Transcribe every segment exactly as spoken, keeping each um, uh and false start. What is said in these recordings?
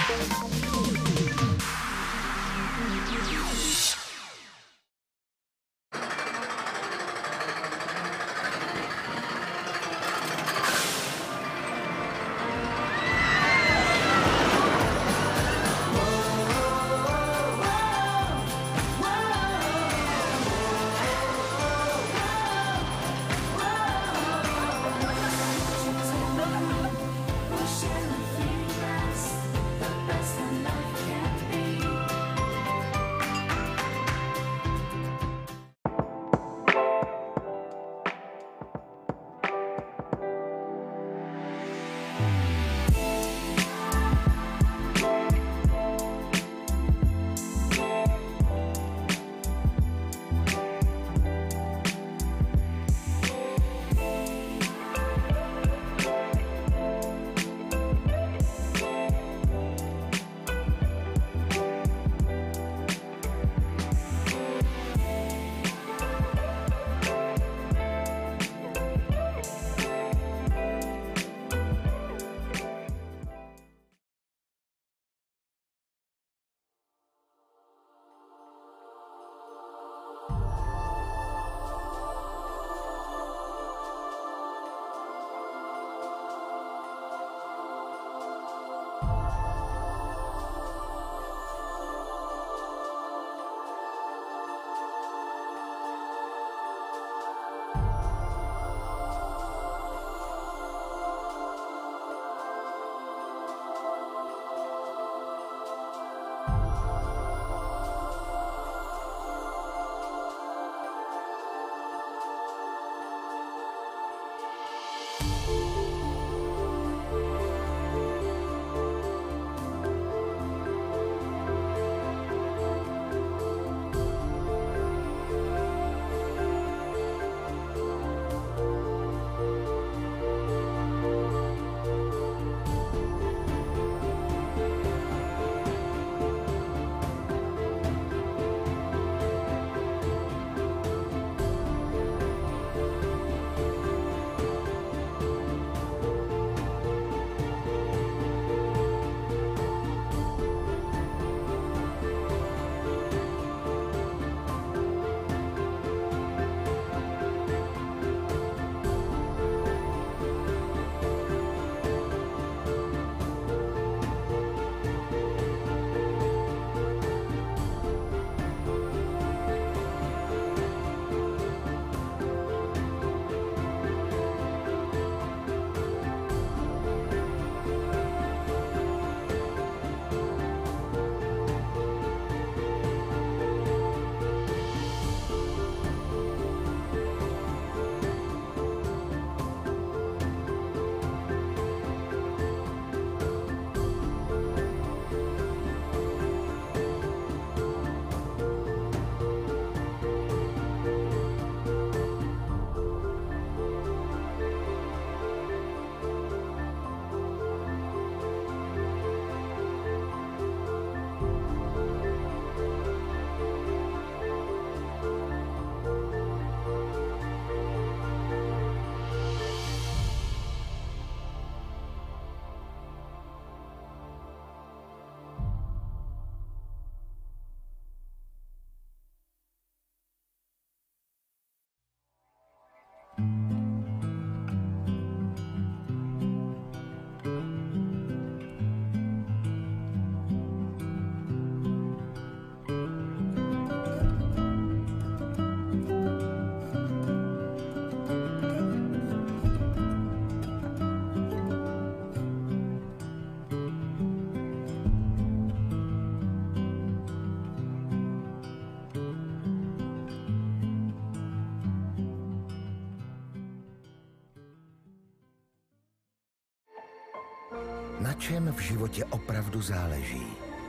Na čem v životě opravdu záleží?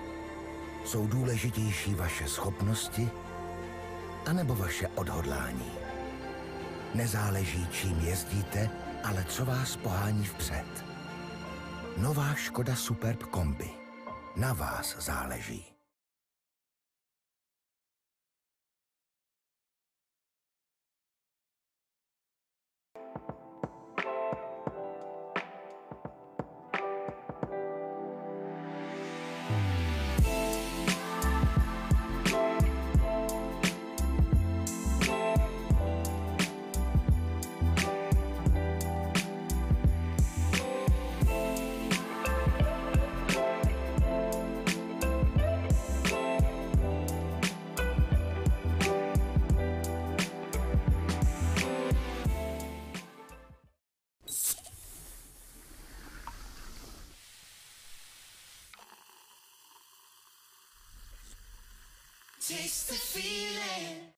Jsou důležitější vaše schopnosti anebo vaše odhodlání? Nezáleží, čím jezdíte, ale co vás pohání vpřed. Nová Škoda Superb Kombi. Na vás záleží. Taste the feeling.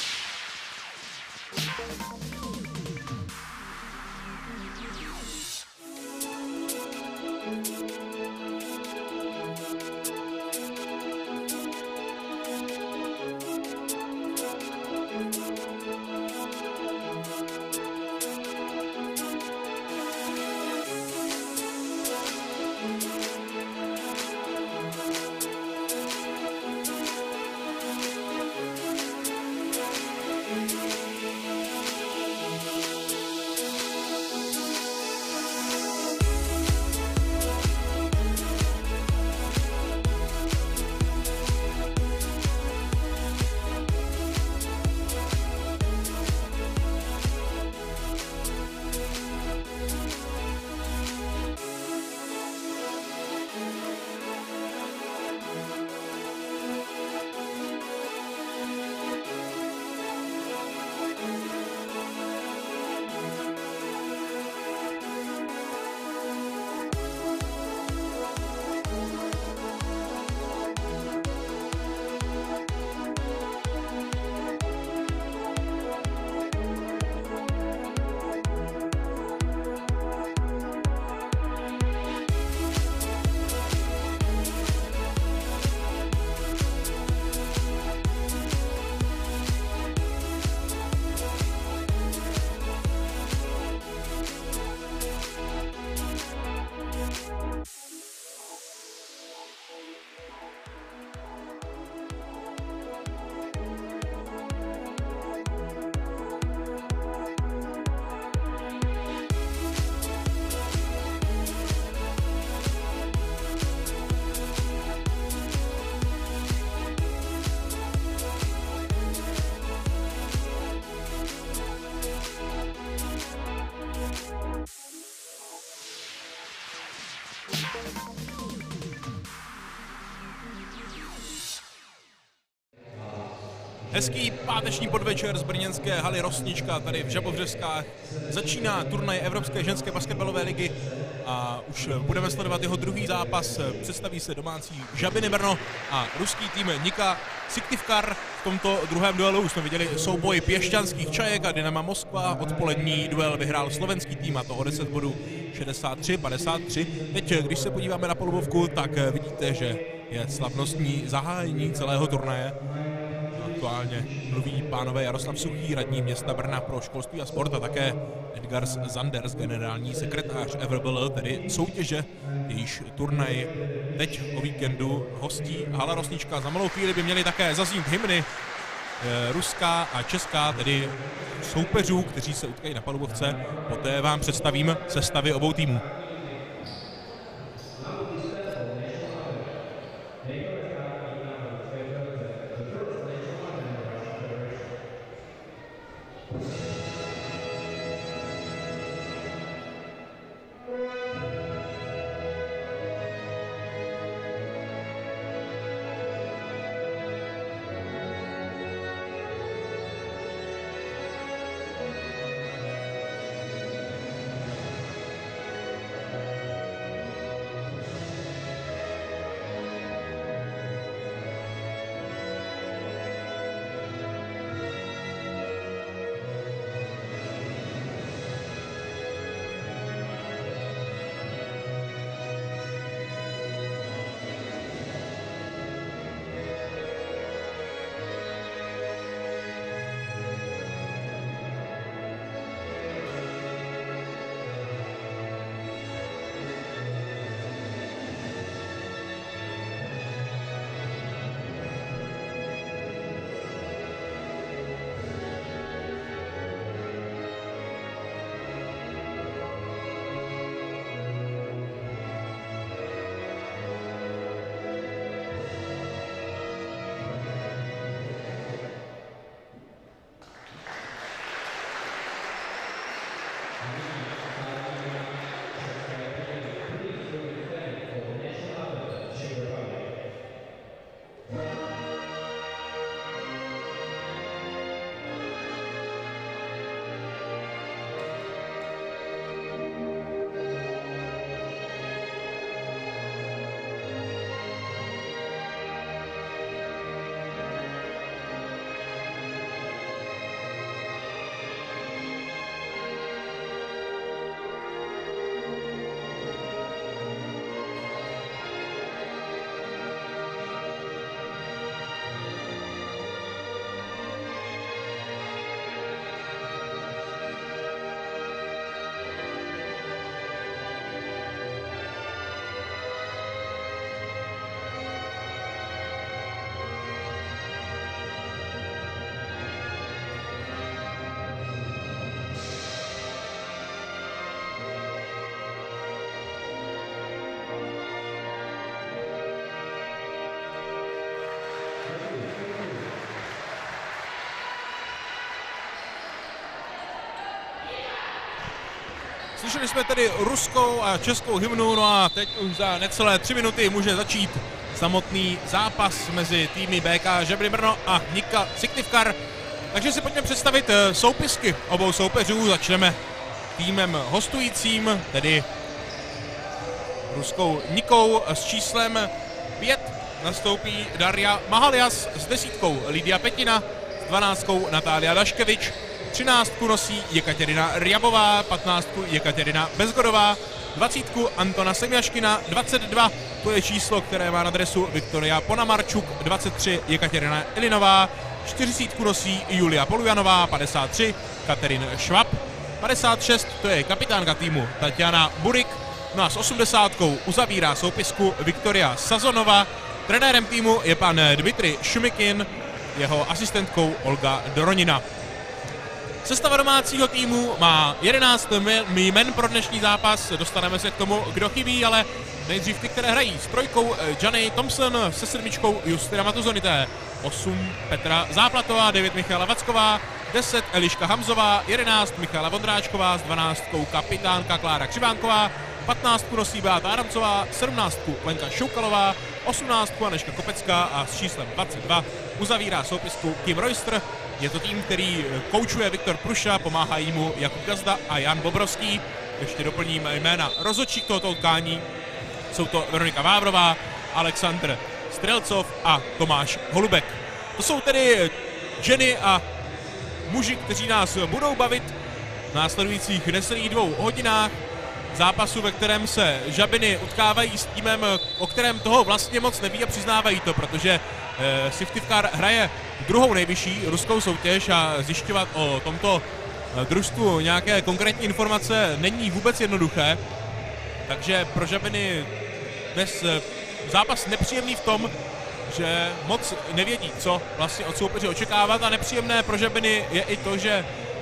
Hezký páteční podvečer z brněnské haly Rosnička tady v Žabovřeskách. Začíná turnaj Evropské ženské basketbalové ligy a už budeme sledovat jeho druhý zápas. Představí se domácí Žabiny Brno a ruský tým Nika Syktyvkar. V tomto druhém duelu už jsme viděli souboj Piešťanských Čajek a Dynama Moskva. Odpolední duel vyhrál slovenský tým, a to o deset bodů, šedesát tři padesát tři. Teď, když se podíváme na polubovku, tak vidíte, že je slavnostní zahájení celého turnaje. Aktuálně mluví pánové Jaroslav Suchý, radní města Brna pro školství a sport, a také Edgars Zanders, generální sekretář E V B L, tedy soutěže, jejíž turnaj teď o víkendu hostí hala Rosnička. Za malou chvíli by měly také zaznít hymny e, ruská a česká, tedy soupeřů, kteří se utkají na palubovce. Poté vám představím sestavy obou týmů. Slyšeli jsme tedy ruskou a českou hymnu, no a teď už za necelé tři minuty může začít samotný zápas mezi týmy B K Žabiny Brno a Nika Syktyvkar. Takže si pojďme představit soupisky obou soupeřů. Začneme týmem hostujícím, tedy ruskou Nikou s číslem pět. Nastoupí Daria Mahalias s desítkou Lidia Petina, s dvanáctkou Natália Daškevič, třináctku nosí Jekaterina Ryabová, patnáctku Jekaterina Bezgodová, dvacítku Antona Semjaškina, dvacet dva, to je číslo, které má na dresu Viktoria Ponamarčuk, dvacet tři Jekaterina Ilinová, čtyřicítku nosí Julia Polujanová, padesát tři Katerin Švab, padesát šest, to je kapitánka týmu Tatiana Burik, no a s osmdesátkou uzavírá soupisku Viktoria Sazonova. Trenérem týmu je pan Dmitry Šumikin, jeho asistentkou Olga Doronina. Sestava domácího týmu má jedenáct jmen pro dnešní zápas, dostaneme se k tomu, kdo chybí, ale nejdřív ty, které hrají s trojkou Johnny Thompson, se sedmičkou Justina Matuzonité, osm Petra Záplatová, devět Michala Vacková, deset Eliška Hamzová, jedenáct Michala Vondráčková, s dvanáctkou kapitánka Klára Křivánková, patnáctku nosí Beata Adamcová, sedmnáctku Lenka Šoukalová, osmnáctku Aneška Kopecká a s číslem dvacet dva uzavírá soupisku Kim Royster. Je to tým, který koučuje Viktor Pruša, pomáhají mu Jakub Gazda a Jan Bobrovský. Ještě doplním jména rozhodčích tohoto utkání. Jsou to Veronika Vávrová, Aleksandr Strelcov a Tomáš Holubek. To jsou tedy ženy a muži, kteří nás budou bavit v následujících necelých dvou hodinách zápasu, ve kterém se Žabiny utkávají s týmem, o kterém toho vlastně moc neví a přiznávají to, protože e, Syktyvkar hraje druhou nejvyšší ruskou soutěž a zjišťovat o tomto e, družstvu nějaké konkrétní informace není vůbec jednoduché. Takže pro Žabiny dnes e, zápas nepříjemný v tom, že moc nevědí, co vlastně od soupeře očekávat, a nepříjemné pro Žabiny je i to, že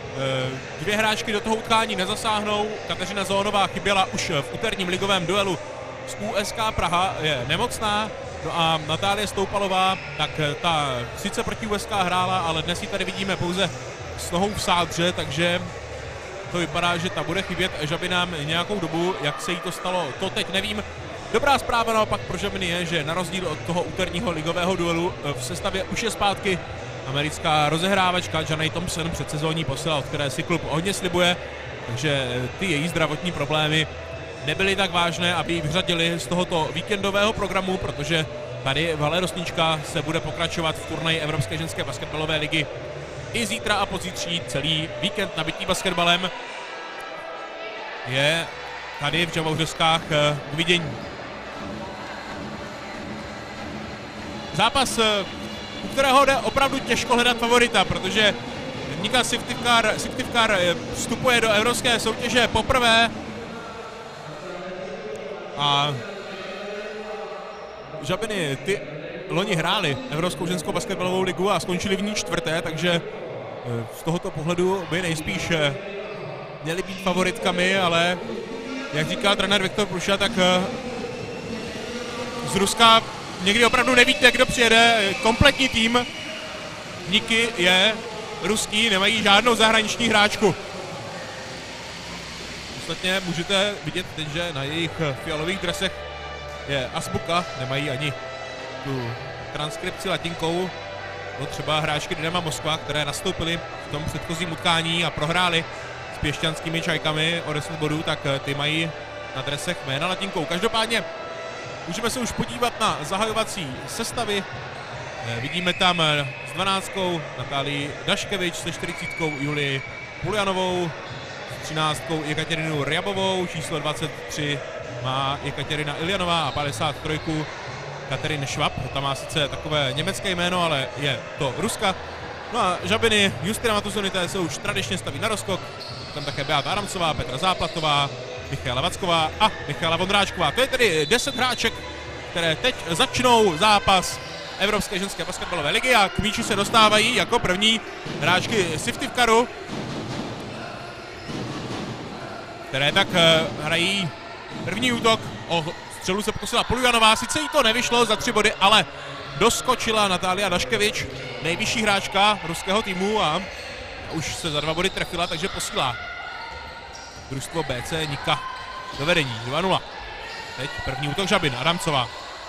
dvě hráčky do toho utkání nezasáhnou. Kateřina Zónová chyběla už v úterním ligovém duelu s U S K Praha, je nemocná. No a Natálie Stoupalová, tak ta sice proti U S K hrála, ale dnes ji tady vidíme pouze s nohou v sádře, takže to vypadá, že ta bude chybět Žabinám nějakou dobu. Jak se jí to stalo, to teď nevím. Dobrá zpráva naopak pro Žabiny je, že na rozdíl od toho úterního ligového duelu v sestavě už je zpátky americká rozehrávačka Johnny Thompson, předsezónní posila, od které si klub hodně slibuje, takže ty její zdravotní problémy nebyly tak vážné, aby ji vyřadili z tohoto víkendového programu, protože tady v hale Rosnička se bude pokračovat v turnaji Evropské ženské basketbalové ligy i zítra a pozítří. Celý víkend nabitý basketbalem je tady v Žabovřeskách k vidění. Zápas, u kterého jde opravdu těžko hledat favorita, protože Nika Syktyvkar, Syktyvkar vstupuje do evropské soutěže poprvé a Žabiny ty loni hráli Evropskou ženskou basketbalovou ligu a skončili v ní čtvrté, takže z tohoto pohledu by nejspíš měli být favoritkami, ale jak říká trenér Viktor Pruša, tak z Ruska někdy opravdu nevíte, kdo přijede. Kompletní tým Niky je ruský, nemají žádnou zahraniční hráčku. Ostatně můžete vidět teď, že na jejich fialových dresech je azbuka, nemají ani tu transkripci latinkou. No třeba hráčky Dynama Moskva, které nastoupily v tom předchozím utkání a prohrály s pěšťanskými Čajkami o deset bodů, tak ty mají na dresech jména latinkou. Každopádně můžeme se už podívat na zahajovací sestavy. Vidíme tam s dvanáctkou Natálii Daškevič, se čtyřicítkou Julii Puljanovou, s třináctkou Jekaterinu Ryabovou, číslo dvacet tři má Jekaterina Iljanová a padesát tři Katerin Švab. Ta má sice takové německé jméno, ale je to Ruska. No a Žabiny Justina Matuzonité se už tradičně staví na rozkok. Tam také Beata Adamcová, Petra Záplatová, Michala Vacková a Michala Vondráčková. To je tedy deset hráček, které teď začnou zápas Evropské ženské basketbalové ligy a k míči se dostávají jako první hráčky Syktyvkaru, které tak hrají první útok. O střelu se pokusila Polujanová, sice jí to nevyšlo za tři body, ale doskočila Natália Daškevič, nejvyšší hráčka ruského týmu, a už se za dva body trefila, takže posílá. družstvo B C Nika do vedení dva nula. Teď první útok Žabin, Adamcová.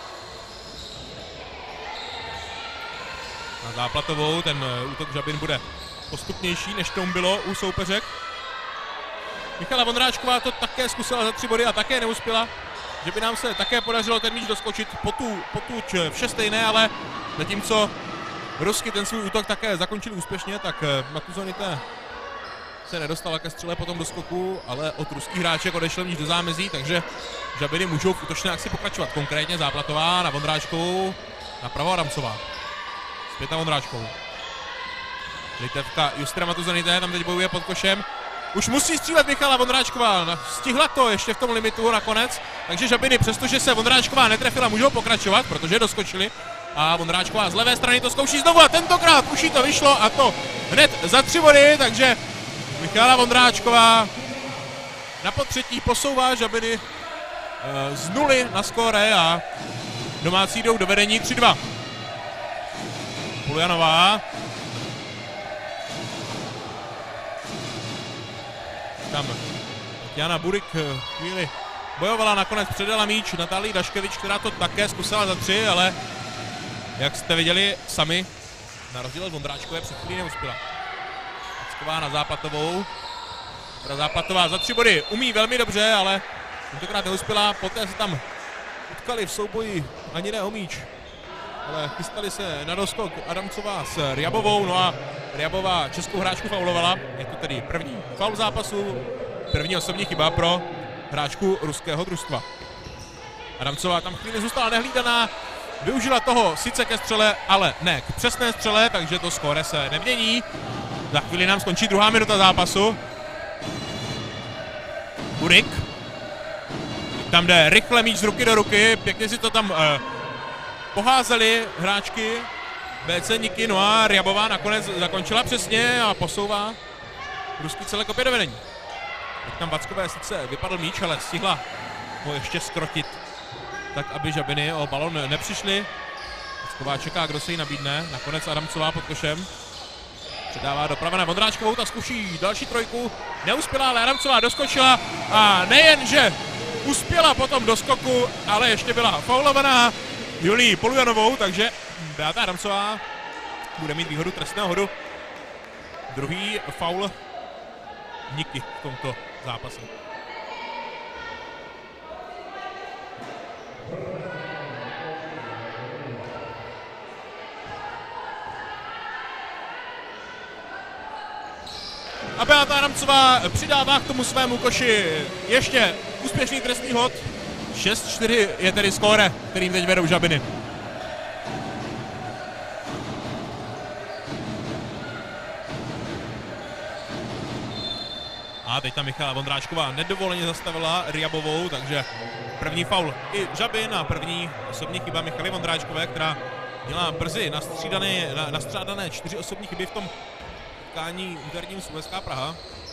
Na Záplatovou, ten útok Žabin bude postupnější, než tomu bylo u soupeřek. Michala Vondráčková to také zkusila za tři body a také neuspěla. Že by nám se také podařilo ten míč doskočit po tu, po tu vše stejné, ale zatímco Rusky ten svůj útok také zakončili úspěšně, tak Matuzonite se nedostala ke střele potom do skoku, ale od ruských hráček odešel míč do zámezí, takže Žabiny můžou v útočné akci pokračovat. Konkrétně Záplatová na Vondráčkovou, napravo Adamcová. Zpět na Vondráčkovou. Litevka Justra Matuzonite tam teď bojuje pod košem. Už musí střílet Michala Vondráčková, stihla to ještě v tom limitu nakonec, takže Žabiny, přestože se Vondráčková netrefila, můžou pokračovat, protože doskočili. A Vondráčková z levé strany to zkouší znovu a tentokrát už jí to vyšlo a to hned za tři body, takže Michala Vondráčková na potřetí posouvá Žabiny e, z nuly na skóre a domácí jdou do vedení tři dva. Puljanová. Tam Jana Burik chvíli bojovala, nakonec předala míč Natálii Daškevič, která to také zkusila za tři, ale jak jste viděli sami, na rozdíl od Vondráčkové před chvílí neuspěla. Macková na Záplatovou. Teda Záplatová za tři body umí velmi dobře, ale tentokrát neuspěla, poté se tam utkali v souboji ani ne o míč, ale chystali se na doskok Adamcová s Ryabovou, no a Ryabová českou hráčku faulovala. Je to tedy první faul zápasu, první osobní chyba pro hráčku ruského družstva. Adamcová tam chvíli zůstala nehlídaná, využila toho sice ke střele, ale ne k přesné střele, takže to skóre se nemění. Za chvíli nám skončí druhá minuta zápasu. Burik. Tam jde rychle míč z ruky do ruky, pěkně si to tam eh, poházeli hráčky B C Niky, no a Ryabová nakonec zakončila přesně a posouvá ruský celek opět do vedení. Teď tam Vackové sice vypadl míč, ale stihla ho ještě skrotit, tak aby Žabiny o balon nepřišly. Vacková čeká, kdo se jí nabídne, nakonec Adamcová pod košem. Předává doprava na Vondráčkovou, ta zkuší další trojku, neuspěla, ale Adamcová doskočila a nejen, že uspěla potom do skoku, ale ještě byla faulovaná Julii Poljanovou, takže Beata Adamcová bude mít výhodu trestného hodu. Druhý faul Niky v tomto zápase. A Beata Adamcová přidává k tomu svému koši ještě úspěšný trestný hod. šest čtyři je tedy skóre, kterým teď vedou Žabiny. A teď tam Michala Vondráčková nedovoleně zastavila Ryabovou, takže první faul i Žabin a první osobní chyba Michaly Vondráčkové, která měla brzy nastřídané, na, nastřádané čtyři osobní chyby v tom utkání úterním s U S K Praha.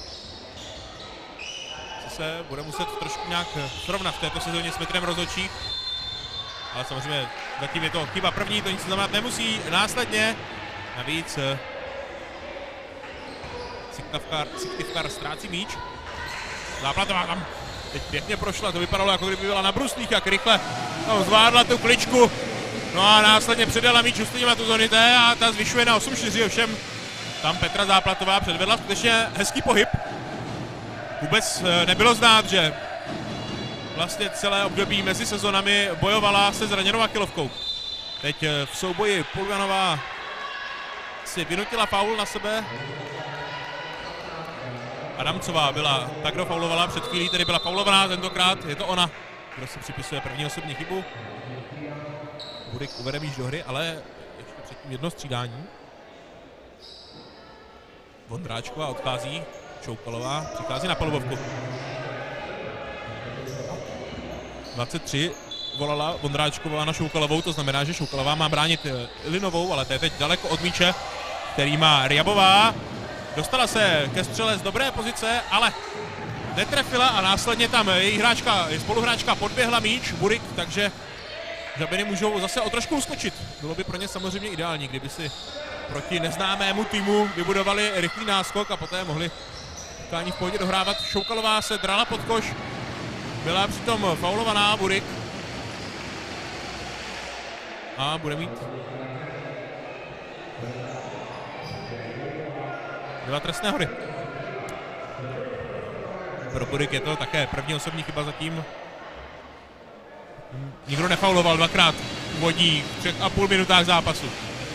Se bude muset trošku nějak srovnat v této sezóně s metrem rozhodčích. Ale samozřejmě zatím je to chyba první, to nic znamenat nemusí. Následně navíc Siktivkar, Siktivkar ztrácí míč. Záplatová tam teď pěkně prošla, to vypadalo, jako kdyby byla na bruslích, jak rychle tam zvládla tu kličku. No a následně předala míč Justině Matuzonité a ta zvyšuje na osm čtyři, ovšem tam Petra Záplatová předvedla skutečně hezký pohyb. Vůbec nebylo znát, že vlastně celé období mezi sezonami bojovala se zraněnou achilovkou. Teď v souboji Poljanová si vynutila faul na sebe. Adamcová byla ta, kdo faulovala, před chvílí tedy byla faulovaná, tentokrát je to ona, kdo si připisuje první osobní chybu. Burik uvede míč do hry, ale ještě předtím jedno střídání. Vondráčková odchází, Šoukalová přichází na palubovku. dvacet tři volala Vondráčková na Šoukalovou, to znamená, že Šoukalová má bránit Ilinovou, ale to je teď daleko od míče, který má Ryabová. Dostala se ke střele z dobré pozice, ale netrefila a následně tam její hráčka, spoluhráčka podběhla míč, Burik, takže Žabiny můžou zase o trošku uskočit. Bylo by pro ně samozřejmě ideální, kdyby si proti neznámému týmu vybudovali rychlý náskok a poté mohli utkání v pohodě dohrávat. Šoukalová se drala pod koš, byla přitom faulovaná, Burik. A bude mít dva trestné hody. Pro Burik je to také první osobní chyba zatím. Nikdo nefauloval dvakrát v úvodních třech a půl minutách zápasu.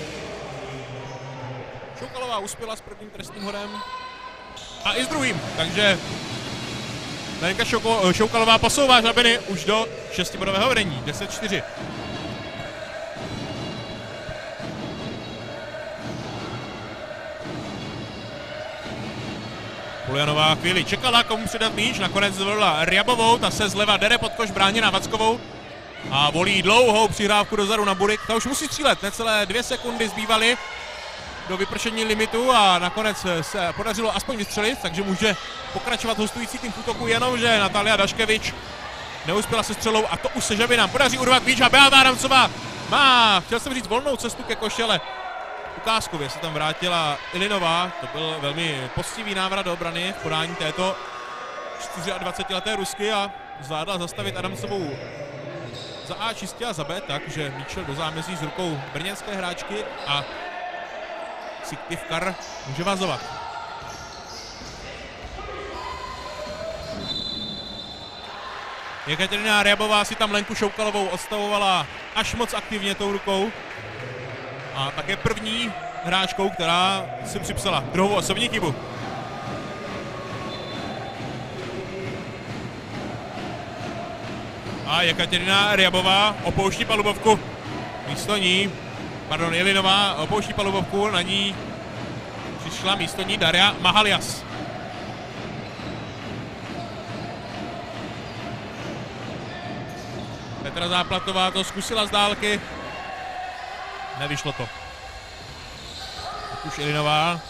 Šoukalová uspěla s prvním trestným hodem a i s druhým, takže Lenka Šoko, Šoukalová posouvá Žabiny už do šestibodového vedení, deset čtyři. Uljanová chvíli čekala, komu předat míč, nakonec zvolila Ryabovou, ta se zleva dere pod koš, bráněna Vackovou a volí dlouhou přihrávku dozadu na Burik. Ta už musí střílet, necelé dvě sekundy zbývaly do vypršení limitu a nakonec se podařilo aspoň vystřelit, takže může pokračovat hostující tým v útoku, jenomže Natalia Daškevič neuspěla se střelou a to už se Žabinám podaří urvat míč a Beata Adamcová má, chtěl jsem říct, volnou cestu ke koši, ale ukázkově se tam vrátila Ilinová, to byl velmi poctivý návrat do obrany v podání této dvacetičtyřleté Rusky a zvládla zastavit Adamcovou za A čistě a za B tak, že míč šel do zámezí s rukou brněnské hráčky a Syktivkar může vazovat. Jekaterina Ryabová si tam Lenku Šoukalovou odstavovala až moc aktivně tou rukou. A také první hráčkou, která si připsala druhou osobní chybu. A Jekaterina Ryabová opouští palubovku. Místo ní, pardon, Jelinová opouští palubovku, na ní přišla místo ní Daria Mahalias. Petra Záplatová to zkusila z dálky. Nevyšlo to. Tak už Jelinová.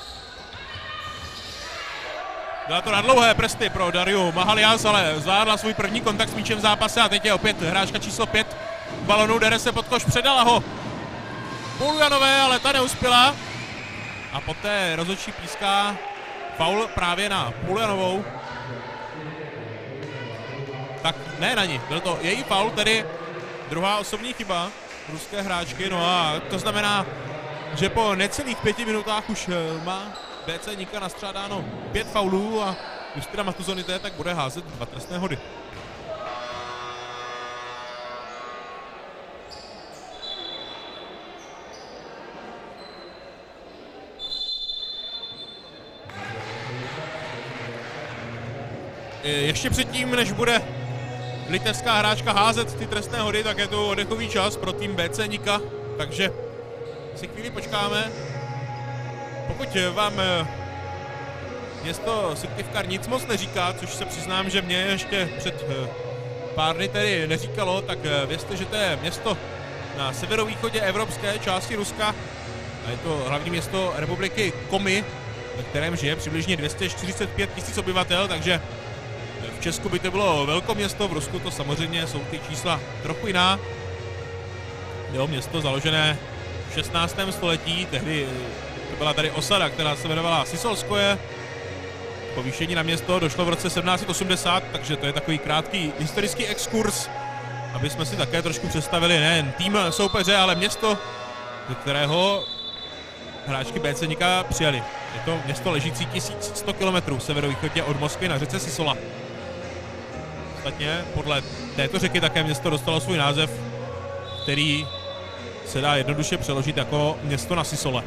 Byla to na dlouhé prsty pro Dariu Mahalias, ale zvládla svůj první kontakt s míčem v zápase a teď je opět hráčka číslo pět balonu, dere se pod koš, předala ho Puljanové, ale ta neuspěla. A poté rozhodčí píská faul právě na Puljanovou. Tak ne na ní, byl to její faul, tedy druhá osobní chyba ruské hráčky, no a to znamená, že po necelých pěti minutách už má B C Nika nastřádáno pět faulů a Justina Matuzonité tak bude házet dva trestné hody. Ještě předtím, než bude litevská hráčka házet ty trestné hody, tak je to oddechový čas pro tým B C Nika, takže si chvíli počkáme. Pokud vám město Syktivkar nic moc neříká, což se přiznám, že mě ještě před pár dny tedy neříkalo, tak vězte, že to je město na severovýchodě evropské části Ruska a je to hlavní město republiky Komi, ve kterém žije přibližně dvě stě čtyřicet pět tisíc obyvatel, takže v Česku by to bylo velkoměsto, v Rusku to samozřejmě jsou ty čísla trochu jiná. Jo, město založené v šestnáctém století, tehdy to byla tady osada, která se jmenovala Sisolskoje. Povýšení na město došlo v roce sedmnáct set osmdesát, takže to je takový krátký historický exkurs, aby jsme si také trošku představili nejen tým soupeře, ale město, do kterého hráčky B C Nika přijeli. Je to město ležící tisíc sto kilometrů severovýchodně od Moskvy na řece Sisola. Ostatně podle této řeky také město dostalo svůj název, který se dá jednoduše přeložit jako město na Sisole.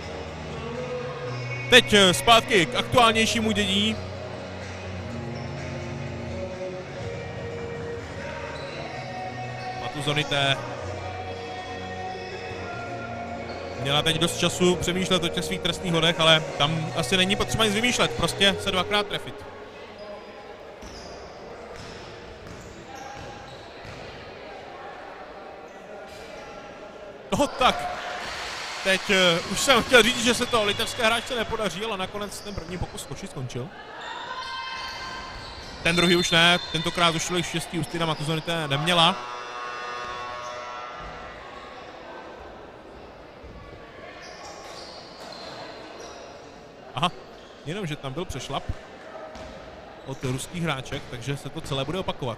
Teď zpátky k aktuálnějšímu dění. Matuzonité měla teď dost času přemýšlet o těch svých trestných hodech, ale tam asi není potřeba nic vymýšlet, prostě se dvakrát trefit. No tak, teď uh, už jsem chtěl říct, že se to litevské hráčce nepodaří, ale nakonec ten první pokus koši skončil. Ten druhý už ne, tentokrát už tolik štěstí Justina Matuzonité neměla. Aha, jenomže tam byl přešlap. od ruských hráček, takže se to celé bude opakovat.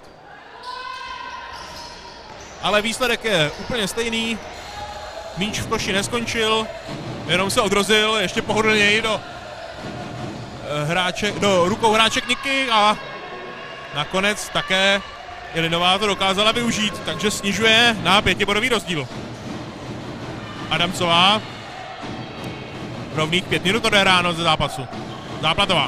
Ale výsledek je úplně stejný. Míč v koši neskončil, jenom se odrozil ještě pohodlněji do hráček, do rukou hráček Niky a nakonec také Jelinová to dokázala využít, takže snižuje na pětibodový rozdíl. Adamcová. Rovných pět minut odehráno ze zápasu. Záplatová.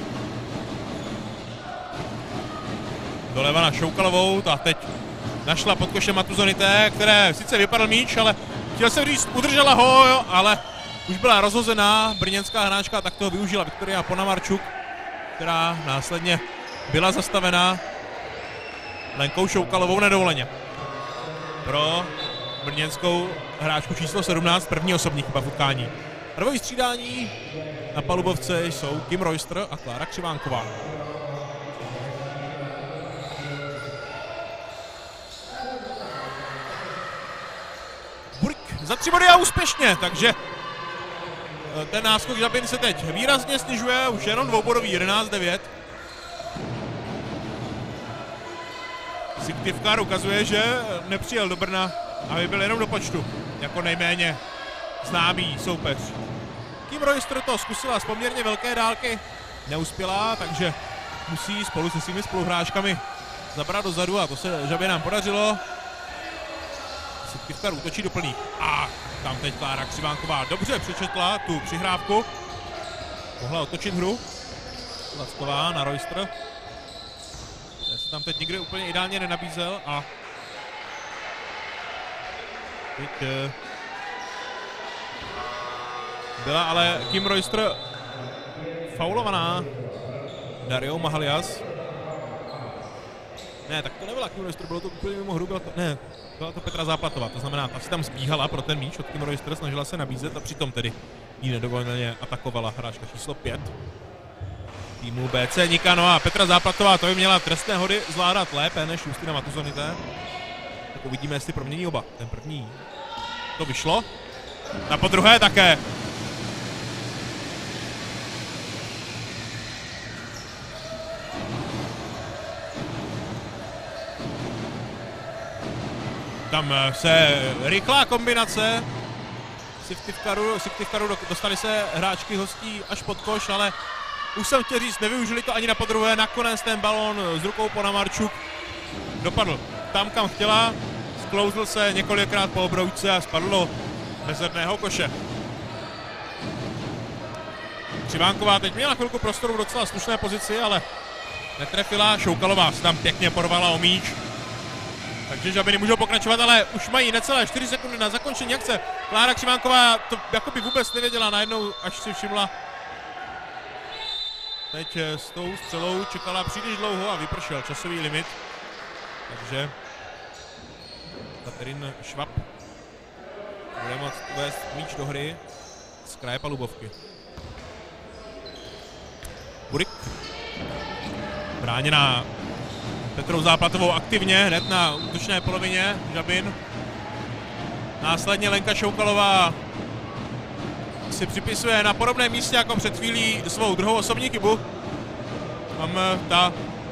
Doleva na Šoukalovou, ta teď našla pod košem Matuzonité, které sice vypadl míč, ale chtěl jsem říct, udržela ho, jo, ale už byla rozhozená brněnská hráčka, tak toho využila Viktoria Ponamarčuk, která následně byla zastavená Lenkou Šoukalovou nedovoleně. Pro brněnskou hráčku číslo sedmnáct, první osobní chyba v utkání. První střídání na palubovce jsou Kim Royster a Klára Křivánková. Burik za tři body a úspěšně, takže ten náskok Žabin se teď výrazně snižuje, už jenom dvoubodový jedenáct devět. Siktivkar ukazuje, že nepřijel do Brna, aby byl jenom do počtu, jako nejméně známý soupeř. Kim Royster to zkusila z poměrně velké dálky, neuspěla, takže musí spolu se svými spoluhráčkami zabrat dozadu a to se Žabě nám podařilo. Siktivkar útočí do plných a tam teď Klára Křivánková dobře přečetla tu přihrávku. Mohla otočit hru. Lacková na Royster. Já se tam teď nikdy úplně ideálně nenabízel a teď byla ale Kim Royster faulovaná Dariou Mahalias. Ne, tak to nebyla Kim Royster, bylo to úplně mimo hru, byla to, ne, byla to Petra Záplatová, to znamená, ta si tam zbíhala pro ten míč od Kim Royster, snažila se nabízet a přitom tedy jí nedovoleně atakovala hráčka číslo pět týmu B C Nika. No a Petra Záplatová, to by měla trestné hody zvládat lépe než Justina Matuzonité. Tak uvidíme, jestli promění oba. Ten první to vyšlo. A po druhé také. Tam se rychlá kombinace. Siktivkaru, Siktivkaru dostali se hráčky hostí až pod koš, ale už jsem chtěl říct, nevyužili to ani na podruhé. Nakonec ten balón s rukou Ponamarčuk dopadl tam, kam chtěla. Sklouzl se několikrát po obroučce a spadl do mezerného koše. Křivánková teď měla chvilku prostoru v docela slušné pozici, ale netrefila. Šoukalová se tam pěkně porvala o míč. Takže Žabiny můžou pokračovat, ale už mají necelé čtyři sekundy na zakončení akce. Klára Křivánková to jakoby vůbec nevěděla, najednou až si všimla. Teď s tou střelou čekala příliš dlouho a vypršel časový limit. Takže Katerin Švab bude moct uvést míč do hry z kraje palubovky. Burik. Bráněná Petrou Záplatovou aktivně, hned na útočné polovině Žabin. Následně Lenka Šoukalová si připisuje na podobném místě jako před chvílí svou druhou osobní chybu. Tam ta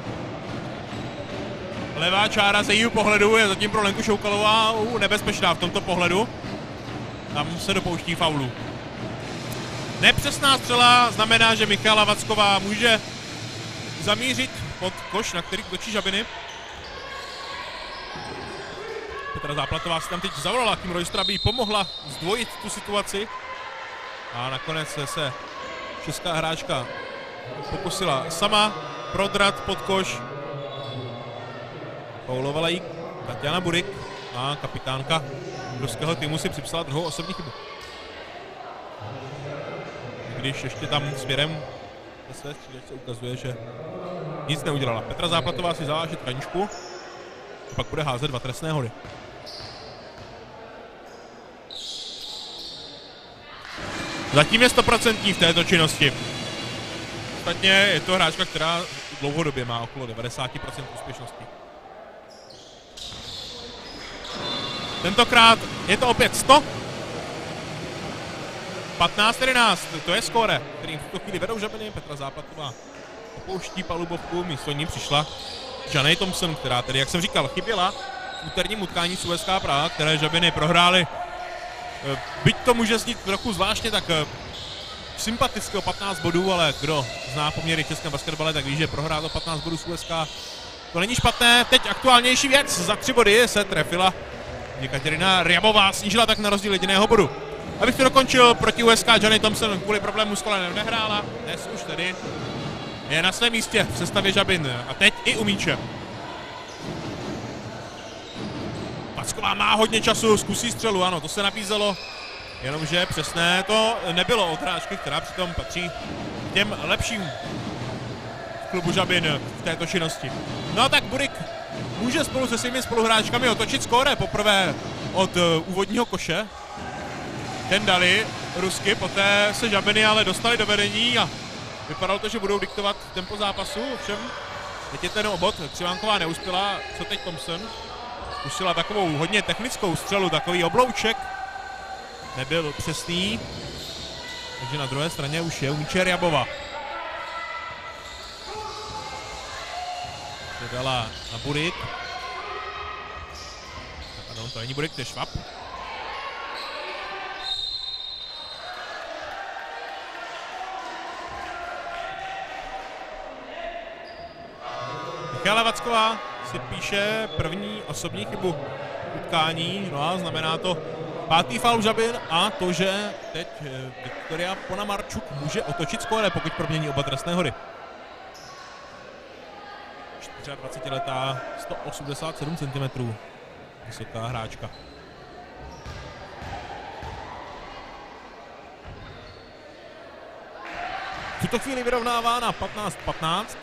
levá čára z jejího pohledu je zatím pro Lenku Šoukalovou nebezpečná v tomto pohledu. Tam se dopouští faulu. Nepřesná střela znamená, že Michala Vacková může zamířit pod koš, na který točí Žabiny. Petra Záplatová se tam teď zavolala Kim Royster, aby jí pomohla zdvojit tu situaci. A nakonec se česká hráčka pokusila sama prodrat pod koš. Faulovala jí Tatiana Burik a kapitánka ruského týmu si připsala druhou osobní chybu. Když ještě tam směrem ve své střídačce ukazuje, že nic neudělala. Petra Záplatová si zaváže tkaničku a pak bude házet dva trestné hody. Zatím je stoprocentní v této činnosti. Ostatně je to hráčka, která dlouhodobě má okolo devadesát procent úspěšnosti. Tentokrát je to opět sto. patnáct jedenáct, to je skóre, kterým v tuto chvíli vedou Žabiny. Petra Záplatová opouští palubovku, místo ní přišla Janay Thompson, která tedy, jak jsem říkal, chyběla v úterním utkání s U S K Praha, které Žabiny prohrály. Byť to může znít trochu zvláštně, tak sympaticky o patnáct bodů, ale kdo zná poměry v českém basketbale, tak ví, že prohrát o patnáct bodů s U S K to není špatné. Teď aktuálnější věc, za tři body se trefila Kateřina Ryabová, snížila tak na rozdíl jediného bodu. Abych to dokončil, proti U S K Janay Thompson kvůli problému s kolenem nehrála, dnes už tedy je na svém místě v sestavě Žabin a teď i u míče. Vacková má hodně času, zkusí střelu, ano, to se nabízelo, jenomže přesné to nebylo od hráčky, která přitom patří k těm lepším klubu Žabin v této činnosti. No a tak Burik může spolu se svými spoluhráčkami otočit skóre poprvé od uh, úvodního koše. Ten dali Rusky, poté se Žabiny ale dostali do vedení a vypadalo to, že budou diktovat tempo zápasu. Ovšem, teď je ten obod, Křivánková neuspěla, co teď Thompson? Zkusila takovou hodně technickou střelu, takový oblouček. Nebyl přesný. Takže na druhé straně už je u míče Ryabová. Dala na Burik. Pardon, to není Burik, to je Švab. Michála Vacková si píše první osobní chybu utkání, no a znamená to pátý faul Žabin a to, že teď Viktoria Ponamarčuk může otočit skóre, pokud promění oba trestné hody. dvacetiletá, sto osmdesát sedm centimetrů vysoká hráčka. V tuto chvíli vyrovnává na patnáct patnáct.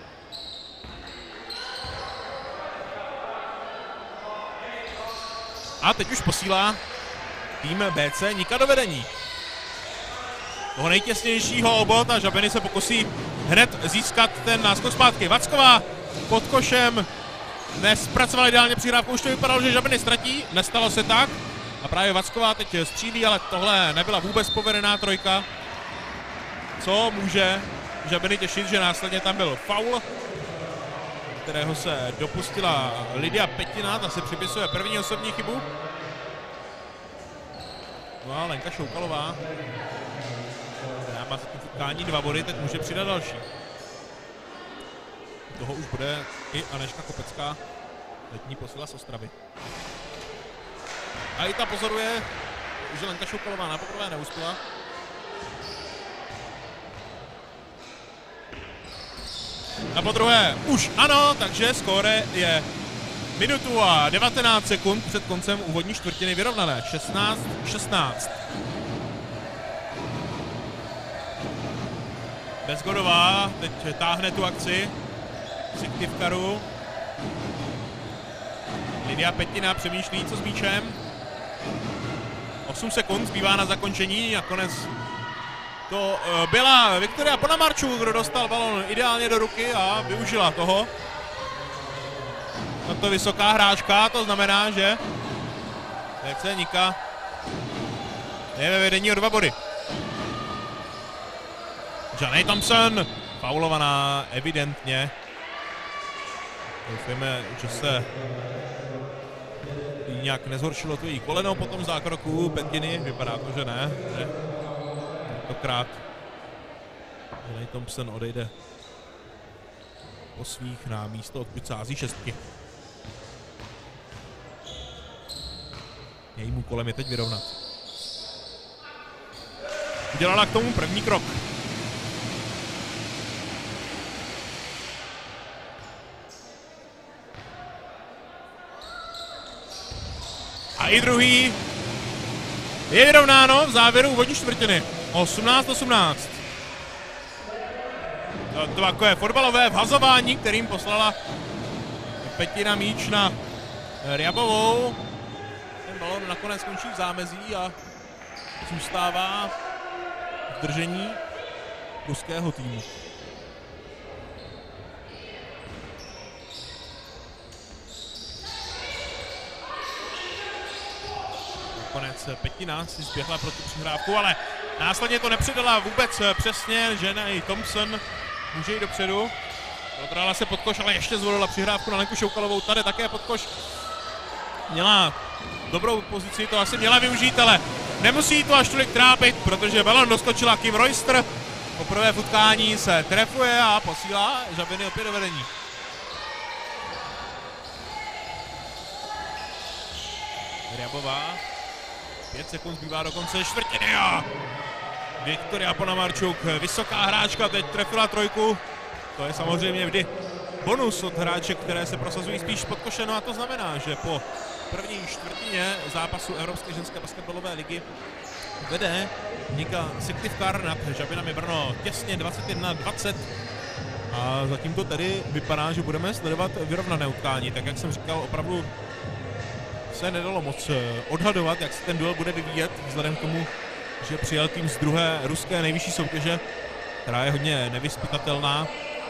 A teď už posílá tým B C Nika do vedení. Toho nejtěsnějšího obod a Žabiny se pokusí hned získat ten náskok zpátky. Vacková pod košem nespracovala ideálně přihrávku, už to vypadalo, že Žabiny ztratí, nestalo se tak. A právě Vacková teď střílí, ale tohle nebyla vůbec povedená trojka. Co může Žabiny těšit, že následně tam byl faul, kterého se dopustila Lidia Petina, ta si připisuje první osobní chybu. No a Lenka Šoukalová, která má za tím utkání dva body, teď může přidat další. Toho už bude i Anežka Kopecká, letní posila z Ostravy. A i ta pozoruje, že Lenka Šoukalová na poprvé neuspěla. A po druhé už ano, takže skóre je minutu a devatenáct sekund před koncem úvodní čtvrtiny vyrovnané. šestnáct šestnáct. Bezgodová teď táhne tu akci. Siktivkaru. Lidia Petina přemýšlí, co s míčem. osm sekund zbývá na zakončení, nakonec to byla Viktoria Ponamarčuk, kdo dostal balon ideálně do ruky a využila toho. Tato vysoká hráčka, to znamená, že B C Nika je ve vedení o dva body. Janay Thompson, faulovaná evidentně. Doufujeme, že se nějak nezhoršilo to její koleno po tom zákroku Petiny. Vypadá to, že ne. ne. Tentokrát Janay Thompson odejde po svých na místo, odkud sází šestky. Jejímu kolem je teď vyrovnat. Udělala k tomu první krok. A i druhý je vyrovnáno v závěru úvodní čtvrtiny. osmnáct osmnáct. To takové fotbalové vhazování, kterým poslala Petina míč na Ryabovou. Ten balon nakonec skončí v zámezí a zůstává v držení ruského týmu. Nakonec Petina si zběhla pro tu přihrávku, ale následně to nepředala vůbec přesně, že Janay Thompson může jít dopředu. Probrala se pod koš, ale ještě zvolila přihrávku na Lenku Šoukalovou, tady také pod koš. Měla dobrou pozici, to asi měla využít, ale nemusí to až tolik trápit, protože balon doskočila Kim Royster. Poprvé v utkání se trefuje a posílá Žabiny opět do vedení. Ryabová. Pět sekund zbývá do konce čtvrtiny a Viktoria Ponomarčuk, vysoká hráčka, teď trefila trojku. To je samozřejmě vždy bonus od hráček, které se prosazují spíš pod koše, no a to znamená, že po první čtvrtině zápasu Evropské ženské basketbalové ligy vede Nika Syktivkar nad Žabinami Brno těsně dvacet jedna dvacet. A zatím to tedy vypadá, že budeme sledovat vyrovnané utkání. Tak jak jsem říkal, opravdu se nedalo moc odhadovat, jak se ten duel bude vyvíjet, vzhledem k tomu, že přijel tým z druhé ruské nejvyšší soutěže, která je hodně nevyzpytatelná.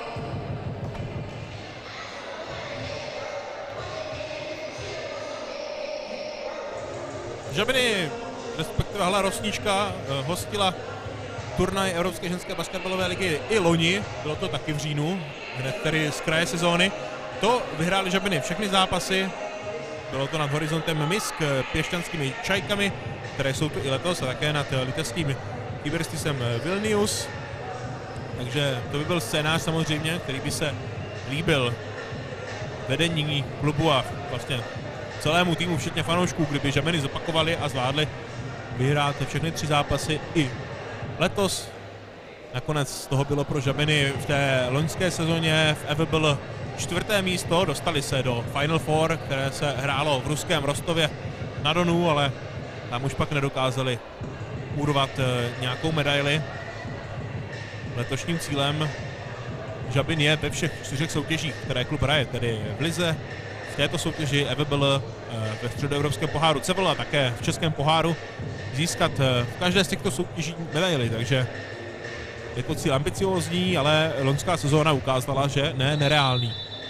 Žabiny, respektive hala Rosnička, hostila turnaj Evropské ženské basketbalové ligy i loni, bylo to taky v říjnu, hned tedy z kraje sezóny. To vyhráli Žabiny všechny zápasy, bylo to nad horizontem Misk, pěšťanskými Čajkami, které jsou tu i letos, a také nad litevským Kyberstisem Vilnius. Takže to by byl scénář samozřejmě, který by se líbil vedení klubu a vlastně celému týmu, včetně fanoušků, kdyby Žabiny zopakovali a zvládli vyhrát všechny tři zápasy i letos. Nakonec z toho bylo pro Žabiny v té loňské sezóně v E V B L čtvrté místo, dostali se do Final Four, které se hrálo v ruském Rostově na Donu, ale tam už pak nedokázali urvat nějakou medaili. Letošním cílem Žabin je ve všech čtyřech soutěžích, které klub hraje, tedy v lize, v této soutěži E V B L, ve středoevropském poháru C E V L a také v českém poháru, získat v každé z těchto soutěží medaily, takže je to cíl ambiciózní, ale loňská sezóna ukázala, že ne nereálný.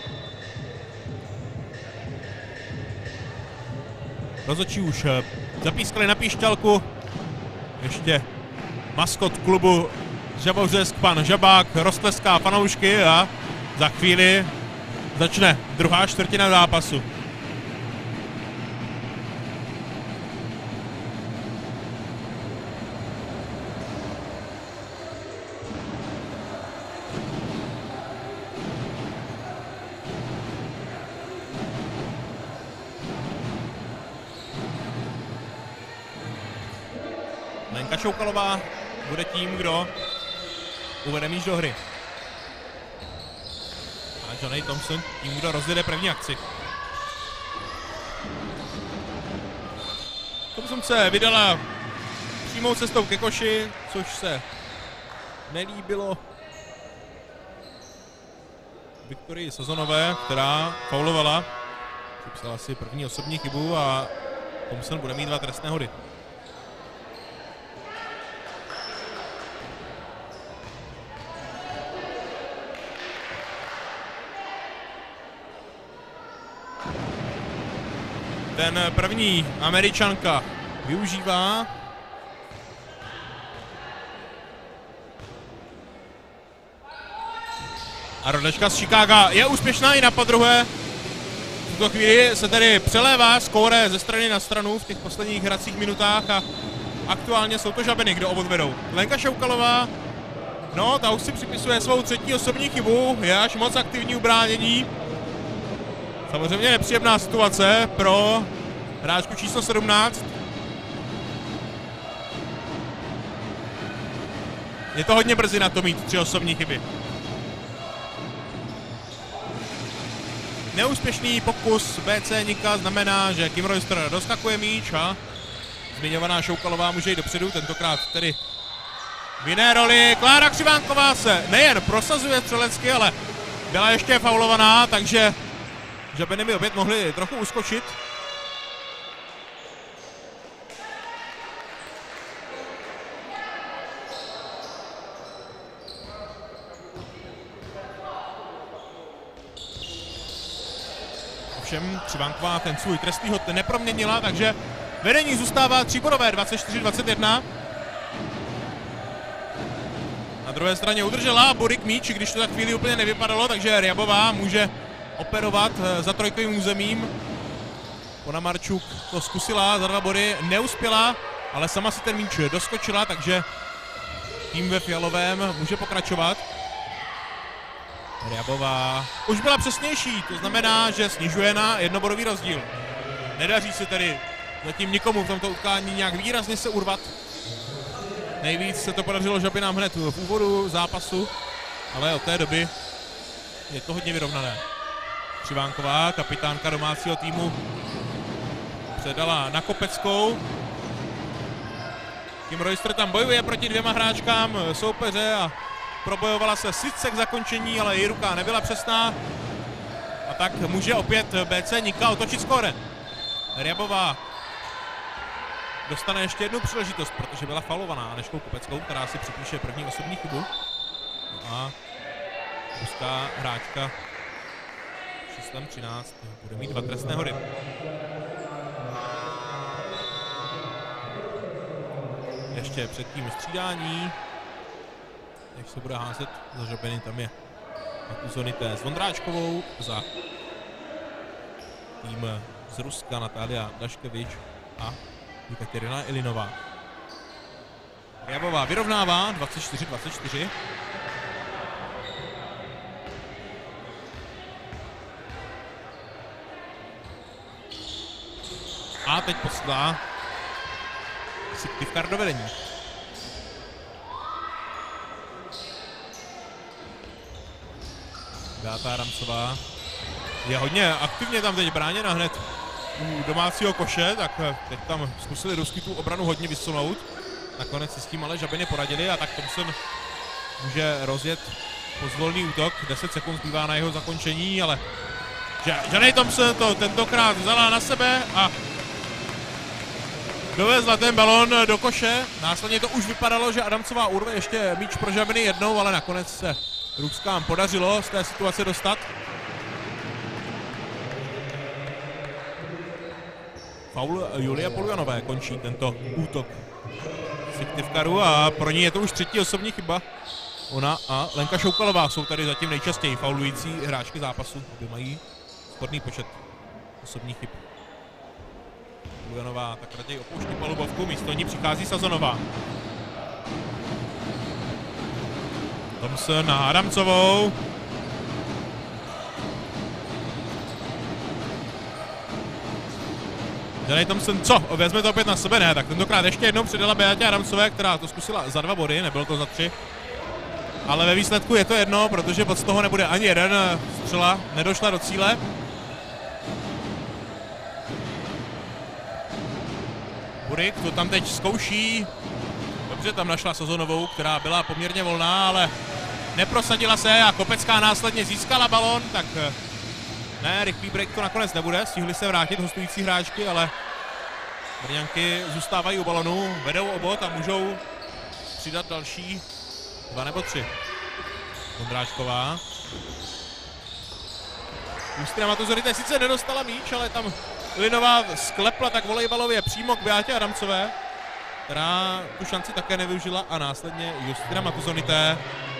Rozhodčí už zapískali na píšťalku, ještě maskot klubu Žabovřesk, pan Žabák, roztleská fanoušky a za chvíli začne druhá čtvrtina zápasu. Lenka Šoukalová bude tím, kdo uvede míč do hry. A Johnny Thompson tím, kdo rozjede první akci. Thompson se vydala přímou cestou ke koši, což se nelíbilo Viktorii Sazonové, která faulovala. Připsala si první osobní chybu a Thompson bude mít dva trestné hody. Ten první Američanka využívá. A rodečka z Chicaga je úspěšná i na podruhé. V tuto chvíli se tedy přelévá skóre ze strany na stranu v těch posledních hracích minutách a aktuálně jsou to Žabiny, kdo odvedou. Lenka Šoukalová, no, ta už si připisuje svou třetí osobní chybu, je až moc aktivní ubránění. Samozřejmě nepříjemná situace pro hráčku číslo sedmnáct. Je to hodně brzy na to mít tři osobní chyby. Neúspěšný pokus BCníka znamená, že Kim Royster doskakuje míč a zmiňovaná Šoukalová může jít dopředu, tentokrát tedy v jiné roli. Klára Křivánková se nejen prosazuje střelecky, ale byla ještě faulovaná, takže Žabiny by opět mohli trochu uskočit. Ovšem Křivánková ten svůj trestný hod neproměnila, takže vedení zůstává tříbodové dvacet čtyři dvacet jedna. A druhé straně udržela Burik míč, když to za chvíli úplně nevypadalo, takže Ryabová může operovat za trojkovým územím. Ponamarčuk to zkusila za dva body, neuspěla, ale sama si ten míč doskočila, takže tým ve fialovém může pokračovat. Ryabová už byla přesnější, to znamená, že snižuje na jednobodový rozdíl. Nedaří se tedy zatím nikomu v tomto utkání nějak výrazně se urvat. Nejvíc se to podařilo Žabinám hned v úvodu zápasu, ale od té doby je to hodně vyrovnané. Křivánková, kapitánka domácího týmu, předala na Kopeckou. Kim Royster tam bojuje proti dvěma hráčkám soupeře a probojovala se sice k zakončení, ale její ruka nebyla přesná. A tak může opět bé cé Nika otočit skóre. Ryabová dostane ještě jednu příležitost, protože byla faulovaná Anežkou Kopeckou, která si připíše první osobní chybu. A ruská hráčka číslem třináct bude mít dva trestné hody. Ještě před tím střídání, než se bude házet za Žabiny, tam je Matuzonité s Vondráčkovou za tým z Ruska Natália Daškevič a Kateřina Ilinová. Ryabová vyrovnává dvacet čtyři dvacet čtyři. A teď posílá Syktivkar do vedení. Beata Adamcová je hodně aktivně tam teď bráněna hned u domácího koše, tak teď tam zkusili Rusky tu obranu hodně vysunout. Nakonec si s tím ale Žabiny poradili a tak Thompson může rozjet pozvolný útok. deset sekund zbývá na jeho zakončení, ale Janey Thompson to tentokrát vzala na sebe a dovezla ten balón do koše. Následně to už vypadalo, že Adamcová urve ještě míč pro Žabiny jednou, ale nakonec se Ruskám podařilo z té situace dostat. Faul Julie Poljanové končí tento útok Syktivkaru a pro ní je to už třetí osobní chyba. Ona a Lenka Šoukalová jsou tady zatím nejčastěji faulující hráčky zápasu, kdy mají shodný počet osobních chyb. Poljanová tak raději opouští palubovku, místo ní přichází Sazonová. Thompson na Adamcovou. Janey Thompson, co? Vezme to opět na sebe? Ne, tak tentokrát ještě jednou přidala Beatě Adamcové, která to zkusila za dva body, nebylo to za tři. Ale ve výsledku je to jedno, protože pod z toho nebude ani jeden střela, nedošla do cíle. Burik to tam teď zkouší. Dobře, tam našla Sazonovou, která byla poměrně volná, ale neprosadila se a Kopecká následně získala balón, tak ne, rychlý break to nakonec nebude, stihli se vrátit hostující hráčky, ale Brňanky zůstávají u balonu, vedou obod a můžou přidat další dva nebo tři. Vondráčková. Ústria Matuzorité sice nedostala míč, ale tam Ilinová sklepla tak volejbalově přímo k Beatě Adamcové, která tu šanci také nevyužila a následně Justina Matuzonité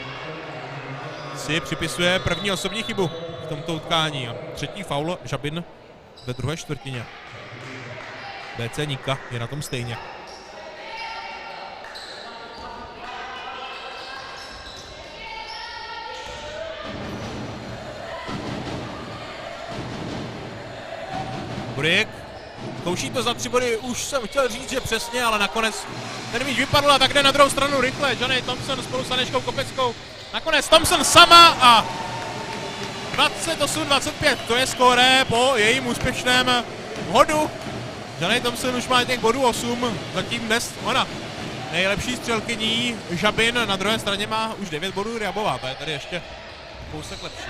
si připisuje první osobní chybu v tomto utkání. Třetí faul Žabin ve druhé čtvrtině. bé cé Nika je na tom stejně. Burik zkouší to za tři body, už jsem chtěl říct, že přesně, ale nakonec ten míč vypadl a tak jde na druhou stranu rychle. Janey Thompson spolu s Anežkou Kopeckou. Nakonec Thompson sama a dvacet osm dvacet pět, to je skóre po jejím úspěšném hodu. Janey Thompson už má těch bodů osm, zatím dnes ona nejlepší střelkyní. Žabin na druhé straně má už devět bodů, Ryabová, ta je tady ještě kousek lepší.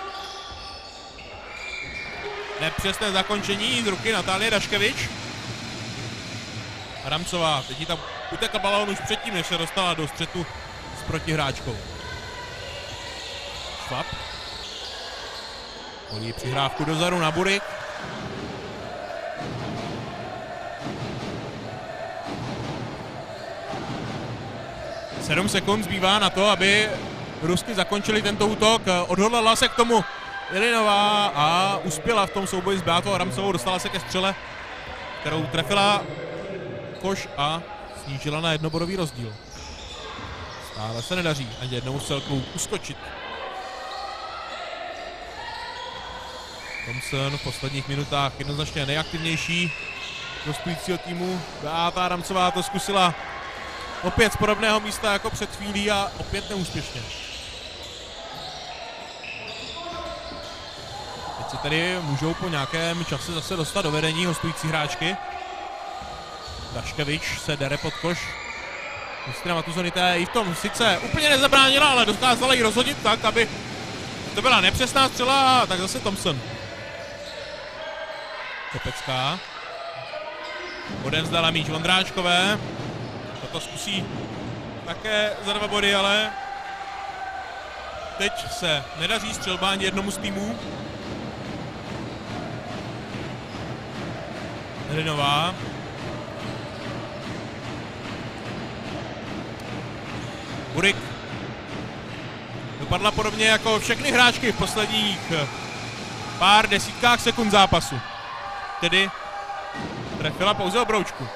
Nepřesné zakončení z ruky Natálie Daškevič. Adamcová, teď jí tam utekl balón už předtím, než se dostala do střetu s protihráčkou. Švab. Volí přihrávku dozadu na Burik. sedm sekund zbývá na to, aby Rusky zakončili tento útok. Odhodlala se k tomu Ilinová a uspěla v tom souboji s Beatou Adamcovou. Dostala se ke střele, kterou trefila koš a snížila na jednobodový rozdíl. Stále se nedaří ani jednou střelkou uskočit. Thompson v posledních minutách jednoznačně nejaktivnější gostujícího týmu. Beata Adamcová to zkusila opět z podobného místa jako před chvílí a opět neúspěšně. Teď se tedy můžou po nějakém čase zase dostat do vedení hostující hráčky. Daškevič se dere pod koš. Justina Matuzonité i v tom sice úplně nezabránila, ale dokázala ji rozhodit tak, aby to byla nepřesná střela a tak zase Thompson. Kopecká. Odevzdala míč Vondráčkové. Toto zkusí také za dva body, ale teď se nedaří střelba ani jednomu z týmů. Hlinová. Burik. Dopadla podobně jako všechny hráčky v posledních pár desítkách sekund zápasu. Tedy trefila pouze obroučku.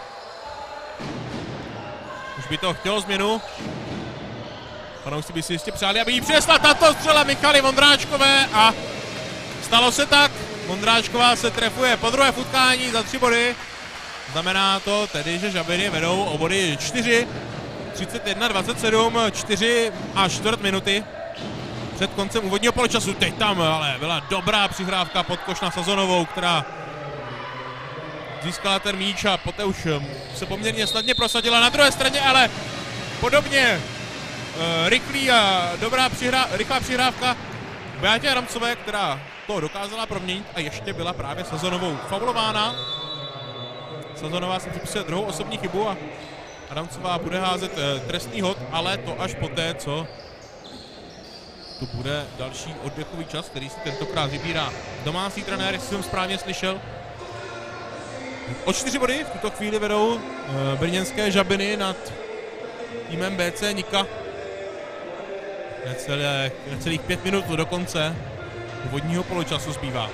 Už by to chtělo změnu. Fanoušci by si jistě přáli, aby jí přinesla tato střela Michaly Vondráčkové a stalo se tak. Vondráčková se trefuje po druhé v utkání za tři body. Znamená to tedy, že Žabiny vedou o body čtyři, třicet jedna dvacet sedm, čtyři a čtvrt minuty před koncem úvodního poločasu. Teď tam ale byla dobrá přihrávka pod koš na Sazonovou, která získala ten míč a poté už se poměrně snadně prosadila na druhé straně, ale podobně uh, rychlý a dobrá přihrá, rychlá přihrávka Beatě Adamcové, která to dokázala proměnit a ještě byla právě Sazonovou faulována. Sazonová si připisuje druhou osobní chybu a Adamcová bude házet uh, trestný hod, ale to až poté, co tu bude další oddechový čas, který si tentokrát vybírá domácí trenér, jestli jsem správně slyšel. O čtyři body v tuto chvíli vedou uh, brněnské Žabiny nad týmem B C Nika. Necelé, necelých pět minut do konce úvodního poločasu zbývá.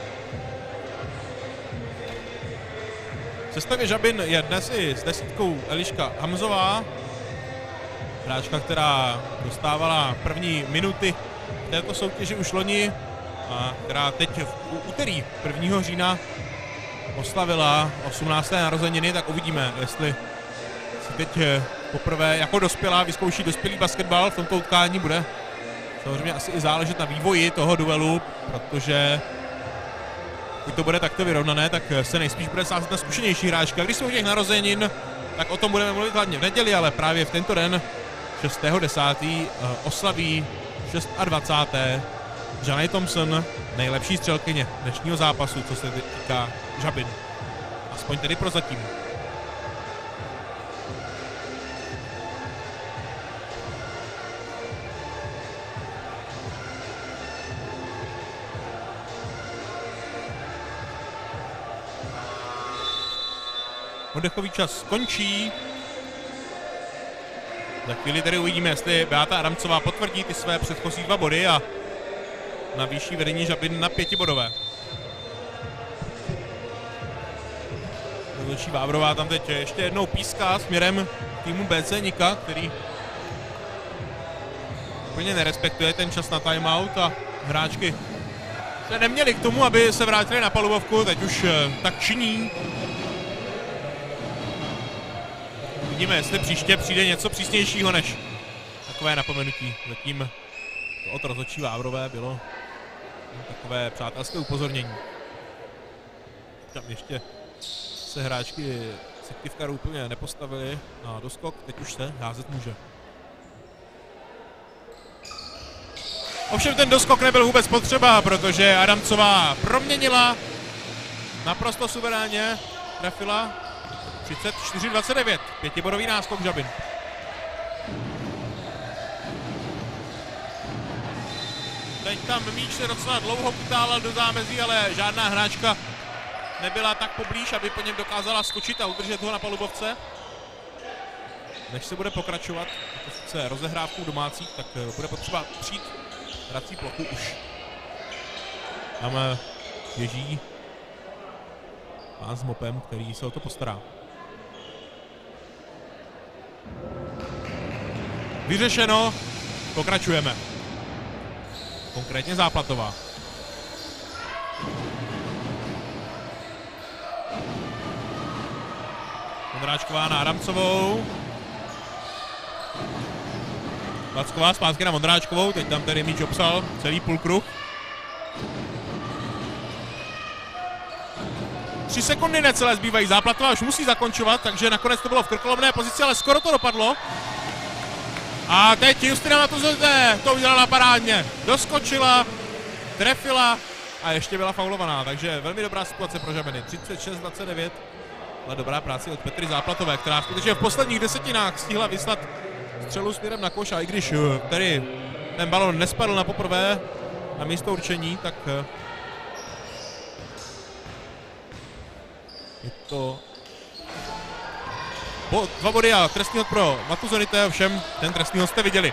V sestavě Žabin je dnes i s desítkou Eliška Hamzová. Hráčka, která dostávala první minuty v této soutěži už loni a která teď v úterý prvního října oslavila osmnácté narozeniny, tak uvidíme, jestli si teď poprvé jako dospělá vyzkouší dospělý basketbal v tomto utkání. Bude samozřejmě asi i záležet na vývoji toho duelu, protože když to bude takto vyrovnané, tak se nejspíš bude sázet na zkušenější hráčka. Když jsou u těch narozenin, tak o tom budeme mluvit hlavně v neděli, ale právě v tento den šestého desátého oslaví dvacáté šesté Janay Thompson, nejlepší střelkyně dnešního zápasu, co se týká Žabin. Aspoň tedy prozatím. Oddechový čas končí. Za chvíli tedy uvidíme, jestli Beata Adamcová potvrdí ty své předchozí dva body a navýší vedení Žabin na pětibodové. Rozhodčí Vávrová tam teď ještě jednou píská směrem týmu B C Nika, který úplně nerespektuje ten čas na timeout a hráčky se neměli k tomu, aby se vrátili na palubovku, teď už tak činí. Uvidíme, jestli příště přijde něco přísnějšího než takové napomenutí. Zatím to od rozhodčí Vávrové bylo takové přátelské upozornění. Tam ještě se hráčky sektivkaru úplně nepostavili na doskok, teď už se házet může. Ovšem ten doskok nebyl vůbec potřeba, protože Adamcová proměnila naprosto suverénně, trefila třicet čtyři dvacet devět, pětibodový náskok Žabin. Teď tam míč se docela dlouho kutálal do zámezí, ale žádná hráčka nebyla tak poblíž, aby po něm dokázala skočit a udržet ho na palubovce. Než se bude pokračovat, chce rozehrávku domácích, tak bude potřeba přijít hrací plochu už. Tam běží pán s mopem, který se o to postará. Vyřešeno, pokračujeme. Konkrétně Záplatová. Vondráčková na Adamcovou. Vacková zpátky na Vondráčkovou, teď tam tedy míč obsal celý půlkruh. Tři sekundy necelé zbývají, Záplatová už musí zakončovat, takže nakonec to bylo v krkolomné pozici, ale skoro to dopadlo. A teď Justina Matuzonité to udělala parádně. Doskočila, trefila a ještě byla faulovaná, takže velmi dobrá situace pro Žabeny. třicet šest dvacet devět, ale dobrá práce od Petry Záplatové, která skutečně v posledních desetinách stihla vyslat střelu směrem na koš, a i když tady ten balon nespadl na poprvé na místo určení, tak je to bo, dva body a trestný hod pro Matuzonité, ovšem ten trestný hod jste viděli.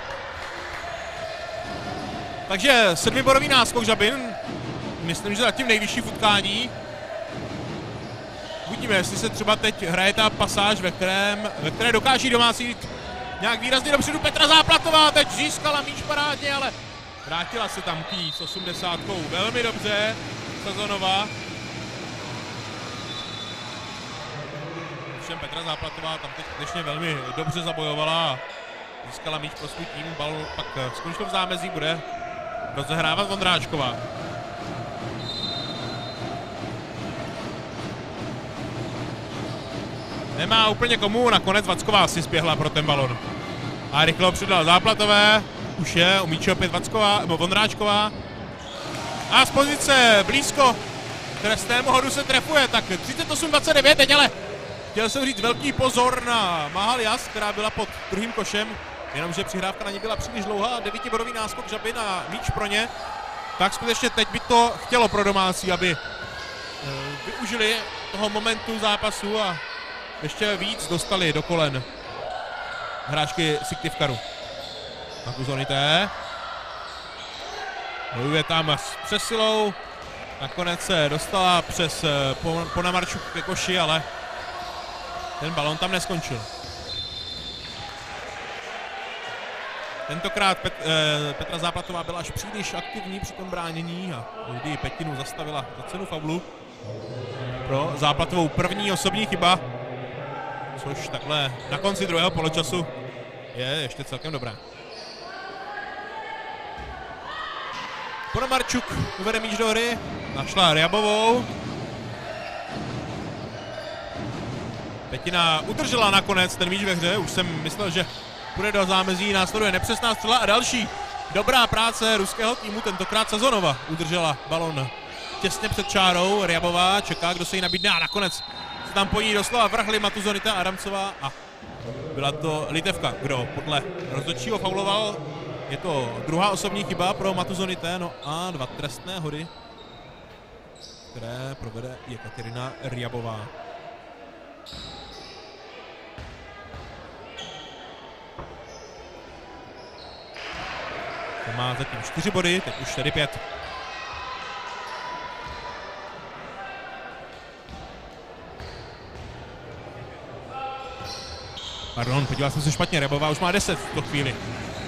Takže sedmibodový náskok Žabin, myslím, že zatím nejvyšší v utkání. Uvidíme, jestli se třeba teď hraje ta pasáž, ve, kterém, ve které dokáží domácí nějak výrazně dopředu. Petra Záplatová teď získala míč parádně, ale vrátila se tam ký s osmdesátkou velmi dobře. Sazonova. Všem Petra Záplatová tam teď skutečně velmi dobře zabojovala a získala míč pro svůj tým. Bal pak skončil v zámezí, bude rozehrávat Vondráčková. Nemá úplně komu, nakonec Vacková si spěhla pro ten balon. A rychle ho přidala Záplatové, už je, umíčí opět Vacková, nebo Vondráčková. A z pozice blízko trestnému hodu se trefuje, tak třicet osm dvacet devět teď, ale chtěl jsem říct velký pozor na Mahal Jas, která byla pod druhým košem, jenomže přihrávka na ní byla příliš dlouhá, devítibodový náskok Žabin a míč pro ně. Tak skutečně teď by to chtělo pro domácí, aby využili toho momentu zápasu a ještě víc dostali do kolen hráčky Syktyvkaru. Matuzonité bojuje tam s přesilou, nakonec se dostala přes Ponamarčuk ke koši, ale ten balon tam neskončil. Tentokrát Pet, eh, Petra Záplatová byla až příliš aktivní při tom bránění a kdy Petinu zastavila za cenu faulu. Pro Záplatovou první osobní chyba, což takhle na konci druhého poločasu je ještě celkem dobré. Ponamarčuk uvede míč do hry, našla Ryabovou. Petina udržela nakonec ten míč ve hře, už jsem myslel, že půjde do zámezí, následuje nepřesná střela a další dobrá práce ruského týmu, tentokrát Sazonova udržela balon těsně před čárou, Ryabová čeká, kdo se jí nabídne a nakonec se tam po ní doslova vrhli Matuzonité a Adamcová a byla to Litevka, kdo podle rozhodčího fauloval. Je to druhá osobní chyba pro Matuzonité, no a dva trestné hody, které provede Jekaterina Ryabová. To má zatím čtyři body, teď už tedy pět. Pardon, podíval jsem se špatně, Ryabová už má deset v tuto chvíli.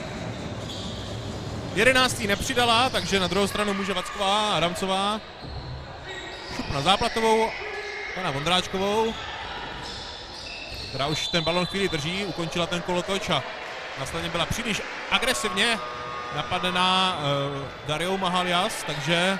jedenáctý nepřidala, takže na druhou stranu může Vacková a Adamcová. Šup na Záplatovou a na Vondráčkovou, která už ten balon chvíli drží, ukončila ten kolotoč a následně byla příliš agresivně napadená uh, Dariou Mahal Jas, takže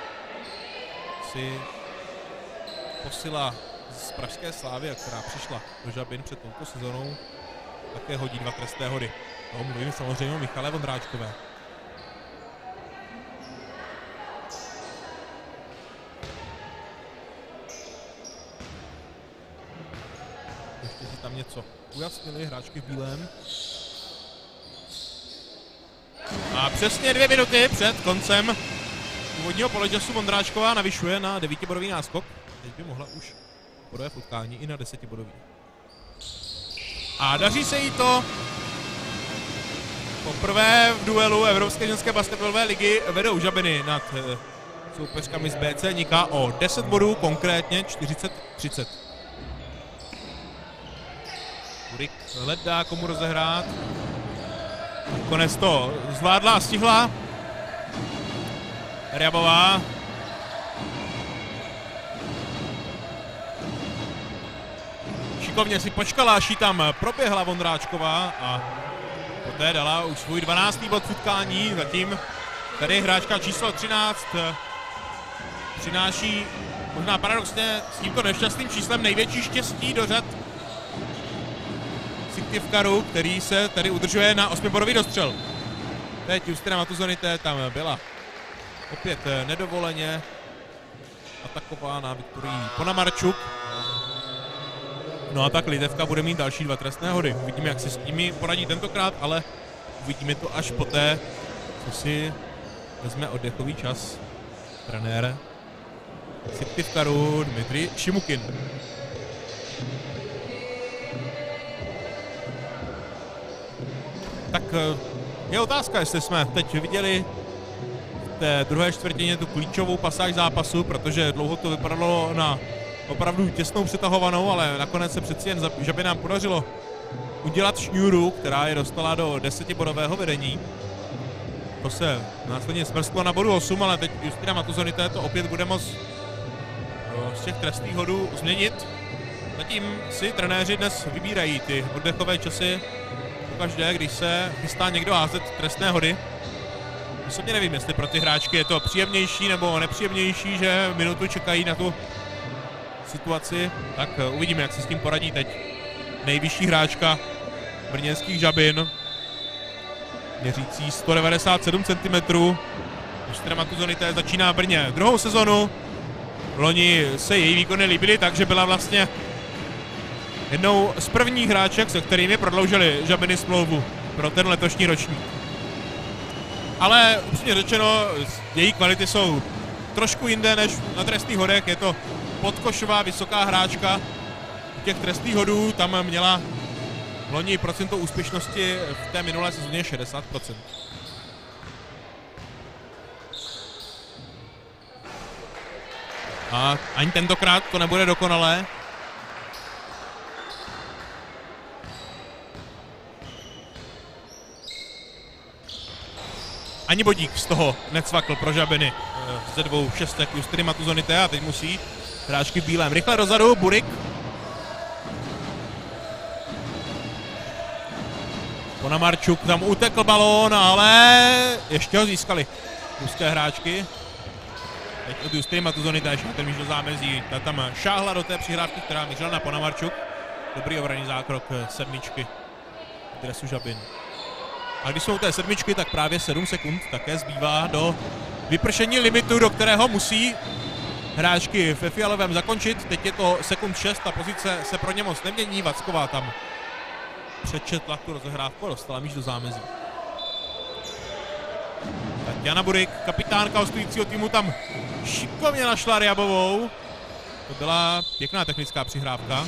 si posila z pražské Slávy, která přišla do Žabin před touto sezónou, také hodí dva trestné hody. No, mluvím samozřejmě o Michale Vondráčkové. Ještě si tam něco ujasnili hráčky v bílém. A přesně dvě minuty před koncem úvodního poločasu Vondráčková navyšuje na devítibodový náskok. Teď by mohla už bodové v utkání i na desetibodový. A daří se jí to. Poprvé v duelu Evropské ženské basketbalové ligy vedou Žabiny nad soupeřkami z B C Nika o deset bodů, konkrétně čtyřicet třicet. Burik hledá, komu rozehrát. Konec to zvládla a stihla. Ryabová. Šikovně si počkala, až jí tam proběhla Vondráčková a poté dala už svůj dvanáctý bod v utkání. Zatím tady hráčka číslo třináct přináší možná paradoxně s tímto nešťastným číslem největší štěstí do řad Syktivkaru, který se tady udržuje na osmibodový dostřel. Teď Justina Matuzonité tam byla opět nedovoleně atakována Viktorií Ponamarčuk. No a tak Litevka bude mít další dva trestné hody. Uvidíme, jak si s nimi poradí tentokrát, ale uvidíme to až poté, co si vezme oddechový čas trenér Syktivkaru Dmitrij Šimukin. Tak je otázka, jestli jsme teď viděli v té druhé čtvrtině tu klíčovou pasáž zápasu, protože dlouho to vypadalo na opravdu těsnou přetahovanou, ale nakonec se přeci jen Žabinám podařilo udělat šňůru, která je dostala do desetibodového vedení. To se následně smrsklo na bodu osm, ale teď Justina Matuzonité to opět bude moct z těch trestných hodů změnit. Zatím si trenéři dnes vybírají ty oddechové časy pokaždé, když se chystá někdo házet trestné hody. Osobně nevím, jestli pro ty hráčky je to příjemnější nebo nepříjemnější, že minutu čekají na tu situaci. Tak uvidíme, jak se s tím poradí teď nejvyšší hráčka brněnských Žabin, měřící sto devadesát sedm centimetrů. Justina Matuzonité začíná v Brně druhou sezonu. Loni se její výkony líbily, takže byla vlastně jednou z prvních hráček, se kterými prodloužili Žabiny smlouvu pro ten letošní ročník. Ale upřímně řečeno, její kvality jsou trošku jinde než na trestných hodech. Je to podkošová vysoká hráčka. U těch trestných hodů tam měla loni procento úspěšnosti v té minulé sezóně šedesát procent. A ani tentokrát to nebude dokonalé. Ani bodík z toho necvakl pro Žabiny ze dvou šestek Justiny Matuzonité a teď musí hráčky v bílém rychle dozadu. Burik. Ponamarčuk, tam utekl balón, ale ještě ho získali ruské hráčky. Teď od Justiny Matuzonité ten míč do zámezí. Ta tam šáhla do té přihrávky, která mířila na Ponamarčuk. Dobrý obranný zákrok sedmičky dresu Žabin. A když jsou té sedmičky, tak právě sedm sekund také zbývá do vypršení limitu, do kterého musí hráčky ve fialovém zakončit. Teď je to sekund šest, ta pozice se pro ně moc nemění. Vacková tam přečetla tu rozehrávku a dostala míč do zámezí. Jana Burik, kapitánka hostujícího týmu, tam šikovně našla Ryabovou. To byla pěkná technická přihrávka.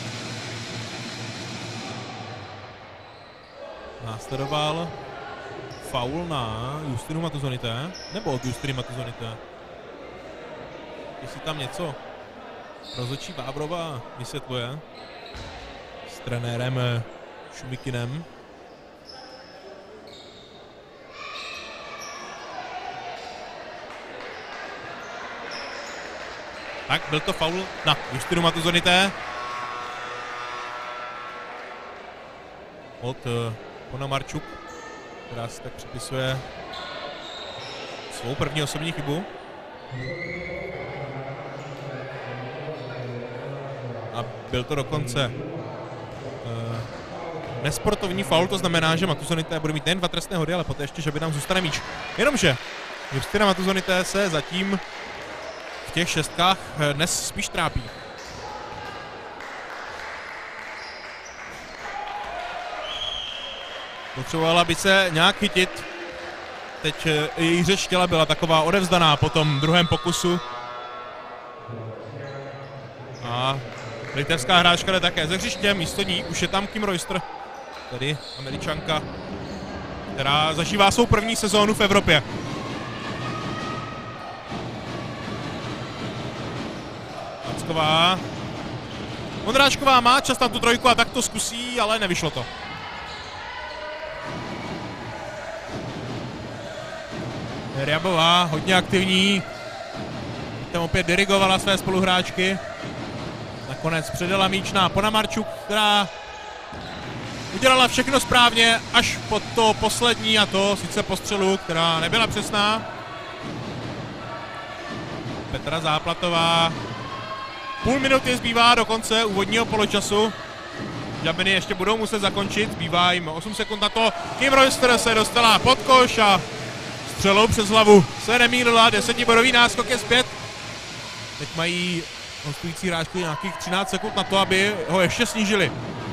Následoval faul na Justinu Matuzonité, nebo od Justiny Matuzonité. Jestli tam něco rozhodčí Vábrova vysvětluje s trenérem Šumikinem. Tak, byl to faul na Justinu Matuzonité. Od Ponamarčuk, která si tak připisuje svou první osobní chybu. A byl to dokonce uh, nesportovní faul, to znamená, že Matuzonité bude mít nejen dva trestné hody, ale poté ještě, že by nám zůstane míč. Jenomže Justina Matuzonité se zatím v těch šestkách dnes spíš trápí. Potřebovala by se nějak chytit. Teď její řeč těla byla taková odevzdaná po tom druhém pokusu. A litevská hráčka jde také ze hřiště, místo ní už je tam Kim Royster, tedy Američanka, která zažívá svou první sezónu v Evropě. Macková. Vondráčková má čas na tu trojku a tak to zkusí, ale nevyšlo to. Ryabová, hodně aktivní. Tam opět dirigovala své spoluhráčky. Nakonec předala míč na Ponamarčuk, která udělala všechno správně až po to poslední, a to sice po střelu, která nebyla přesná. Petra Záplatová. Půl minuty zbývá do konce úvodního poločasu. Žabiny ještě budou muset zakončit, zbývá jim osm sekund na to. Kim Royster se dostala pod koš a střelou přes hlavu se nemýlila, desetibodový náskok je zpět. Teď mají hostující hráčky nějakých třináct sekund na to, aby ho ještě snížili.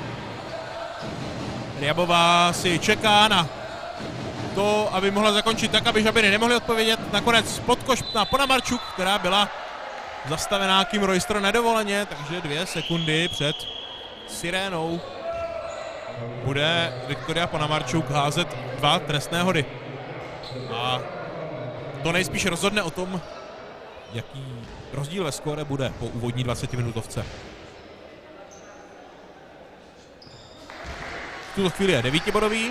Ryabová si čeká na to, aby mohla zakončit tak, aby Žabiny nemohly odpovědět. Nakonec podkoš na Ponamarčuk, která byla zastavená Kim Royster nedovoleně, takže dvě sekundy před sirénou bude Viktoria Ponamarčuk házet dva trestné hody. A to nejspíš rozhodne o tom, jaký rozdíl ve skóre bude po úvodní dvacetiminutovce. V tuto chvíli je devítibodový.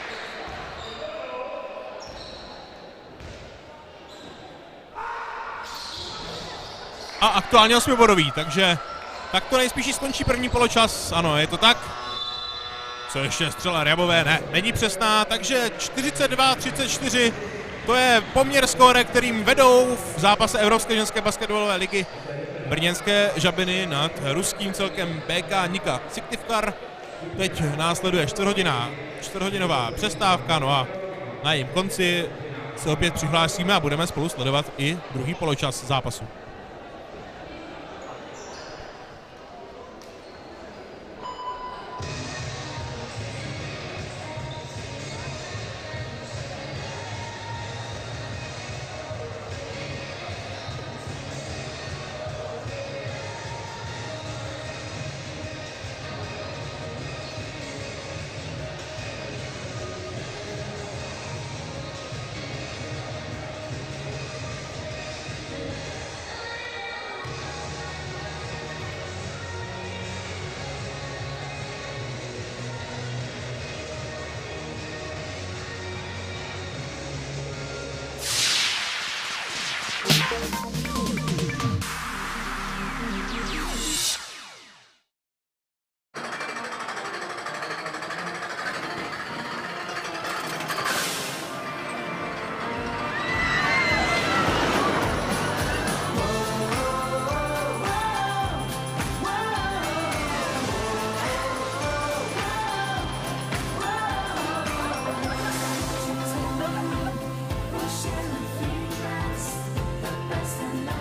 A aktuálně osmibodový, takže tak to nejspíš skončí první poločas. Ano, je to tak. Co ještě střela Ryabové? Ne, není přesná, takže čtyřicet dva třicet čtyři. To je poměr skóre, kterým vedou v zápase Evropské ženské basketbalové ligy brněnské Žabiny nad ruským celkem bé ká Nika Syktyvkar. Teď následuje čtvrthodina, čtvrthodinová přestávka, no a na jejím konci se opět přihlásíme a budeme spolu sledovat i druhý poločas zápasu. Pushing the feelings, the best and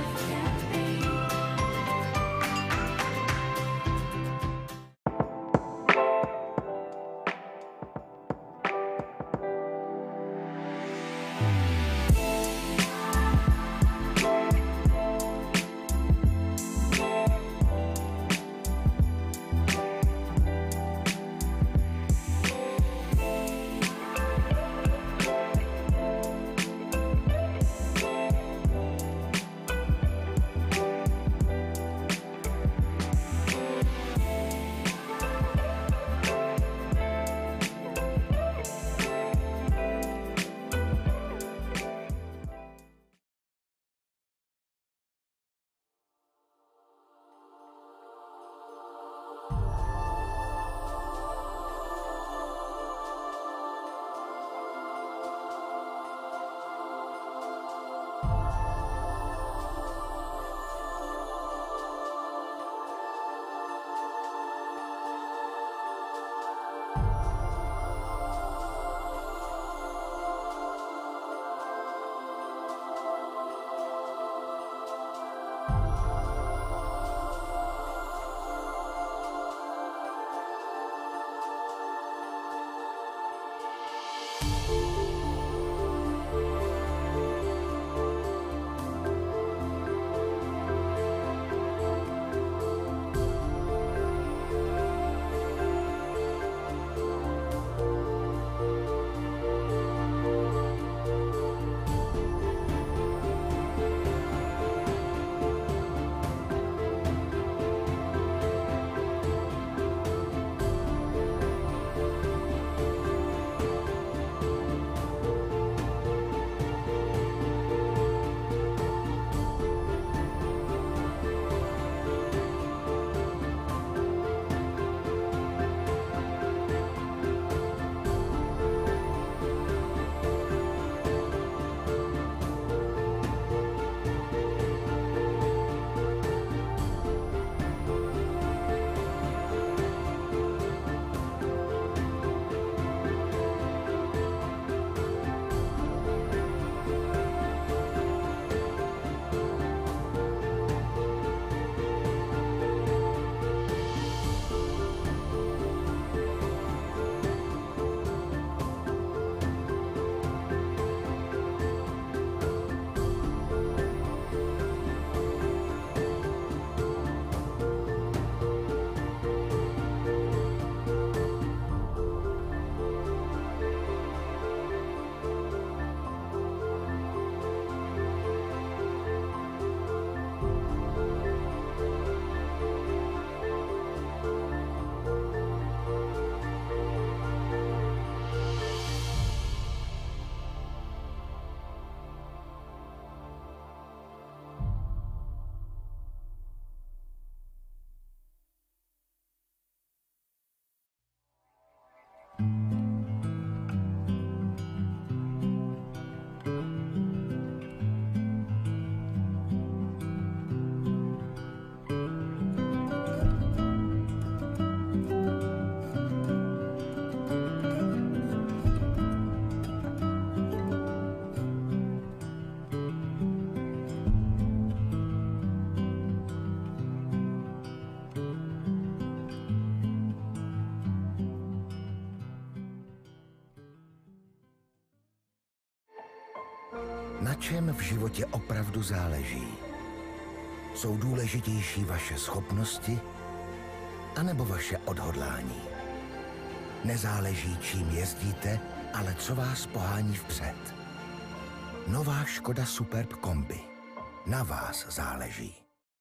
Na čem v životě opravdu záleží? Jsou důležitější vaše schopnosti anebo vaše odhodlání? Nezáleží, čím jezdíte, ale co vás pohání vpřed. Nová Škoda Superb Kombi. Na vás záleží.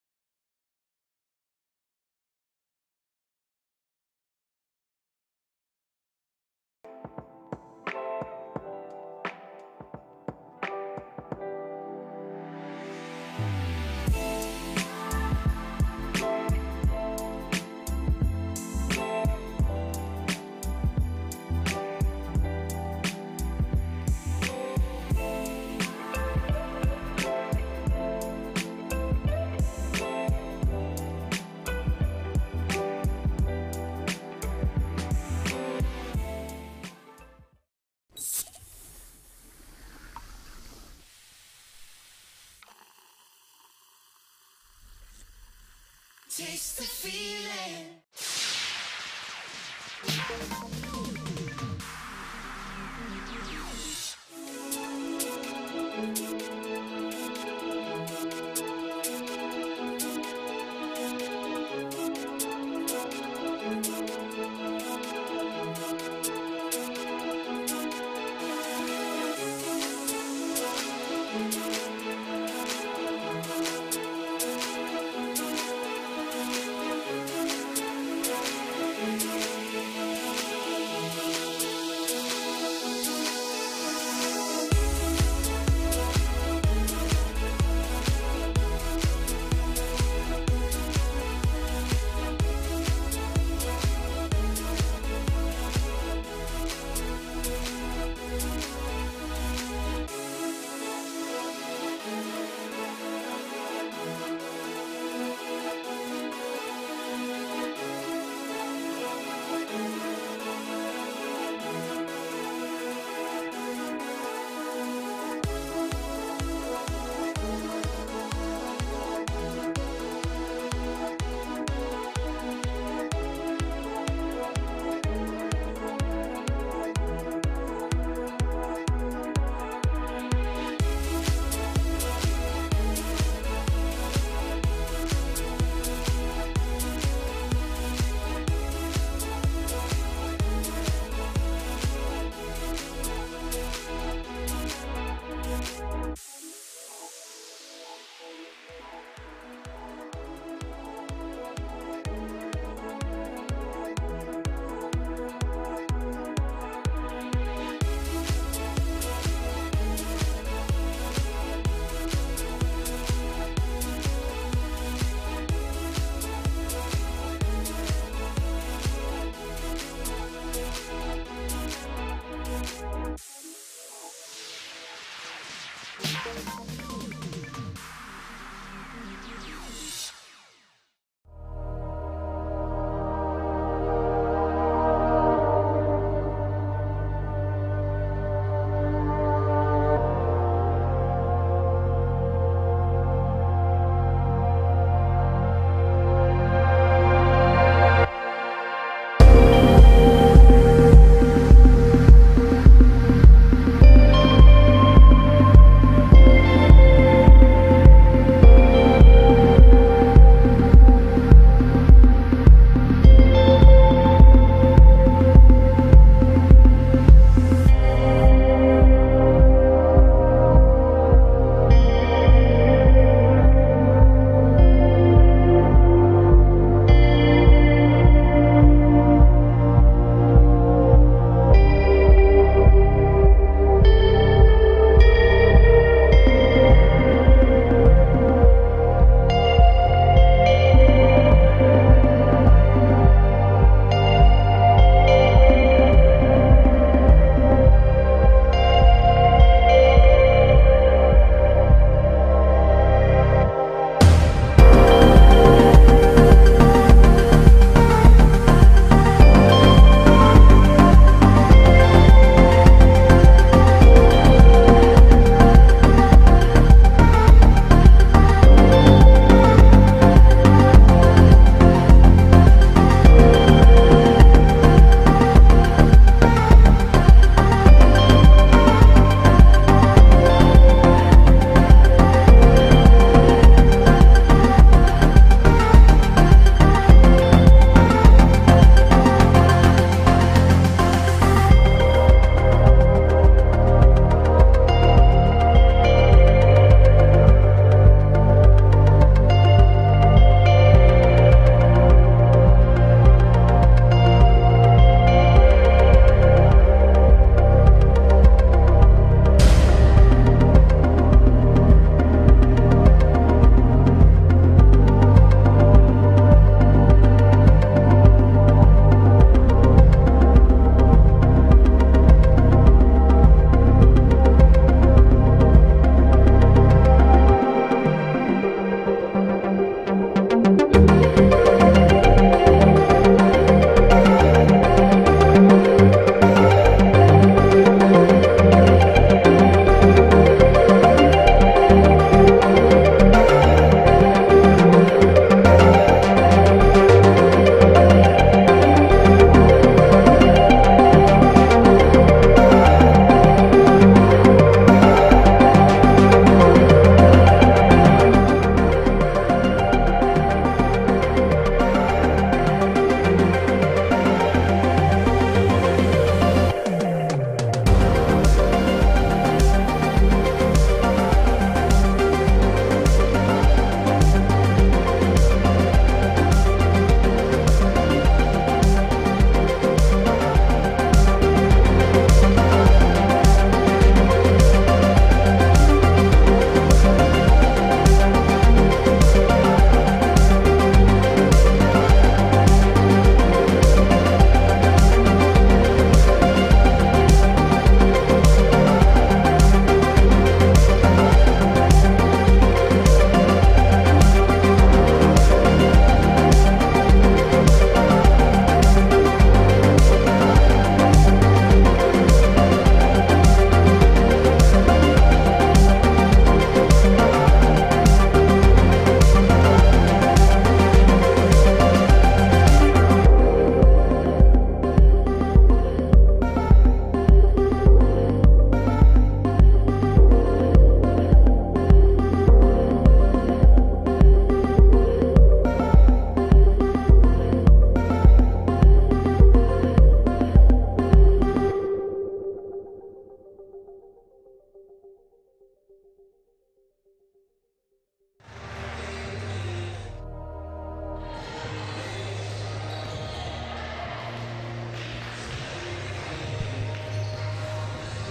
Taste the feeling.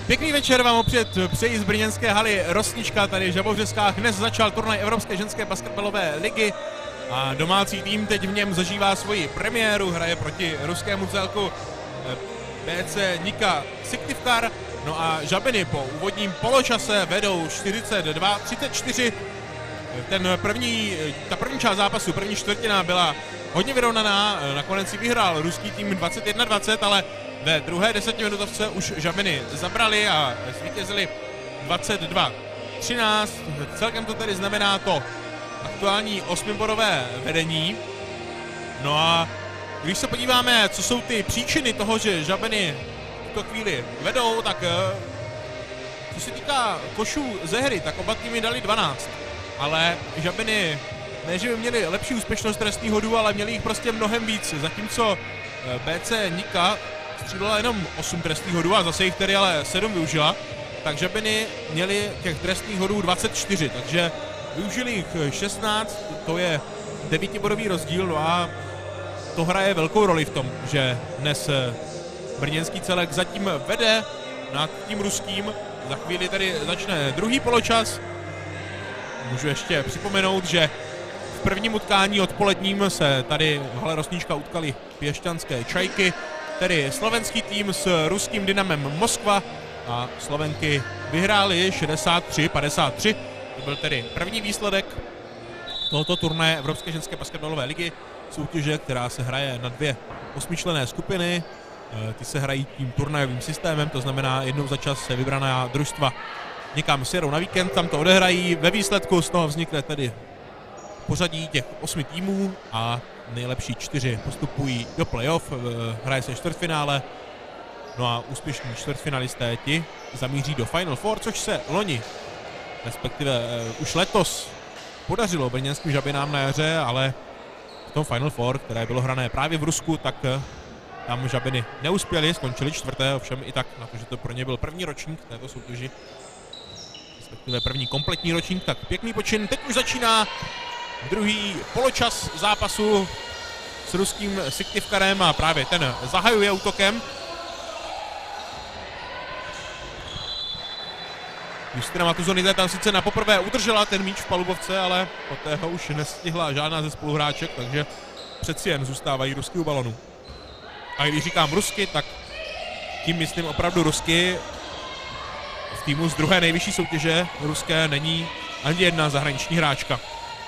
Pěkný večer vám opět přeji z brněnské haly Rosnička tady v Žabovřeskách. Dnes začal turnaj Evropské ženské basketbalové ligy a domácí tým teď v něm zažívá svoji premiéru, hraje proti ruskému celku bé cé Nika Syktyvkar. No a Žabiny po úvodním poločase vedou čtyřicet dva třicet čtyři. Ten první, ta první část zápasu, první čtvrtina byla hodně vyrovnaná, nakonec si vyhrál ruský tým dvacet jedna dvacet, ale ve druhé desetiminutovce už Žabiny zabrali a zvítězili dvacet dva třináct. Celkem to tedy znamená to aktuální osmibodové vedení. No a když se podíváme, co jsou ty příčiny toho, že Žabiny v tuto chvíli vedou, tak co se týká košů ze hry, tak oba týmy dali dvanáct. Ale Žabiny ne, že by měli lepší úspěšnost trestných hodů, ale měli jich prostě mnohem víc, zatímco bé cé Nika střílela jenom osm trestných hodů a zase jich tedy ale sedm využila, tak Žabiny měli těch trestných hodů dvacet čtyři, takže využili jich šestnáct, to je devítibodový rozdíl, no a to hraje velkou roli v tom, že dnes brněnský celek zatím vede nad tím ruským. Za chvíli tedy začne druhý poločas. Můžu ještě připomenout, že v prvním utkání odpoledním se tady v hale Rosnička utkali piešťanské Čajky, tedy slovenský tým s ruským Dynamem Moskva, a Slovenky vyhráli šedesát tři padesát tři. To byl tedy první výsledek tohoto turnaje Evropské ženské basketbalové ligy, soutěže, která se hraje na dvě osmičlenné skupiny. Ty se hrají tím turnajovým systémem, to znamená jednou za čas se vybraná družstva někam sjedou na víkend, tam to odehrají. Ve výsledku z toho vznikne tedy pořadí těch osmi týmů a nejlepší čtyři postupují do playoff, hraje se čtvrtfinále, no a úspěšní čtvrtfinalisté ti zamíří do Final Four, což se loni, respektive uh, už letos podařilo brněnským Žabinám na jaře, ale v tom Final Four, které bylo hrané právě v Rusku, tak uh, tam Žabiny neuspěly, skončili čtvrté, ovšem i tak, na to, že to pro ně byl první ročník této soutěži, respektive první kompletní ročník, tak pěkný počin. Teď už začíná druhý poločas zápasu s ruským Syktyvkarem a právě ten zahajuje útokem. Justina Matuzonidze tam sice na poprvé udržela ten míč v palubovce, ale poté ho už nestihla žádná ze spoluhráček, takže přeci jen zůstávají rusky u balonu. A když říkám rusky, tak tím myslím opravdu rusky. V týmu z druhé nejvyšší soutěže ruské není ani jedna zahraniční hráčka.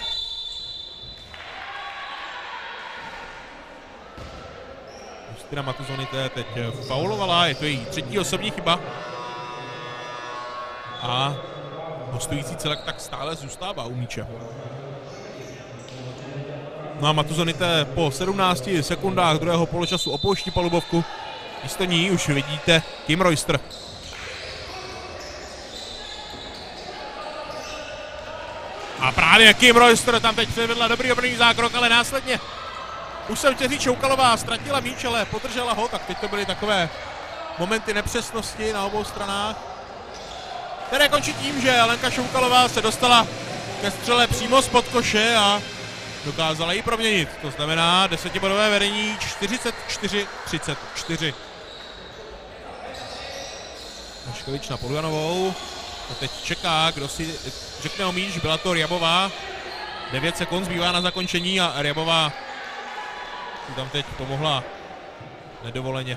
Justina Matuzonidze teď faulovala, je to její třetí osobní chyba. A hostující celek tak stále zůstává u míče. No a Matuzonidze po sedmnácti sekundách druhého poločasu opouští palubovku. Místo ní už vidíte Kim Royster. A právě Kim Royster tam teď předvedla dobrý obrný zákrok, ale následně už jsem chtěl říct, Šoukalová ztratila míč, ale podržela ho, tak teď to byly takové momenty nepřesnosti na obou stranách, které končí tím, že Lenka Šoukalová se dostala ke střele přímo spod koše a dokázala ji proměnit. To znamená desetibodové vedení čtyřicet čtyři třicet čtyři. Maškovič na Poljanovou. A teď čeká, kdo si řekne o míč, byla to Ryabová. devět sekund zbývá na zakončení a Ryabová si tam teď pomohla nedovoleně.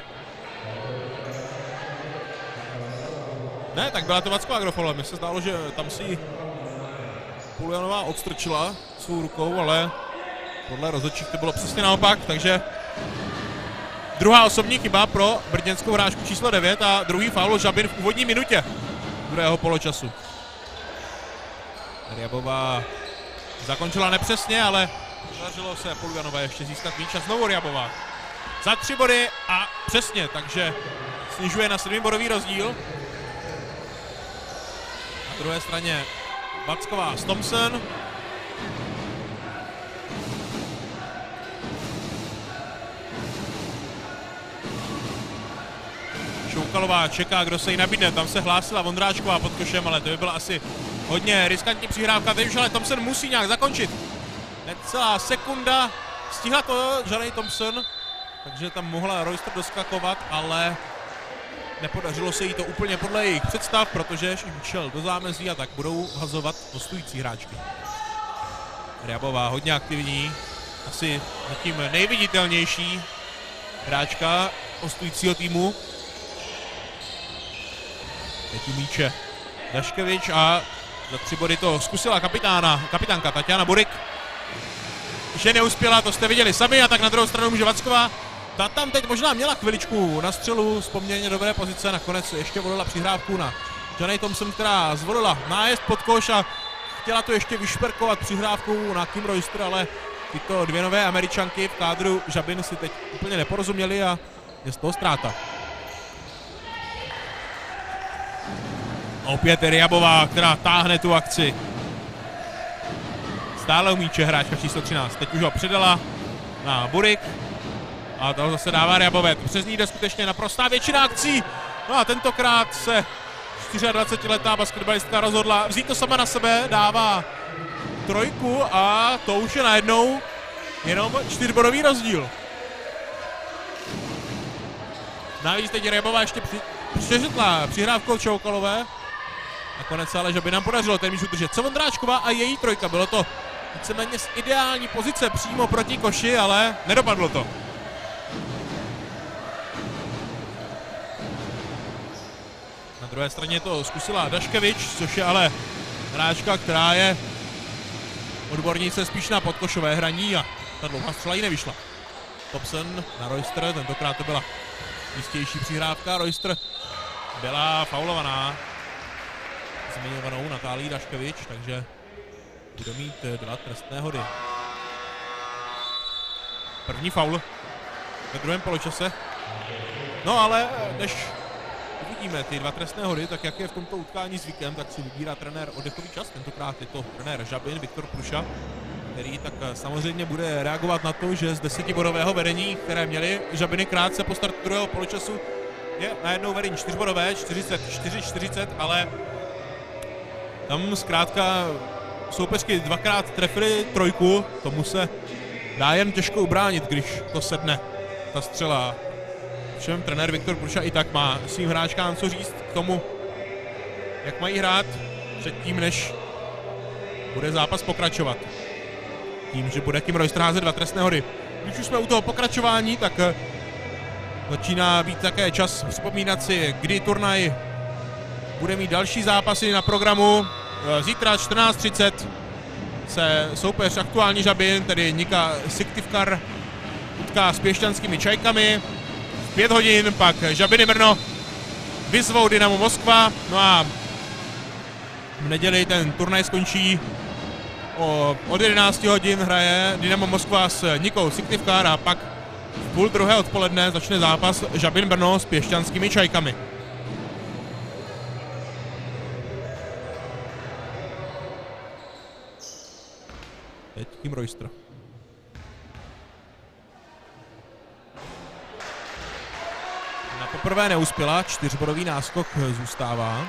Ne, tak byla to Vacková Grofola. Mně se zdálo, že tam si Poljanová odstrčila svou rukou, ale podle rozhodčích to bylo přesně naopak, takže druhá osobní chyba pro brněnskou hráčku číslo devět a druhý faul Žabin v úvodní minutě druhého poločasu. Ryabová zakončila nepřesně, ale podařilo se Poljanové ještě získat míč a znovu Ryabová za tři body a přesně, takže snižuje na sedmibodový rozdíl. Na druhé straně Vacková s Thompson. Šoukalová čeká, kdo se jí nabídne. Tam se hlásila Vondráčková pod košem, ale to by byla asi hodně riskantní přihrávka. Teď už ale Thompson musí nějak zakončit. Necelá sekunda. Stihla to Janey Thompson, takže tam mohla Royster doskakovat, ale Nepodařilo se jí to úplně podle jejich představ, protože šel do zámezí a tak budou hazovat hostující hráčky. Ryabová hodně aktivní, asi zatím nejviditelnější hráčka hostujícího týmu. Teď u míče Daškevič a za tři body to zkusila kapitána, kapitánka Tatiana Burik. Že neuspěla, to jste viděli sami, a tak na druhou stranu může Vacková. Ta tam teď možná měla chviličku na střelu z poměrně dobré pozice, nakonec ještě volila přihrávku na Johnny Thompson, která zvolila nájezd pod koš a chtěla to ještě vyšperkovat přihrávku na Kim Royster, ale tyto dvě nové Američanky v kádru Žabin si teď úplně neporozuměli a je z toho ztráta. Opět Ryabová, která táhne tu akci. Stále u míče hráčka číslo třináct. Teď už ho předala na Burik. A to zase dává Ryabové. Přes ní jde skutečně naprostá většina akcí. No a tentokrát se dvacetičtyřletá basketbalistka rozhodla vzít to sama na sebe. Dává trojku a to už je najednou jenom čtyřbodový rozdíl. Navíc teď Ryabová ještě při, přeřetla přihrávkou Čoukalové. Nakonec se ale že by nám podařilo ten míč udržet. Co Vondráčková a její trojka. Bylo to víceméně z ideální pozice přímo proti koši, ale nedopadlo to. Na druhé straně to zkusila Daškevič, což je ale hráčka, která je odbornice spíš na podkošové hraní a ta dlouhá střela jí nevyšla. Thompson na Royster, tentokrát to byla jistější přihrávka. Royster byla faulovaná zmiňovanou Natálii Daškevič, takže bude mít dva trestné hody. První faul ve druhém poločase. No ale než uvidíme ty dva trestné hody, tak jak je v tomto utkání zvykem, tak si vybírá trenér oddechový čas. Tentokrát je to trenér Žabin, Viktor Pruša, který tak samozřejmě bude reagovat na to, že z desetibodového vedení, které měli Žabiny krátce po startu druhého poločasu, je najednou vedení čtyřbodové, čtyřicet čtyři čtyřicet, ale tam zkrátka soupeřky dvakrát trefili trojku, tomu se dá jen těžko ubránit, když to sedne ta střela. Všem trenér Viktor Pruša i tak má svým hráčkám co říct k tomu, jak mají hrát předtím, než bude zápas pokračovat. Tím, že bude Kim Royster házet dva trestné hody. Když už jsme u toho pokračování, tak začíná být také čas připomínat si, kdy turnaj bude mít další zápasy na programu. Zítra čtrnáct třicet se soupeř aktuální Žabin, tedy Nika Syktivkar, utká s pěšťanskými Čajkami. V pět hodin pak Žabiny Brno vyzvou Dynamo Moskva. No a v neděli ten turnaj skončí. O, od jedenácti hodin hraje Dynamo Moskva s Nikou Syktivkar a pak v půl druhé odpoledne začne zápas Žabin Brno s pěšťanskými Čajkami. Teď Kim Royster. Na poprvé neuspěla, čtyřbodový náskok zůstává.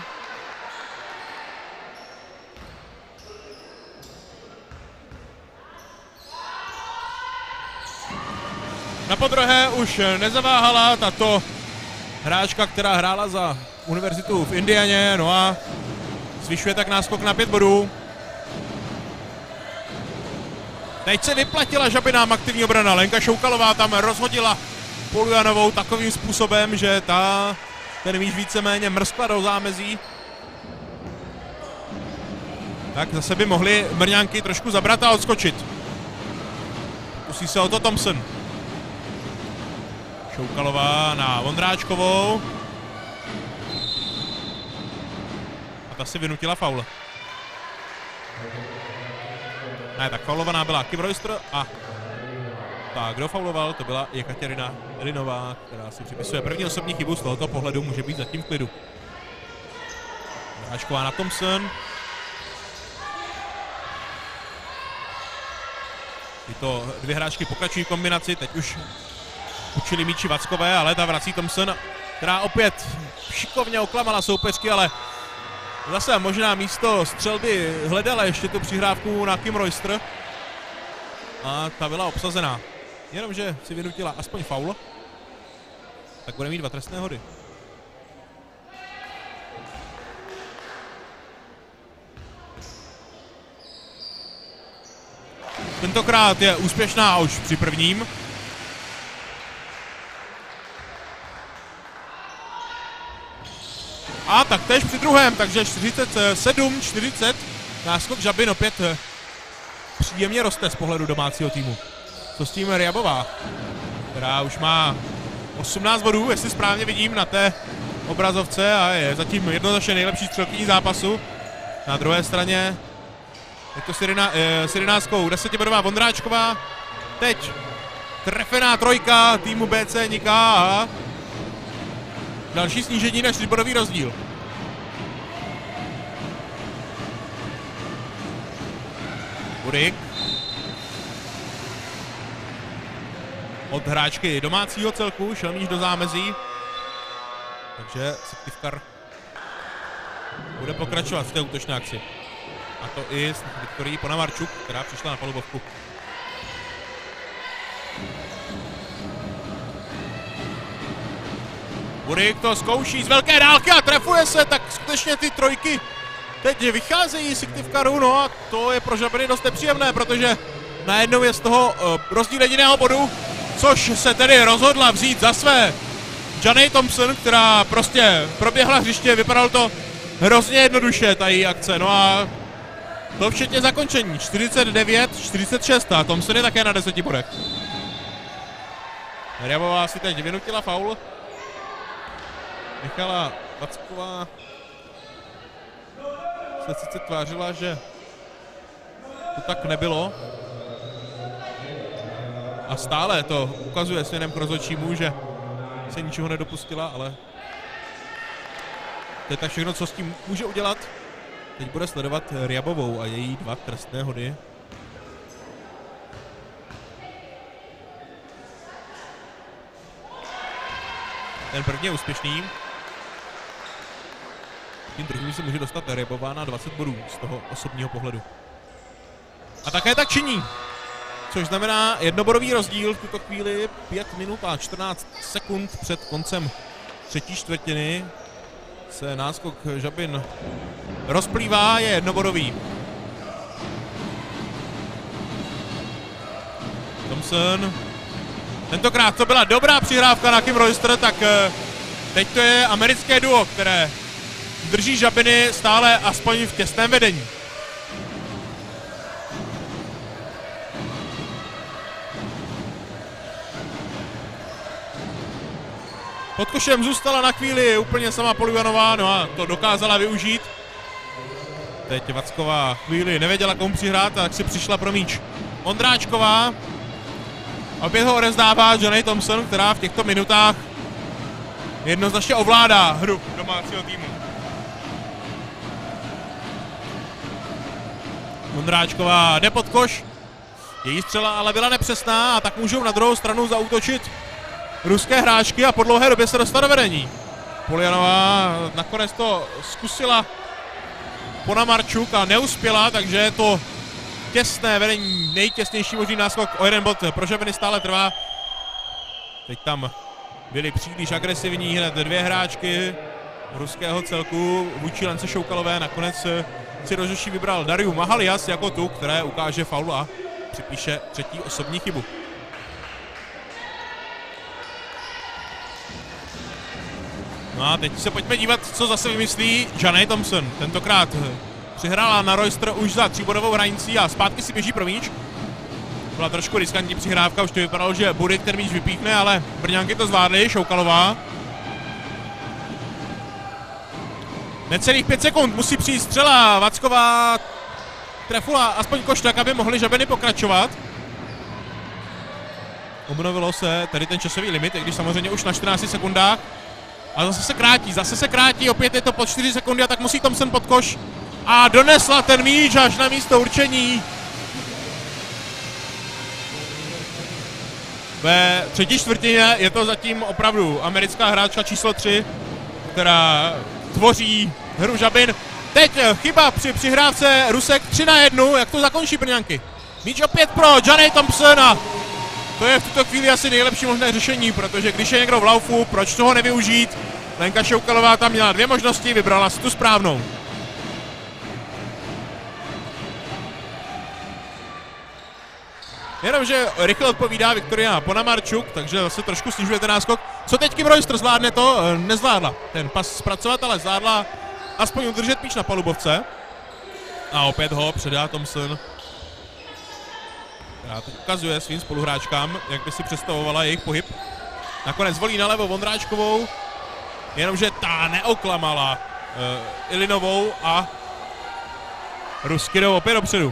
Na podruhé už nezaváhala tato hráčka, která hrála za univerzitu v Indianě, no a zvyšuje tak náskok na pět bodů. Teď se vyplatila Žabinám aktivní obrana. Lenka Šoukalová tam rozhodila Polujanovou takovým způsobem, že ta ten míč víceméně mrskla do zámezí. Tak zase by mohli Brňanky trošku zabrat a odskočit. Musí se o to Thompson. Šoukalová na Vondráčkovou. A ta si vynutila faul. Ne, tak faulovaná byla Kim Royster a ta, kdo fauloval, to byla Jekaterina Elinová, která si připisuje první osobní chybu, z tohoto pohledu může být zatím v klidu. Hráčková na Thompson. Tyto dvě hráčky pokračují kombinaci, teď už učili míči Vackové, ale ta vrací Thompson, která opět šikovně oklamala soupeřky, ale zase možná místo střelby hledala ještě tu přihrávku na Kim Royster. A ta byla obsazená. Jenomže si vynutila aspoň faul. Tak bude mít dva trestné hody. Tentokrát je úspěšná už při prvním. A taktéž při druhém, takže čtyřicet sedm čtyřicet. Náskok Žabin opět příjemně roste z pohledu domácího týmu. Co s tím Ryabová, která už má osmnáct bodů, jestli správně vidím na té obrazovce, a je zatím jednoznačně nejlepší střelkyní zápasu. Na druhé straně je to s jedenáctkou desetibodová Vondráčková. Teď trefená trojka týmu B C Niká a další snížení na čtyřbodový rozdíl. Burik. Od hráčky domácího celku šel míč do zámezí. Takže Syktyvkar bude pokračovat v té útočné akci. A to i s Viktorií Ponamarčuk, která přišla na palubovku. Burik to zkouší z velké dálky a trefuje se, tak skutečně ty trojky teď vycházejí Syktyvkaru, no a to je pro Žabiny dost nepříjemné, protože najednou je z toho uh, rozdíl jediného bodu, což se tedy rozhodla vzít za své Janay Thompson, která prostě proběhla hřiště, vypadalo to hrozně jednoduše, ta její akce, no a to včetně zakončení, čtyřicet devět čtyřicet šest a Thompson je také na deseti bodech. Ryabová si teď vynutila faul. Michala Vacková se sice tvářila, že to tak nebylo. A stále to ukazuje směrem k rozhodčímu, že se ničeho nedopustila, ale to je tak všechno, co s tím může udělat. Teď bude sledovat Ryabovou a její dva trestné hody. Ten první je úspěšný. Tím druhým se může dostat Ryabová na dvacet bodů z toho osobního pohledu. A také tak činí. Což znamená jednobodový rozdíl v tuto chvíli pět minut a čtrnáct sekund před koncem třetí čtvrtiny. Se náskok Žabin rozplývá, je jednobodový. Thompson. Tentokrát to byla dobrá přihrávka na Kim Royster, tak teď to je americké duo, které drží Žabiny stále aspoň v těsném vedení. Pod košem zůstala na chvíli úplně sama Polivanová, no a to dokázala využít. Teď Vacková chvíli nevěděla, komu přihrát, tak si přišla pro míč Ondráčková. Opět ho odezdává Janay Thompson, která v těchto minutách jednoznačně ovládá hru domácího týmu. Ondráčková jde pod koš, její střela ale byla nepřesná a tak můžou na druhou stranu zaútočit ruské hráčky a po dlouhé době se dostat do vedení. Poljanová nakonec to zkusila Ponamarčuk a neuspěla, takže to těsné vedení, nejtěsnější možný náskok o jeden bod pro Žabiny stále trvá. Teď tam byly příliš agresivní hned dvě hráčky ruského celku vůči Lence Šoukalové. Nakonec si rozhodčí vybral Dariu Mahalias jako tu, které ukáže faul a připíše třetí osobní chybu. No a teď se pojďme dívat, co zase vymyslí Janay Thompson. Tentokrát přihrála na Royster už za tříbodovou hranicí a zpátky si běží pro míč. Byla trošku riskantní přihrávka, už to vypadalo, že Burik ten míč vypíchne, ale Brňanky to zvládly, Šoukalová. Necelých pět sekund musí přijít střela, Vacková trefula aspoň koš tak, aby mohli Žabiny pokračovat. Obnovilo se tady ten časový limit, i když samozřejmě už na čtrnácti sekundách. A zase se krátí, zase se krátí, opět je to po čtyři sekundy a tak musí Thompson pod koš. A donesla ten míč až na místo určení. Ve třetí čtvrtině je to zatím opravdu americká hráčka číslo tři, která tvoří hru Žabin. Teď chyba při přihrávce Rusek tři na jednu, jak to zakončí Brňanky. Míč opět pro Janay Thompson a to je v tuto chvíli asi nejlepší možné řešení, protože když je někdo v laufu, proč toho nevyužít? Lenka Šoukalová tam měla dvě možnosti, vybrala si tu správnou. Jenomže rychle odpovídá Viktoria Ponamarčuk, takže zase trošku snižuje ten náskok. Co teď Kim Royster zvládne to? Nezvládla ten pas zpracovat, ale zvládla aspoň udržet míč na palubovce. A opět ho předá Thompson. Která teď ukazuje svým spoluhráčkám, jak by si představovala jejich pohyb. Nakonec volí nalevo Vondráčkovou, jenomže ta neoklamala uh, Ilinovou a Rusky jdou opět dopředu.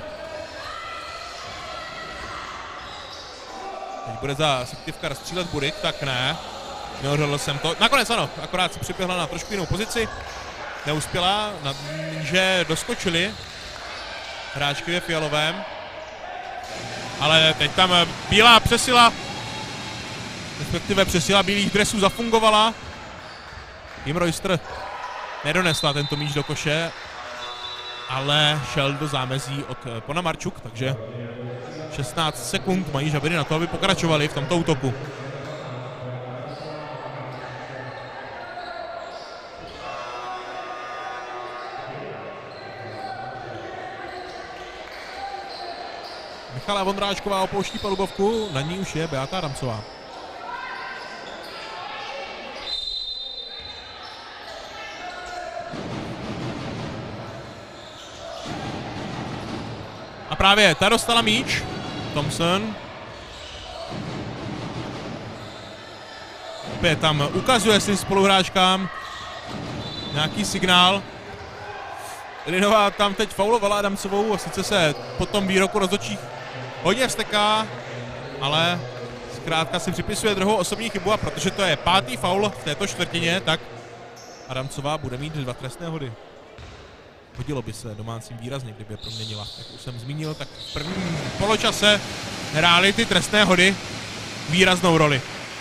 Teď bude za Syktivkar střílet Burik, tak ne. Neodhodl jsem to. Nakonec ano, akorát se připěhla na trošku jinou pozici. Neuspěla, na, že doskočili hráčky ve fialovém. Ale teď tam bílá přesila, respektive přesila bílých dresů zafungovala. Kim Royster nedonesla tento míč do koše, ale šel do zámezí od Ponamarčuk, takže šestnáct sekund mají Žabiry na to, aby pokračovali v tomto útoku. Michala Vondráčková opouští palubovku, na ní už je Beata Adamcová. A právě ta dostala míč. Thompson. Opět tam ukazuje svým spoluhráčkám nějaký signál. Ilinová tam teď faulovala Adamcovou a sice se po tom výroku rozhodčích hodně vzteká, ale zkrátka si připisuje druhou osobní chybu a protože to je pátý faul v této čtvrtině, tak Adamcová bude mít dva trestné hody. Hodilo by se domácím výrazně, kdyby je proměnila. Jak už jsem zmínil, tak v prvním poločase hrály ty trestné hody výraznou roli.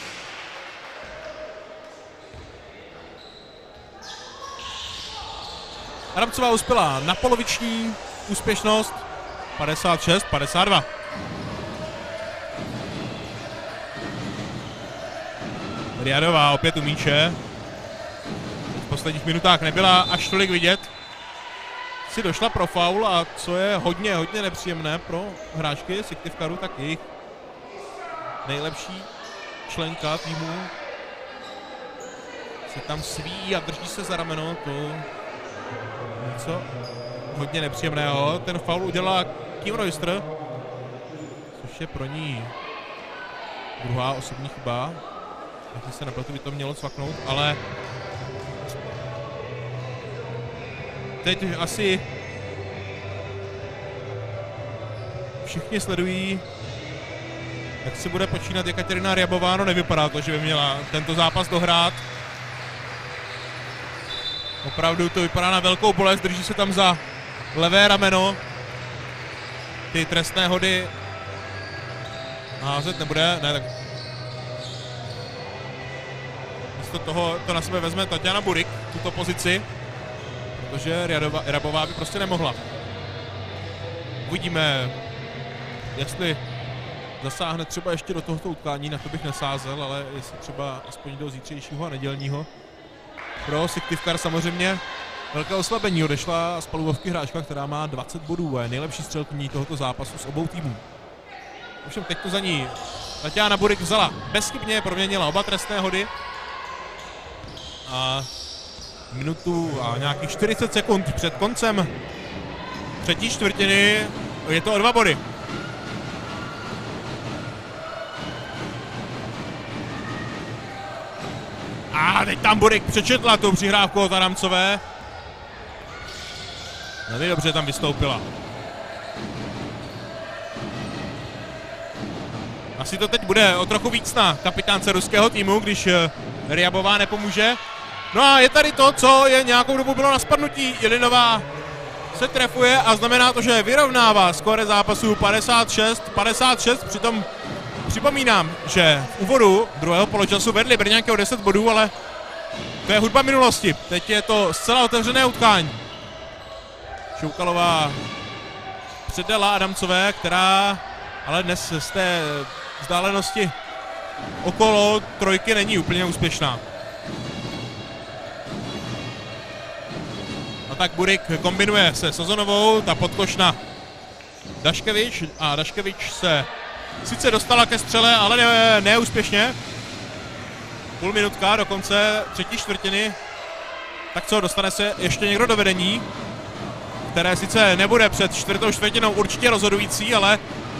Adamcová uspěla na poloviční úspěšnost padesát šest padesát dva. Riadová opět u míče. V posledních minutách nebyla až tolik vidět. Si došla pro faul a co je hodně, hodně nepříjemné pro hráčky Syktivkaru, tak jejich nejlepší členka týmu se tam sví a drží se za rameno, to něco hodně nepříjemného. Ten faul udělala Kim Royster, což je pro ní druhá osobní chyba. Takže se nepletu, by to mělo cvaknout, ale teď asi všichni sledují, jak se bude počínat Jekaterina Ryabová. No nevypadá to, že by měla tento zápas dohrát. Opravdu to vypadá na velkou bolest, drží se tam za levé rameno. Ty trestné hody házet nebude, ne, tak místo toho to na sebe vezme Tatiana Burik, tuto pozici, protože Ryabová by prostě nemohla. Uvidíme, jestli zasáhne třeba ještě do tohoto utkání, na to bych nesázel, ale jestli třeba aspoň do zítřejšího a nedělního. Pro Syktivkar samozřejmě velké oslabení, odešla z palubovky hráčka, která má dvacet bodů a je nejlepší střelkyní tohoto zápasu z obou týmů. Ovšem teď to za ní Tatiana Burik vzala bezchybně, proměnila oba trestné hody. A minutu a nějakých čtyřicet sekund před koncem třetí čtvrtiny je to o dva body. A teď tam Burik přečetla tu přihrávku od Adamcové. Nevím, dobře tam vystoupila. Asi to teď bude o trochu víc na kapitánce ruského týmu, když Ryabová nepomůže. No a je tady to, co je nějakou dobu bylo na spadnutí. Ilinová se trefuje a znamená to, že vyrovnává skóre zápasu padesát šest padesát šest. Přitom připomínám, že v úvodu druhého poločasu vedli Brňanky o deset bodů, ale to je hudba minulosti. Teď je to zcela otevřené utkání. Šoukalová předala Adamcové, která ale dnes z té vzdálenosti okolo trojky není úplně úspěšná. A tak Burik kombinuje se Sozonovou, ta podkoš na Daškevič a Daškevič se sice dostala ke střele, ale ne, neúspěšně. Půl minutka do konce třetí čtvrtiny. Tak co, dostane se ještě někdo do vedení, které sice nebude před čtvrtou čtvrtinou určitě rozhodující, ale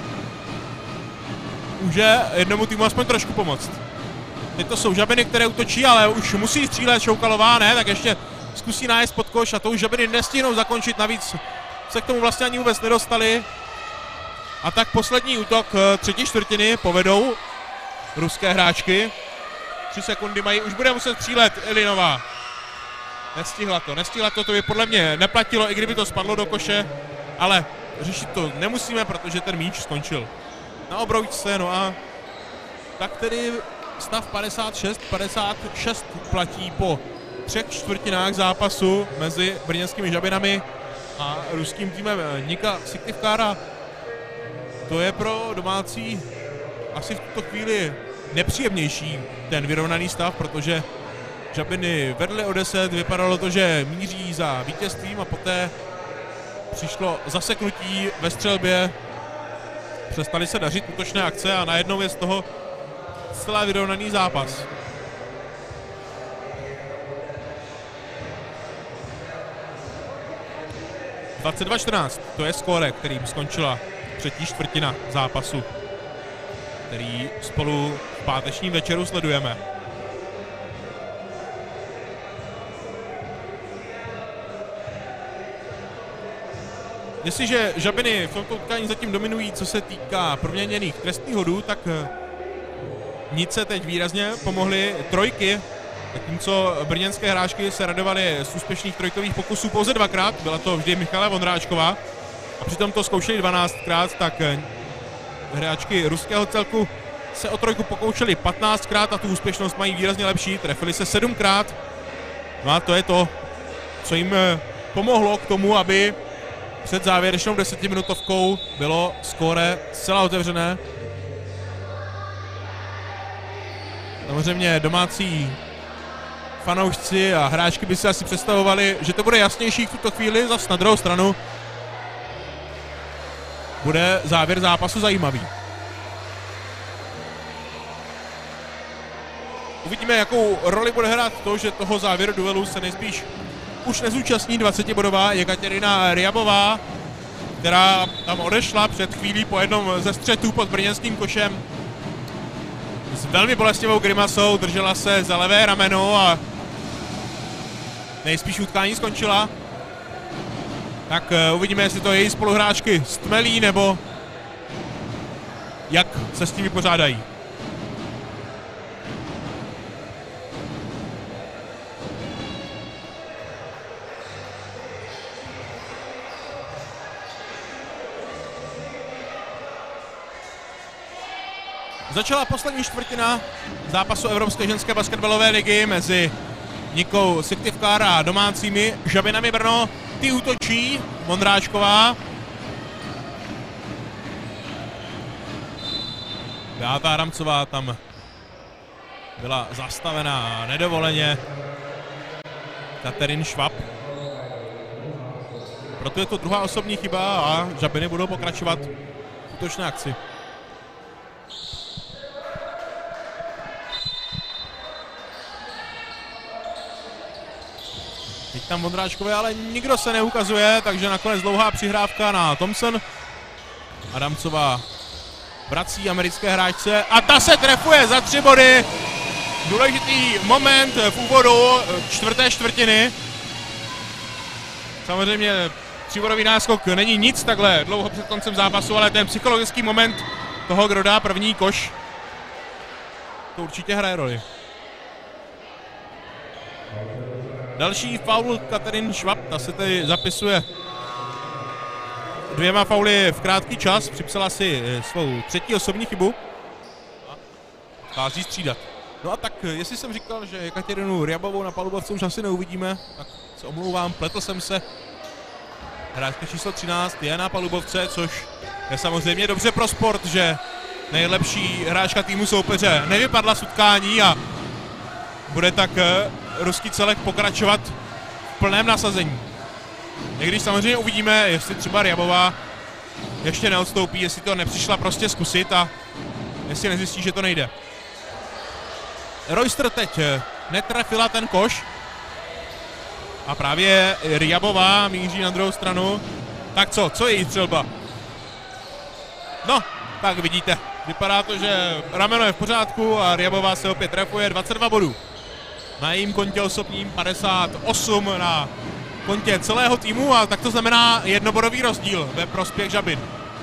může jednomu týmu aspoň trošku pomoct. Teď to jsou Žabiny, které útočí, ale už musí střílet. Šoukalová, ne, tak ještě zkusí nájezd pod koš a to už Žabiny nestihnou zakončit, navíc se k tomu vlastně ani vůbec nedostali. A tak poslední útok třetí čtvrtiny povedou ruské hráčky. Tři sekundy mají, už bude muset střílet Ilinová. Nestihla to, nestihla to, to by podle mě neplatilo, i kdyby to spadlo do koše, ale řešit to nemusíme, protože ten míč skončil na obroučce, no a tak tedy stav padesát šest padesát šest platí po třech čtvrtinách zápasu mezi brněnskými Žabinami a ruským týmem Nika Syktyvkar. To je pro domácí asi v tuto chvíli nepříjemnější ten vyrovnaný stav, protože Žabiny vedly o deset, vypadalo to, že míří za vítězstvím a poté přišlo zaseknutí ve střelbě, přestali se dařit útočné akce a najednou je z toho zcela vyrovnaný zápas. dvacet dva čtrnáct, to je skóre, kterým skončila třetí čtvrtina zápasu, který spolu v pátečním večeru sledujeme. Jestliže Žabiny v tomto utkání zatím dominují, co se týká proměněných trestných hodů, tak Nice teď výrazně pomohly trojky, zatímco brněnské hráčky se radovaly z úspěšných trojkových pokusů pouze dvakrát, byla to vždy Michala Vondráčková, a přitom to zkoušeli dvanáctkrát, tak hráčky ruského celku se o trojku pokoušeli patnáctkrát a tu úspěšnost mají výrazně lepší, trefili se sedmkrát, no a to je to, co jim pomohlo k tomu, aby před závěrečnou desetiminutovkou bylo skóre zcela otevřené. Samozřejmě domácí fanoušci a hráčky by si asi představovali, že to bude jasnější v tuto chvíli, zas na druhou stranu bude závěr zápasu zajímavý. Uvidíme, jakou roli bude hrát to, že toho závěru duelu se nejspíš už nezúčastní dvacetibodová Jekaterina Ryabová, která tam odešla před chvílí po jednom ze střetů pod brněnským košem s velmi bolestivou grimasou, držela se za levé rameno a nejspíš utkání skončila. Tak uh, uvidíme, jestli to její spoluhráčky stmelí, nebo jak se s tím vypořádají. Začala poslední čtvrtina zápasu Evropské ženské basketbalové ligy mezi Nikou Syktyvkar a domácími Žabinami Brno. Ty útočí, Vondráčková. Beata Adamcová tam byla zastavená nedovoleně Katerin Švab. Proto je to druhá osobní chyba a Žabiny budou pokračovat v útočné akci. Teď tam Vondráčkové, ale nikdo se neukazuje, takže nakonec dlouhá přihrávka na Thompson. Adamcová vrací americké hráčce a ta se trefuje za tři body. Důležitý moment v úvodu čtvrté čtvrtiny. Samozřejmě třibodový náskok není nic takhle dlouho před koncem zápasu, ale ten psychologický moment toho, kdo dá první koš, to určitě hraje roli. Další faul Katerin Švab, ta se tady zapisuje dvěma fauly v krátký čas, připsala si svou třetí osobní chybu a chází střídat. No a tak, jestli jsem říkal, že Jekaterinu Ryabovou na palubovce už asi neuvidíme, tak se omlouvám, pletl jsem se. Hráčka číslo třináct je na palubovce, což je samozřejmě dobře pro sport, že nejlepší hráčka týmu soupeře nevypadla z utkání a bude tak ruský celek pokračovat v plném nasazení. I když samozřejmě uvidíme, jestli třeba Ryabová ještě neodstoupí, jestli to nepřišla prostě zkusit a jestli nezjistí, že to nejde. Royster teď netrefila ten koš a právě Ryabová míří na druhou stranu. Tak co, co je jí střelba? No, tak vidíte, vypadá to, že rameno je v pořádku a Ryabová se opět trefuje, dvacet dva bodů. Na jejím kontě osobním, padesát osm na kontě celého týmu a tak to znamená jednobodový rozdíl ve prospěch Žabin.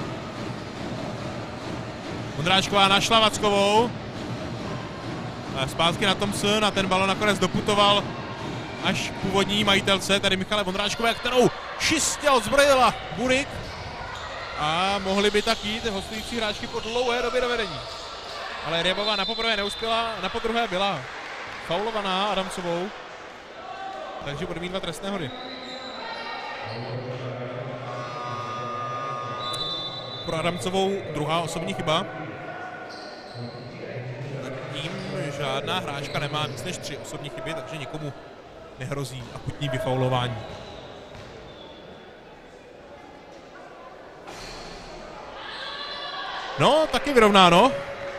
Vondráčková našla Vackovou. Zpátky na Thompson a ten balon nakonec doputoval až k původní majitelce, tady Michale Vondráčkové, kterou čistě odzbrojila Burik. A mohli by tak jít hostující hráčky po dlouhé době do vedení. Ale Ryabová na poprvé neuspěla, na podruhé byla faulovaná Adamcovou. Takže bude mít dva trestné hody. Pro Adamcovou druhá osobní chyba. Tím žádná hráčka nemá víc než tři osobní chyby, takže nikomu nehrozí akutní vyfaulování. No, taky vyrovnáno.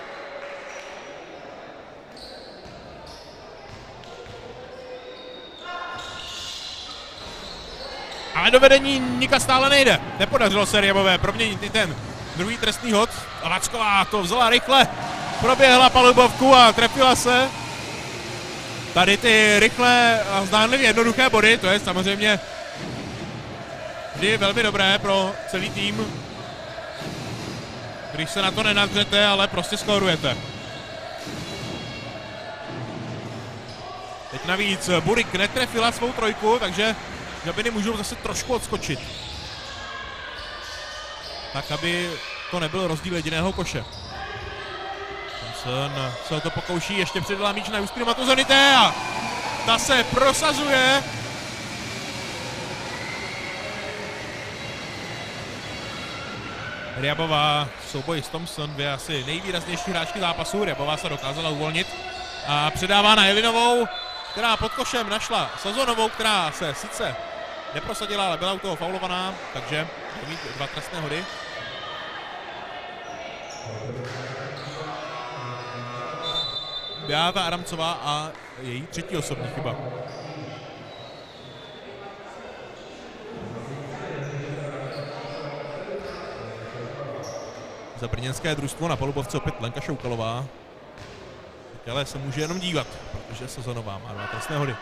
Ale do vedení Nika stále nejde. Nepodařilo se Ryabové proměnit i ten druhý trestný hod. A Vacková to vzala rychle. Proběhla palubovku a trefila se. Tady ty rychlé a zdánlivě jednoduché body, to je samozřejmě vždy velmi dobré pro celý tým. Když se na to nenadřete, ale prostě skórujete. Teď navíc Burik netrefila svou trojku, takže Žabiny můžou zase trošku odskočit. Tak, aby to nebyl rozdíl jediného koše. Thompson se o to pokouší, ještě předala míč na Justinu Matuzonité a ta se prosazuje. Ryabová v souboji s Thompson, dvě asi nejvýraznější hráčky zápasu. Ryabová se dokázala uvolnit a předává na Jelinovou, která pod košem našla Sazonovou, která se sice neprosadila, ale byla u toho faulovaná, takže bude mít dva trestné hody. Beata Adamcová a její třetí osobní chyba. Za brněnské družstvo na palubovce opět Lenka Šoukalová. Ale se může jenom dívat, protože Sazonová má dva trestné hody.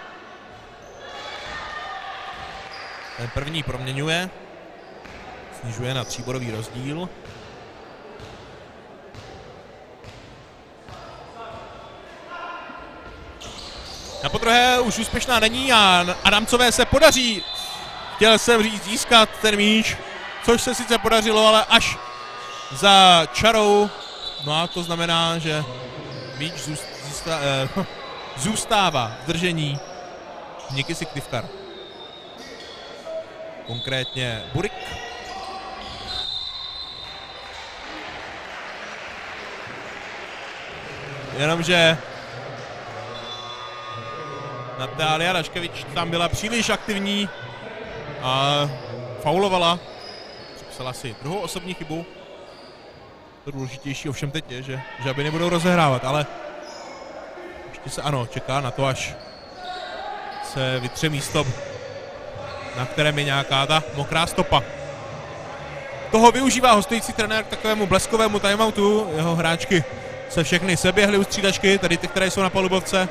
Ten první proměňuje, snižuje na tříbodový rozdíl. Na podruhé už úspěšná není a Adamcové se podaří, chtěl jsem říct, získat ten míč, což se sice podařilo, ale až za čarou. No a to znamená, že míč zůstá, eh, zůstává v držení Niky Syktyvkar. Konkrétně Burik. Jenomže Natália Raškevič tam byla příliš aktivní a faulovala. Připsala si druhou osobní chybu. To důležitější ovšem teď je, že Žabiny budou rozehrávat, ale ještě se ano, čeká na to, až se vytře místo, na kterém je nějaká ta mokrá stopa. Toho využívá hostující trenér k takovému bleskovému timeoutu. Jeho hráčky se všechny seběhly u střídačky, tady ty, které jsou na palubovce.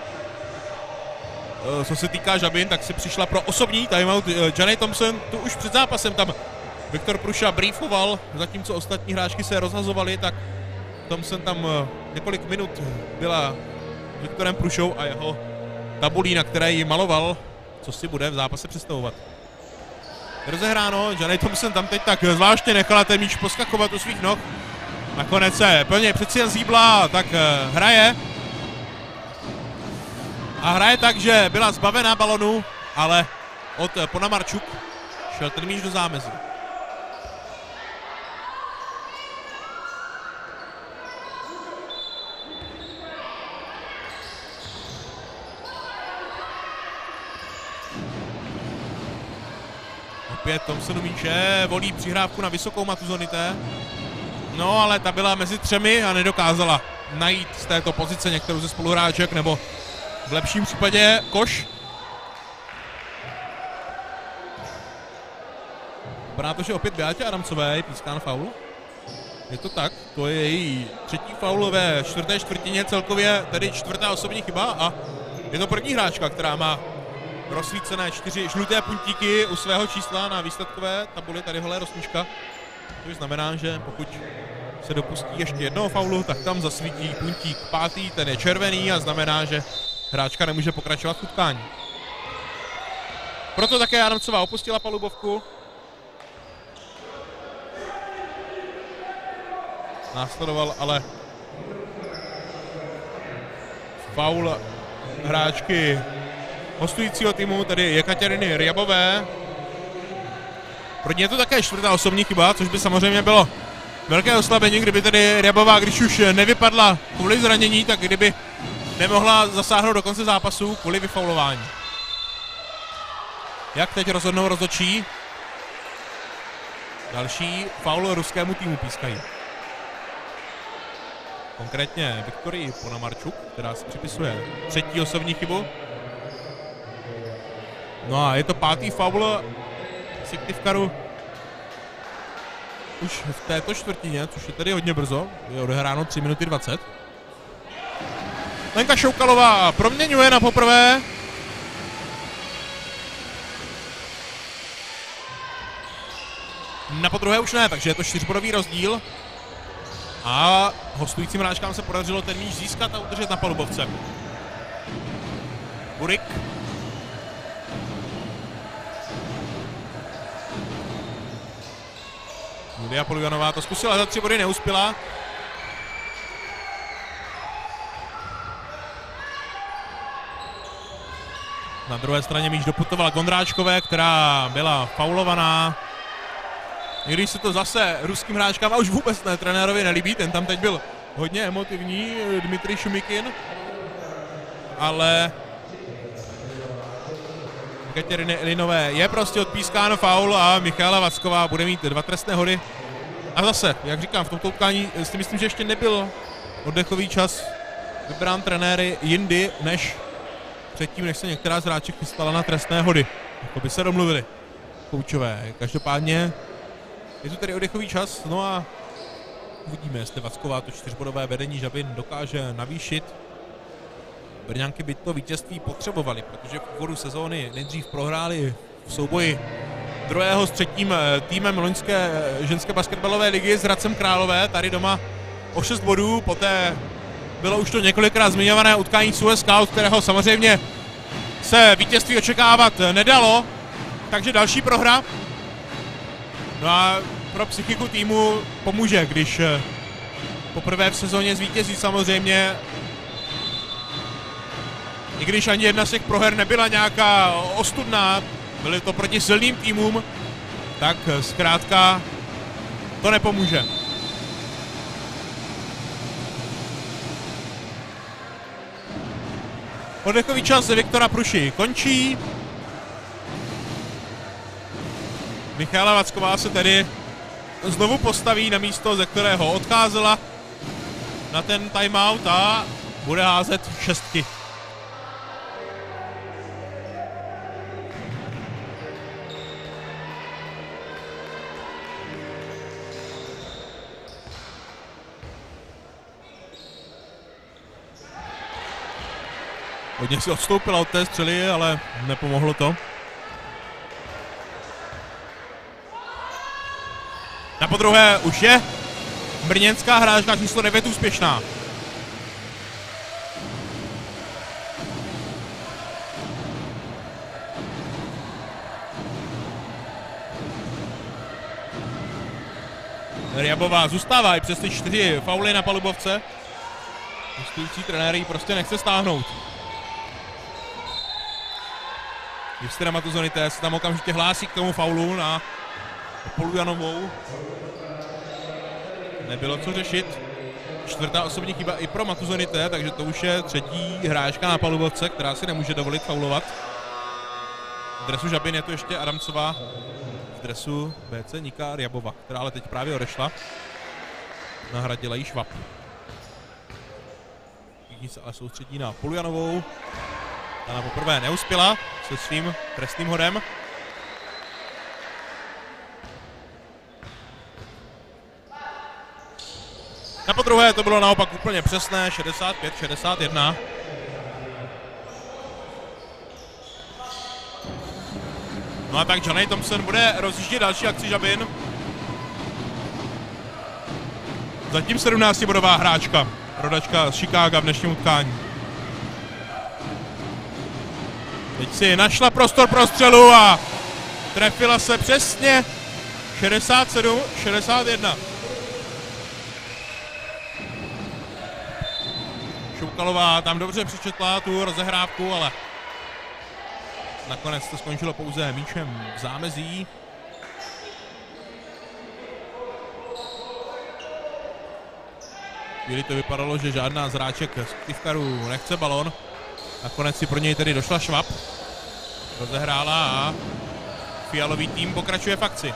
Co se týká Žabin, tak si přišla pro osobní timeout Janet Thompson. Tu už před zápasem tam Viktor Pruša briefoval, zatímco ostatní hráčky se rozhazovaly, tak Thompson tam několik minut byla Viktorem Prušou a jeho tabulí, na které ji maloval, co si bude v zápase představovat. Rozehráno, Janet Thompson tam teď tak zvláště nechala ten míč poskakovat u svých noh. Nakonec se plně přeci jen zhýbla, tak hraje. A hraje tak, že byla zbavená balonu, ale od Ponamarčuk šel ten míč do zámezí. Opět Thompson míče, volí přihrávku na vysokou Matuzonité. No, ale ta byla mezi třemi a nedokázala najít z této pozice některou ze spoluhráček, nebo v lepším případě koš. Vypadá to, že opět Beatě Adamcové je pískán faul. Je to tak, to je její třetí faul ve čtvrté čtvrtině, celkově tedy čtvrtá osobní chyba a je to první hráčka, která má rozsvícené čtyři žluté puntíky u svého čísla na výsledkové tabuli, tady holé Rosnička. To znamená, že pokud se dopustí ještě jednoho faulu, tak tam zasvítí puntík pátý, ten je červený a znamená, že hráčka nemůže pokračovat v utkání. Proto také Adamcová opustila palubovku. Následoval ale faul hráčky hostujícího týmu, tedy Jekateriny Ryabové. Pro ně je to také čtvrtá osobní chyba, což by samozřejmě bylo velké oslabení, kdyby tedy Ryabová, když už nevypadla kvůli zranění, tak kdyby nemohla zasáhnout do konce zápasu kvůli vyfaulování. Jak teď rozhodnou rozhodčí? Další faul ruskému týmu pískají. Konkrétně Viktorii Ponomarčuk, která si připisuje třetí osobní chybu. No a je to pátý faul Syktyvkaru už v této čtvrtině, což je tedy hodně brzo, je odehráno tři minuty dvacet. Lenka Šoukalová proměňuje na poprvé. Na podruhé už ne, takže je to čtyřbodový rozdíl. A hostujícím hráčkám se podařilo ten míč získat a udržet na palubovce. Burik. Julia Polujanová to zkusila, za tři body neuspěla. Na druhé straně míč doputovala Gondráčkové, která byla faulovaná. I když se to zase ruským hráčkám a už vůbec ne trenérovi nelíbí, ten tam teď byl hodně emotivní, Dmitrij Šumikin, ale Kateřiny Ilinové je prostě odpískáno faul a Michála Vacková bude mít dva trestné hody. A zase, jak říkám, v tomto utkání si myslím, že ještě nebyl oddechový čas vybrán trenéry jindy, než předtím, než se některá z hráček chystala na trestné hody. Jako by se domluvili koučové. Každopádně je tu tedy oddechový čas, no a uvidíme, jestli Vacková to čtyřbodové vedení Žabin dokáže navýšit. Brňanky by to vítězství potřebovali, protože v úvodu sezóny nejdřív prohráli v souboji druhého s třetím týmem loňské ženské basketbalové ligy s Hradcem Králové, tady doma o šest bodů, poté bylo už to několikrát zmiňované utkání s U S K, od kterého samozřejmě se vítězství očekávat nedalo, takže další prohra. No a pro psychiku týmu pomůže, když poprvé v sezóně zvítězí samozřejmě. I když ani jedna z těch proher nebyla nějaká ostudná, byly to proti silným týmům, tak zkrátka to nepomůže. Oddechový čas Viktora Pruši končí. Michála Vacková se tedy znovu postaví na místo, ze kterého odcházela na ten timeout a bude házet šestky. Hodně si odstoupila od té střely, ale nepomohlo to. Na podruhé už je brněnská hráčka číslo devět úspěšná. Ryabová zůstává i přes ty čtyři fauly na palubovce. Hostující trenér ji prostě nechce stáhnout. Justina Matuzonité se tam okamžitě hlásí k tomu faulu na Polujanovou. Nebylo co řešit. Čtvrtá osobní chyba i pro Matuzonité, takže to už je třetí hráčka na palubovce, která si nemůže dovolit faulovat. V dresu Žabin je to ještě Adamcová, dresu B C Nika Ryabova, která ale teď právě odešla. Nahradila jí Švab. Všichni se ale soustředí na Poljanovou. Ta poprvé neuspěla se svým trestným hodem. Na podruhé to bylo naopak úplně přesné, šedesát pět šedesát jedna. No a tak Johnny Thompson bude rozjíždět další akci Žabin. Zatím sedmnáctibodová hráčka, rodačka z Chicaga v dnešním utkání. Teď si našla prostor pro střelu a trefila se přesně šedesát sedm šedesát jedna. Šoukalová tam dobře přečetla tu rozehrávku, ale nakonec to skončilo pouze míčem v zámezí. Chvíli to vypadalo, že žádná z hráček z Tivkaru nechce balon. Nakonec si pro něj tedy došla Švab. Rozehrála a fialový tým pokračuje v akci.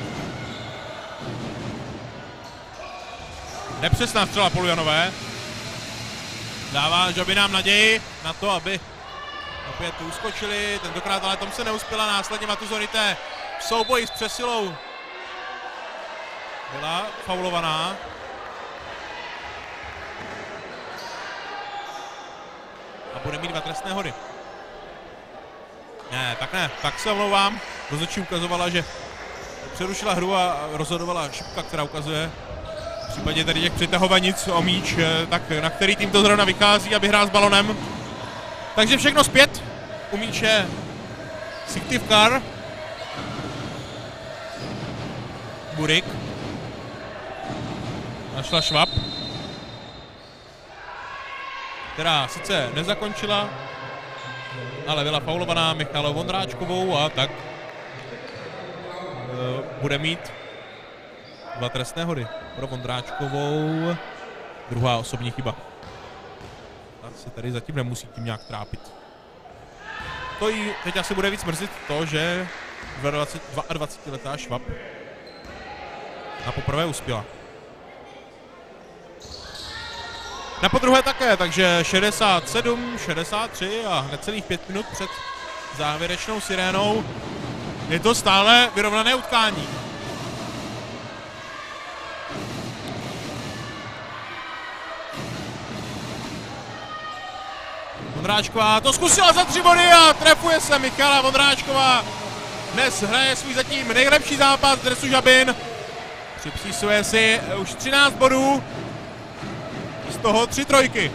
Nepřesná střela Poljanové. Dává Žabinám naději na to, aby opět uskočili. Tentokrát ale tom se neuspěla. Následně Matuzorité v souboji s přesilou byla faulovaná. A bude mít dva trestné hody. Ne, tak ne, tak se omlouvám. Rozhodčí ukazovala, že přerušila hru a rozhodovala šipka, která ukazuje v případě tady těch přitahovanic o míč, tak na který tým to zrovna vychází, aby hrál s balonem. Takže všechno zpět. U míče Syktyvkar. Burik. Našla Švab, která sice nezakončila, ale byla faulovaná Michalou Vondráčkovou a tak uh, bude mít dva trestné hody pro Vondráčkovou. Druhá osobní chyba. Ta se tady zatím nemusí tím nějak trápit. To jí teď asi bude víc mrzit to, že dvaadvacetiletá Švab na poprvé uspěla. Na podruhé také, takže šedesát sedm šedesát tři a necelých pět minut před závěrečnou sirénou je to stále vyrovnané utkání. Vondráčková to zkusila za tři body a trefuje se Michala Vondráčková. Dnes hraje svůj zatím nejlepší zápas v dresu Žabin. Připísuje si už třináct bodů. Z toho tři trojky.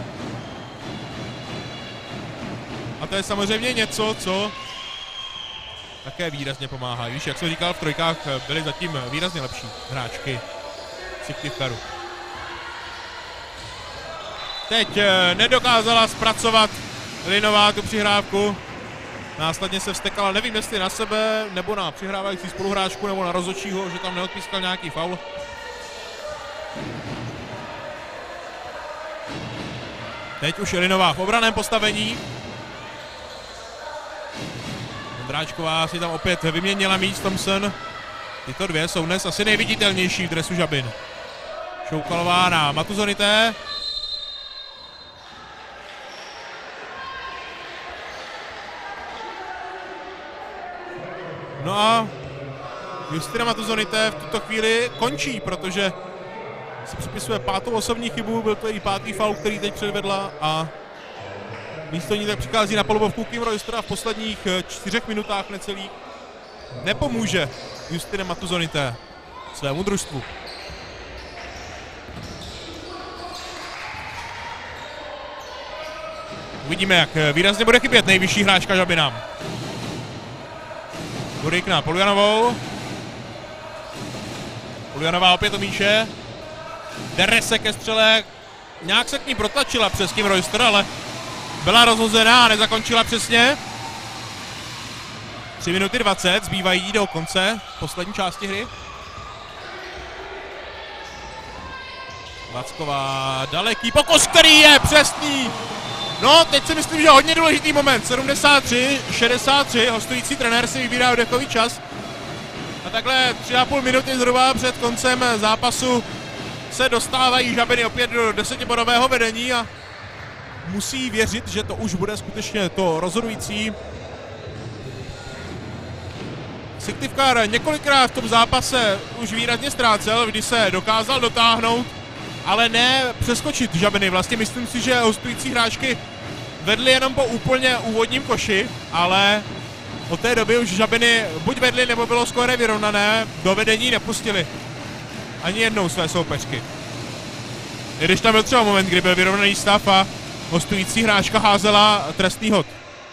A to je samozřejmě něco, co také výrazně pomáhá. Víš, jak jsem říkal, v trojkách byly zatím výrazně lepší hráčky Syktyvkaru. Teď nedokázala zpracovat Linová tu přihrávku. Následně se vztekala, nevím jestli na sebe, nebo na přihrávající spoluhráčku, nebo na rozhodčího, že tam neodpískal nějaký faul. Teď už Linová v obraném postavení. Vondráčková si tam opět vyměnila míč Thompson. Tyto dvě jsou dnes asi nejviditelnější v dresu Žabin. Šoukalová na Matuzorité. No a Justina Matuzorité v tuto chvíli končí, protože si připisuje pátou osobní chybu, byl to její pátý faul, který teď předvedla a místo ní tak přichází na palubovku Kim Royce, která v posledních čtyřech minutách necelých nepomůže Justine Matuzorité svému družstvu. Uvidíme, jak výrazně bude chybět nejvyšší hráčka Žabinám. Burik na Poljanovou. Poljanová opět o míče. Dere se ke střele, nějak se k ní protlačila přes Kim Royster, ale byla rozhozená a nezakončila přesně. tři minuty dvacet zbývají do konce poslední části hry. Vacková, daleký pokus, který je přesný. No, teď si myslím, že hodně důležitý moment. sedmdesát tři šedesát tři, hostující trenér si vybírá oddechový čas. A A takhle tři a půl minuty zhruba před koncem zápasu se dostávají Žabiny opět do desetibodového vedení a musí věřit, že to už bude skutečně to rozhodující. Syktivkar několikrát v tom zápase už výrazně ztrácel, kdy se dokázal dotáhnout, ale ne přeskočit Žabiny. Vlastně myslím si, že hostující hráčky vedli jenom po úplně úvodním koši, ale od té doby už Žabiny buď vedli, nebo bylo skóre vyrovnané, do vedení nepustili ani jednou své soupeřky. I když tam byl třeba moment, kdy byl vyrovnaný stav a hostující hráčka házela trestný hod.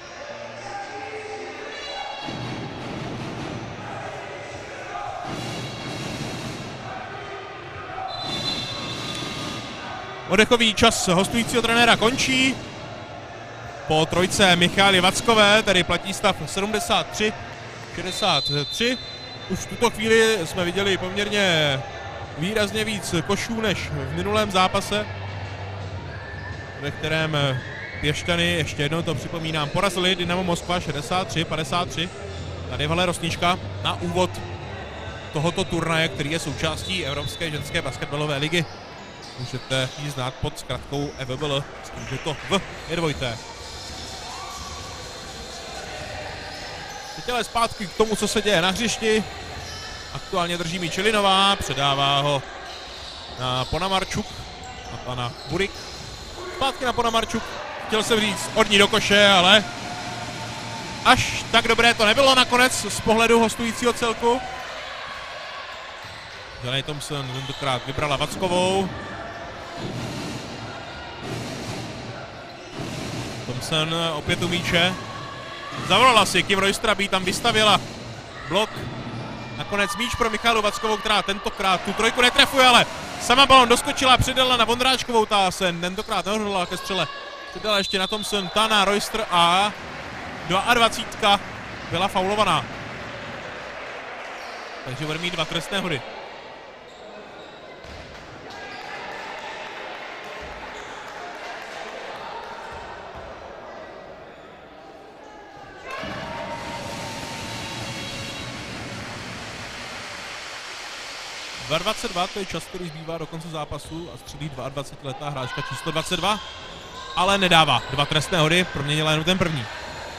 Oddechový čas hostujícího trenéra končí. Po trojce Michaly Vackové, tedy platí stav sedmdesát tři šedesát tři. Už v tuto chvíli jsme viděli poměrně výrazně víc košů než v minulém zápase, ve kterém Piešťany, ještě jednou to připomínám, porazili Dynamo Moskva šedesát tři padesát tři. Tady v hale Rosnička na úvod tohoto turnaje, který je součástí Evropské ženské basketbalové ligy. Můžete ji znát pod zkratkou E V B L, s tím, že to V je dvojité. Teď ale zpátky k tomu, co se děje na hřišti. Aktuálně drží míč Čelinová, předává ho na Ponamarčuk, na pana Burik. Zpátky na Ponamarčuk, chtěl jsem říct od ní do koše, ale až tak dobré to nebylo nakonec z pohledu hostujícího celku. Janey Thompson tentokrát vybrala Vackovou. Thompson opět u míče. Zavolala si Kim Roystra, by tam vystavěla blok. Nakonec míč pro Michalu Vackovou, která tentokrát tu trojku netrefuje, ale sama balon doskočila, přidala na Vondráčkovou, ta se tentokrát nehodlala ke střele. Přidala ještě na Thompson, ta na Royster a dvacet dva byla faulovaná. Takže bude mít dva trestné hody. dvacet dva, to je čas, který zbývá do konce zápasu a střílí dvacetiletá hráčka číslo dvacet dva, ale nedává dva trestné hody, proměnila jenom ten první.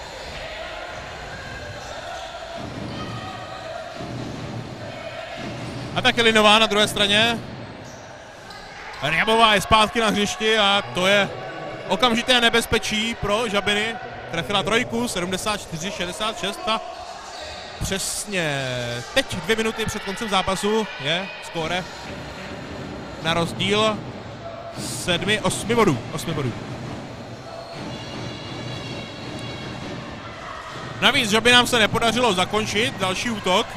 A tak Linová na druhé straně. Ryabová je zpátky na hřišti a to je okamžité nebezpečí pro Žabiny. Trefila trojku, sedmdesát čtyři šedesát šest a přesně teď dvě minuty před koncem zápasu je skóre na rozdíl sedmi, osmi bodů. Osmi bodů. Navíc Žabinám se nepodařilo zakončit další útok.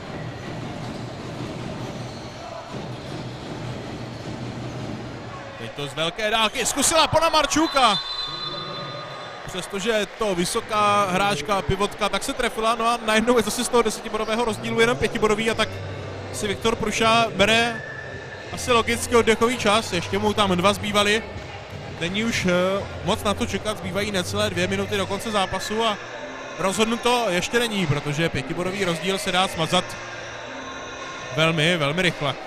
Teď to z velké dálky zkusila Ponamarčuk a přestože je to vysoká hráčka, pivotka, tak se trefila, no a najednou je zase z toho desetibodového rozdílu jenom pětibodový a tak si Viktor Pruša bere asi logicky oddechový čas, ještě mu tam dva zbývaly. Není už moc na to čekat, zbývají necelé dvě minuty do konce zápasu a rozhodnuto ještě není, protože pětibodový rozdíl se dá smazat velmi, velmi rychle.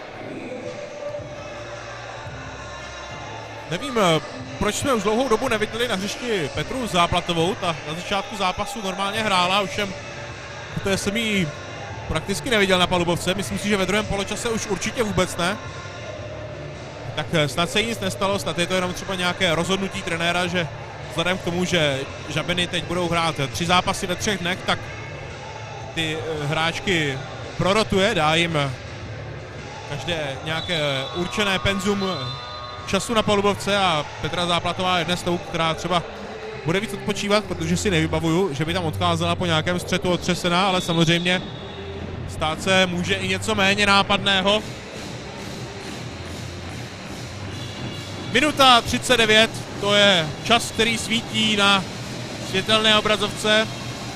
Nevím, proč jsme už dlouhou dobu neviděli na hřišti Petru Záplatovou, ta na začátku zápasu normálně hrála, ovšem to jsem ji prakticky neviděl na palubovce, myslím si, že ve druhém poločase už určitě vůbec ne. Tak snad se jí nic nestalo, snad je to jenom třeba nějaké rozhodnutí trenéra, že vzhledem k tomu, že Žabiny teď budou hrát tři zápasy ve třech dnech, tak ty hráčky prorotuje, dá jim každé nějaké určené penzum času na palubovce a Petra Záplatová je dnes tou, která třeba bude víc odpočívat, protože si nevybavuju, že by tam odcházela po nějakém střetu otřesená, ale samozřejmě stát se může i něco méně nápadného. Minuta třicet devět, to je čas, který svítí na světelné obrazovce.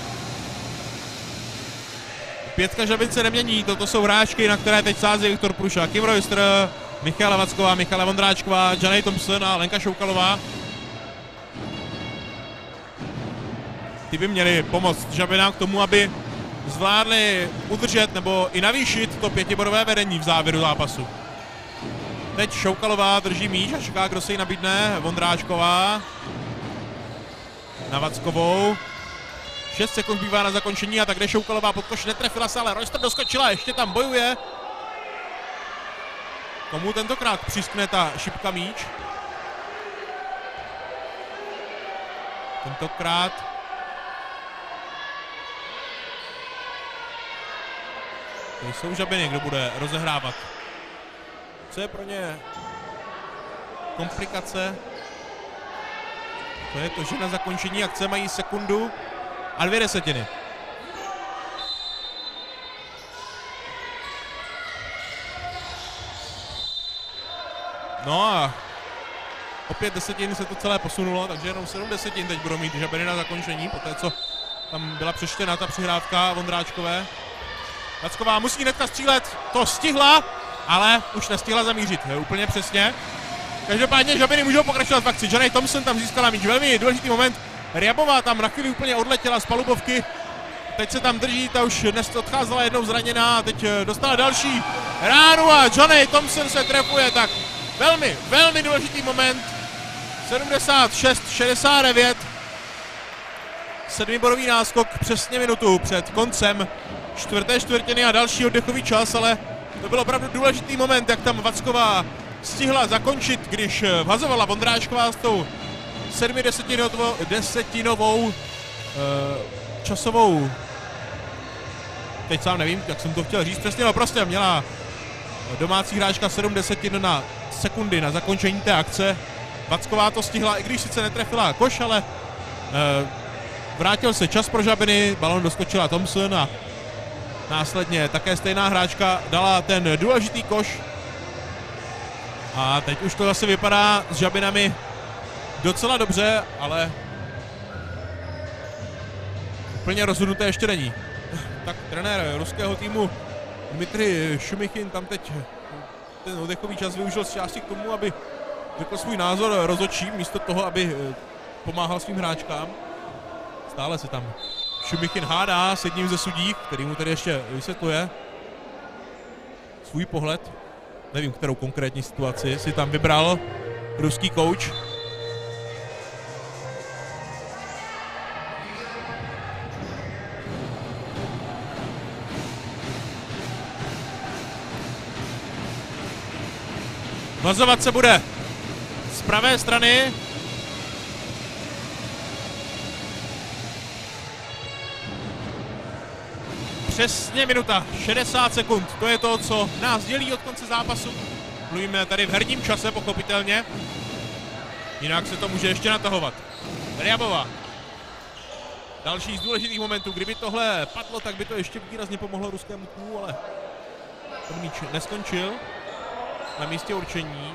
Pětka Žabin se nemění, toto jsou hráčky, na které teď sází Viktor Pruša, Kim Royster, Michala Vacková, Michala Vondráčková, Janey Thompson a Lenka Šoukalová. Ty by měli pomoct Žabinám k tomu, aby zvládli udržet nebo i navýšit to pětibodové vedení v závěru zápasu. Teď Šoukalová drží míč a čeká, kdo se jí nabídne. Vondráčková na Vackovou. šest sekund bývá na zakončení a tak jde Šoukalová pod koš, netrefila se, ale Royster doskočila, ještě tam bojuje. Komu tentokrát přiskne ta šipka míč? Tentokrát to jsou Žabiny, kdo bude rozehrávat. Co je pro ně komplikace? To je to, že na zakončení akce mají sekundu a dvě desetiny. No a opět desetin se to celé posunulo, takže jenom sedm desetin teď budou mít Žabiny na zakončení, poté co tam byla přečtena ta přihrávka Vondráčkové. Vacková musí hnedka střílet, to stihla, ale už nestihla zamířit, je úplně přesně. Každopádně Žabiny můžou pokračovat v akci. Johnny Thompson tam získala míč, velmi důležitý moment. Ryabová tam na chvíli úplně odletěla z palubovky. Teď se tam drží, ta už dnes odcházela jednou zraněná a teď dostala další ránu a Johnny Thompson se trefuje, tak velmi, velmi důležitý moment. sedmdesát šest šedesát devět. Sedmibodový náskok přesně minutu před koncem čtvrté čtvrtiny a další oddechový čas, ale to byl opravdu důležitý moment, jak tam Vacková stihla zakončit, když vhazovala Vondráčková s tou sedmidesetinovou desetinovou uh, časovou. Teď sám nevím, jak jsem to chtěl říct přesně, no prostě měla domácí hráčka sedm desetin na sekundy na zakončení té akce. Vacková to stihla, i když sice netrefila koš, ale uh, vrátil se čas pro Žabiny, balon doskočila Thompson a následně také stejná hráčka dala ten důležitý koš. A teď už to zase vypadá s Žabinami docela dobře, ale úplně rozhodnuté ještě není. Tak trenér ruského týmu Dmitrij Šumichin tam teď ten oddechový čas využil z části k tomu, aby řekl svůj názor rozhodčím, místo toho, aby pomáhal svým hráčkám. Stále se tam Šumichin hádá s jedním ze sudí, který mu tedy ještě vysvětluje svůj pohled. Nevím, kterou konkrétní situaci si tam vybral ruský kouč. Vazovat se bude z pravé strany. Přesně minuta, šedesát sekund, to je to, co nás dělí od konce zápasu. Mluvíme tady v herním čase, pochopitelně. Jinak se to může ještě natahovat. Ryabová. Další z důležitých momentů, kdyby tohle padlo, tak by to ještě výrazně pomohlo ruskému týmu, ale ten míč neskončil na místě určení.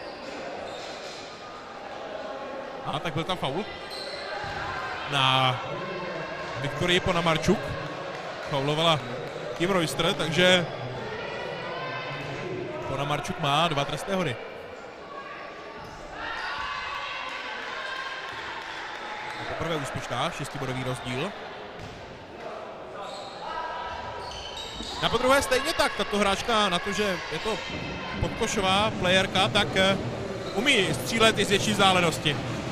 A tak byl tam faul na Viktorii Ponomarčuk. Faulovala Kim Royster, takže Ponomarčuk má dva trestné hody. Poprvé úspěšná, šestibodový rozdíl. Na podruhé stejně tak, tato hráčka na to, že je to podkošová playerka, tak umí střílet i z větší vzdálenosti.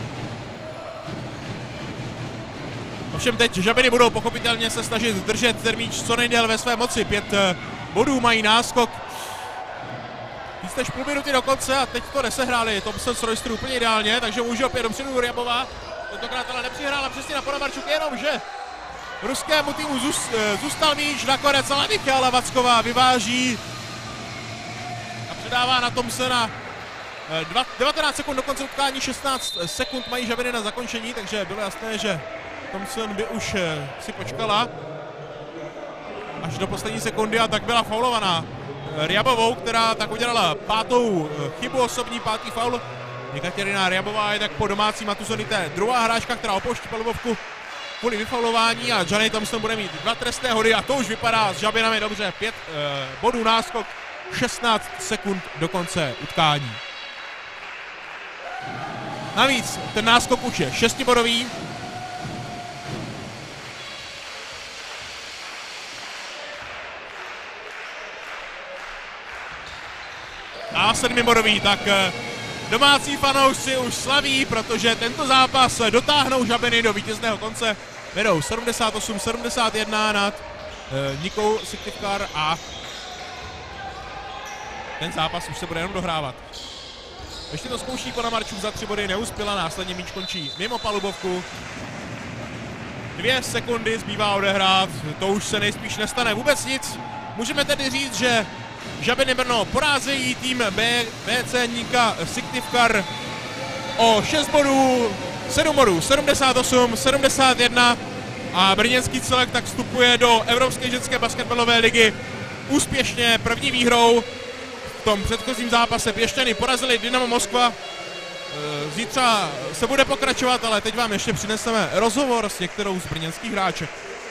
Ovšem teď Žabiny budou pochopitelně se snažit držet ten míč co nejdéle ve své moci. Pět bodů mají náskok. Víc než půl minuty do konce a teď to nesehráli. Thompson s Royster úplně ideálně, takže může opět dopředu Ryabová. Tentokrát ale nepřihrála přesně na Ponomarčuk, jenom že ruskému týmu zůstal míč nakonec, ale Michála Vacková vyváží a předává na Thompsona. devatenáct sekund do konce utkání, šestnáct sekund mají Žabiny na zakončení, takže bylo jasné, že Thompson by už si počkala až do poslední sekundy a tak byla faulovaná Ryabovou, která tak udělala pátou chybu osobní, pátý faul. Jekaterina Ryabová je tak po domácí Matuzonité druhá hráčka, která opouští palubovku kvůli vyfaulování a Johnny Thompson bude mít dva trestné hody a to už vypadá s Žabinami dobře. Pět eh, bodů náskok, šestnáct sekund do konce utkání. Navíc ten náskok už je šestibodový. a sedmibodový, tak domácí fanoušci už slaví, protože tento zápas dotáhnou Žabiny do vítězného konce. Vedou sedmdesát osm sedmdesát jedna nad uh, Nikou Syktyvkar a ten zápas už se bude jenom dohrávat. Ještě to zkouší pana Marčuk za tři body, neuspěla, následně míč končí mimo palubovku. Dvě sekundy zbývá odehrát, to už se nejspíš nestane vůbec nic. Můžeme tedy říct, že Žabiny Brno porázejí tým B, BC Nika Syktyvkar o šest bodů, sedm bodů, sedmdesát osm sedmdesát jedna a brněnský celek tak vstupuje do Evropské ženské basketbalové ligy úspěšně první výhrou. V tom předchozím zápase Piešťany porazili Dynamo Moskva. Zítra se bude pokračovat, ale teď vám ještě přineseme rozhovor s některou z brněnských hráček.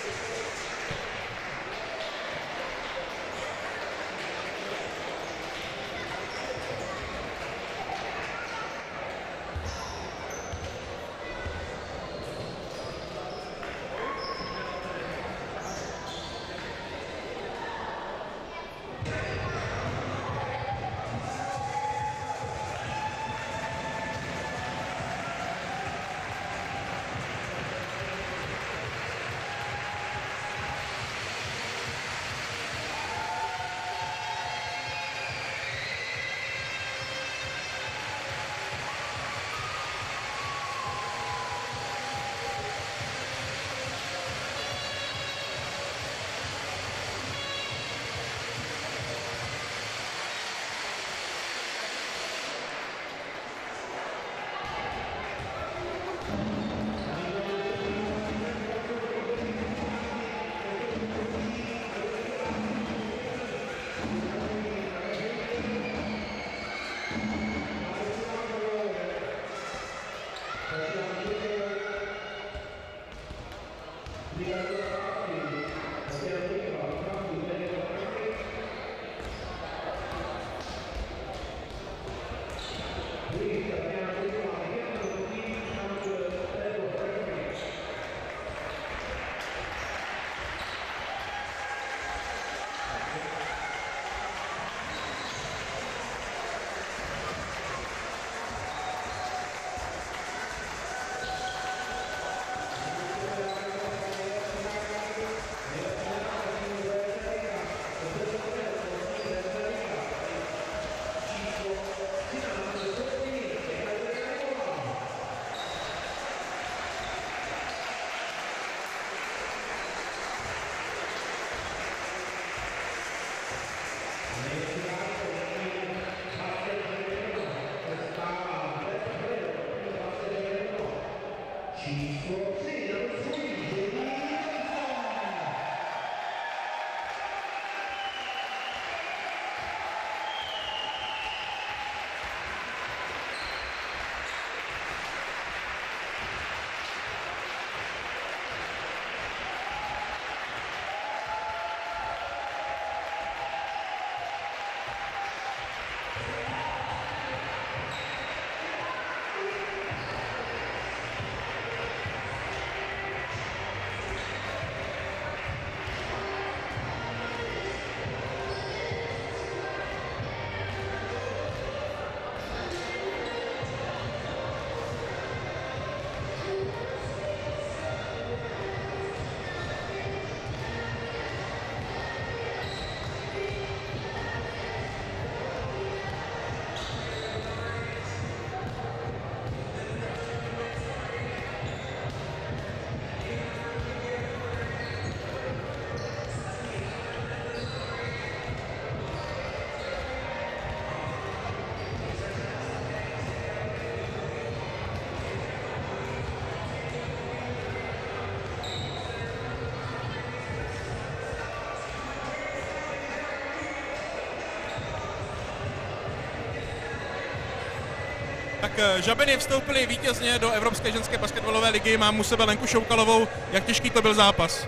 Tak Žabiny vstoupily vítězně do Evropské ženské basketbalové ligy. Mám u sebe Lenku Šoukalovou. Jak těžký to byl zápas?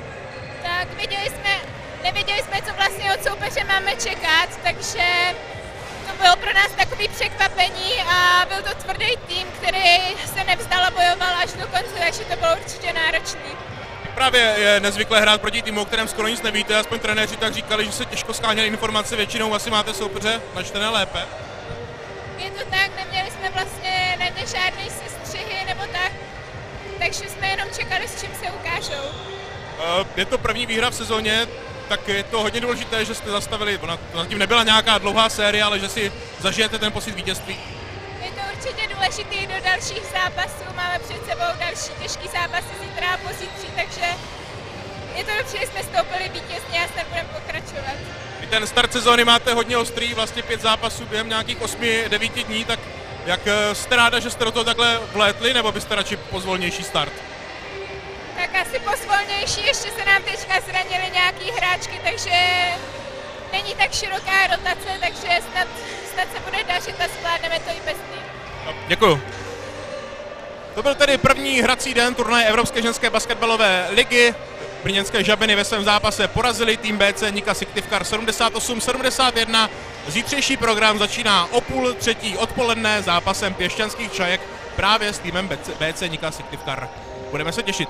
Tak viděli jsme, nevěděli jsme, co vlastně od soupeře máme čekat, takže to bylo pro nás takové překvapení a byl to tvrdý tým, který se nevzdal a bojoval až do konce, takže to bylo určitě náročný. právě je nezvyklé hrát proti týmu, o kterém skoro nic nevíte, aspoň trenéři tak říkali, že se těžko sháněly informace, většinou asi máte soupeře načtené lépe. Je to tak, neměli jsme vlastně na ně žádné sestřihy nebo tak, takže jsme jenom čekali, s čím se ukážou. Je to první výhra v sezóně, tak je to hodně důležité, že jste zastavili, ona to zatím nebyla nějaká dlouhá série, ale že si zažijete ten pocit vítězství. Je to určitě důležitý do dalších zápasů, máme před sebou další těžký zápasy zítra a pozítří, takže je to dobře, že jsme stoupili vítězně a snad budeme pokračovat. Vy ten start sezóny máte hodně ostrý, vlastně pět zápasů během nějakých osmi devíti dní, tak jak jste ráda, že jste do toho takhle vlétli, nebo byste radši pozvolnější start? Tak asi pozvolnější, ještě se nám teďka zranili nějaký hráčky, takže není tak široká rotace, takže snad, snad se bude dařit a zvládneme to i bez ní. No, děkuju. To byl tedy první hrací den turnaje Evropské ženské basketbalové ligy. Brněnské Žabiny ve svém zápase porazili tým B C Nika Syktyvkar sedmdesát osm sedmdesát jedna. Zítřejší program začíná o půl třetí odpoledne zápasem Pěšťanských Čajek právě s týmem B C Nika Syktyvkar. Budeme se těšit.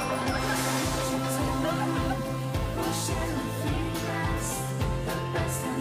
Pushing the free gas, the best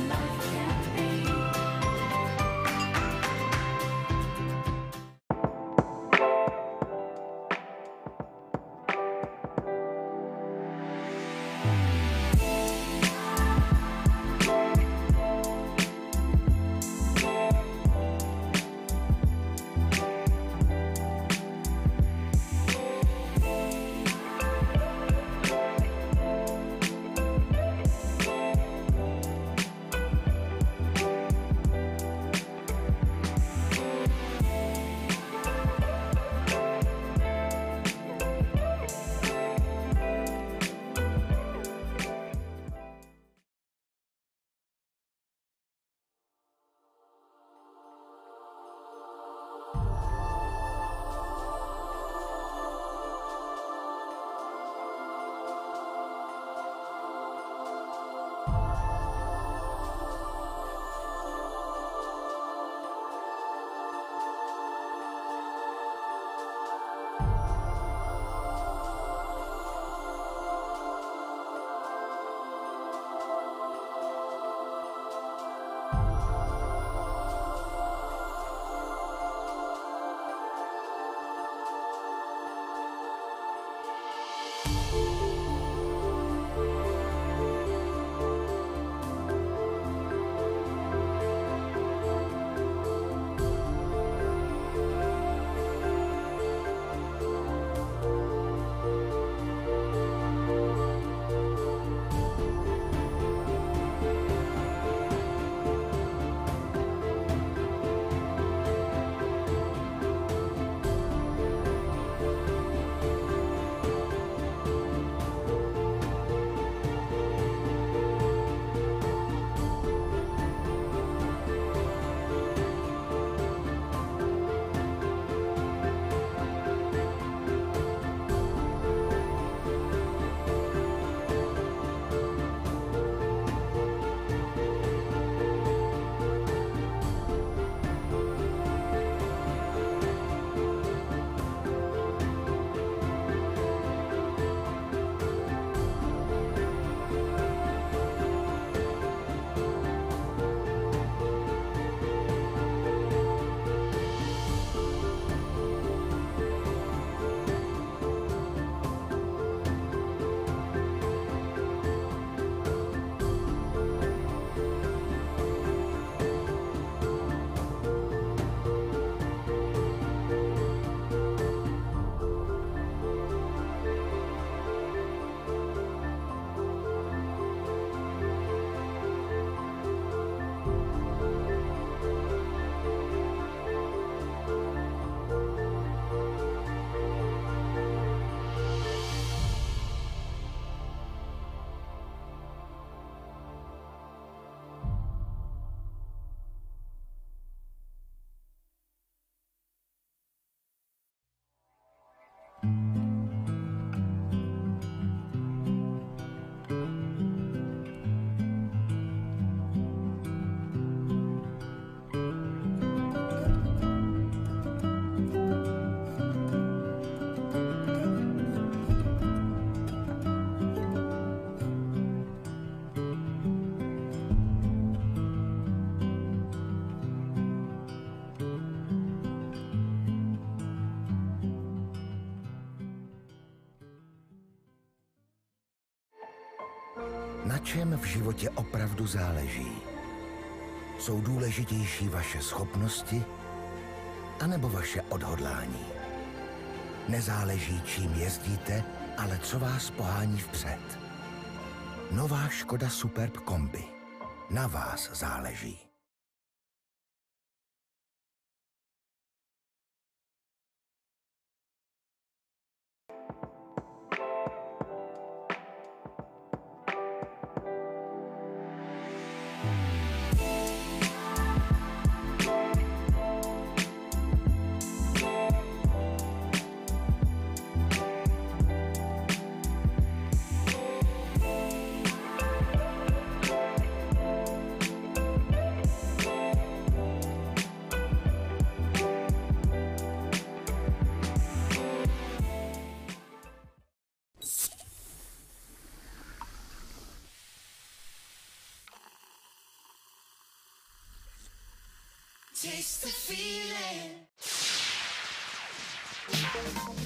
Na čem v životě opravdu záleží? Jsou důležitější vaše schopnosti anebo vaše odhodlání? Nezáleží, čím jezdíte, ale co vás pohání vpřed. Nová Škoda Superb Kombi. Na vás záleží. Taste the feeling.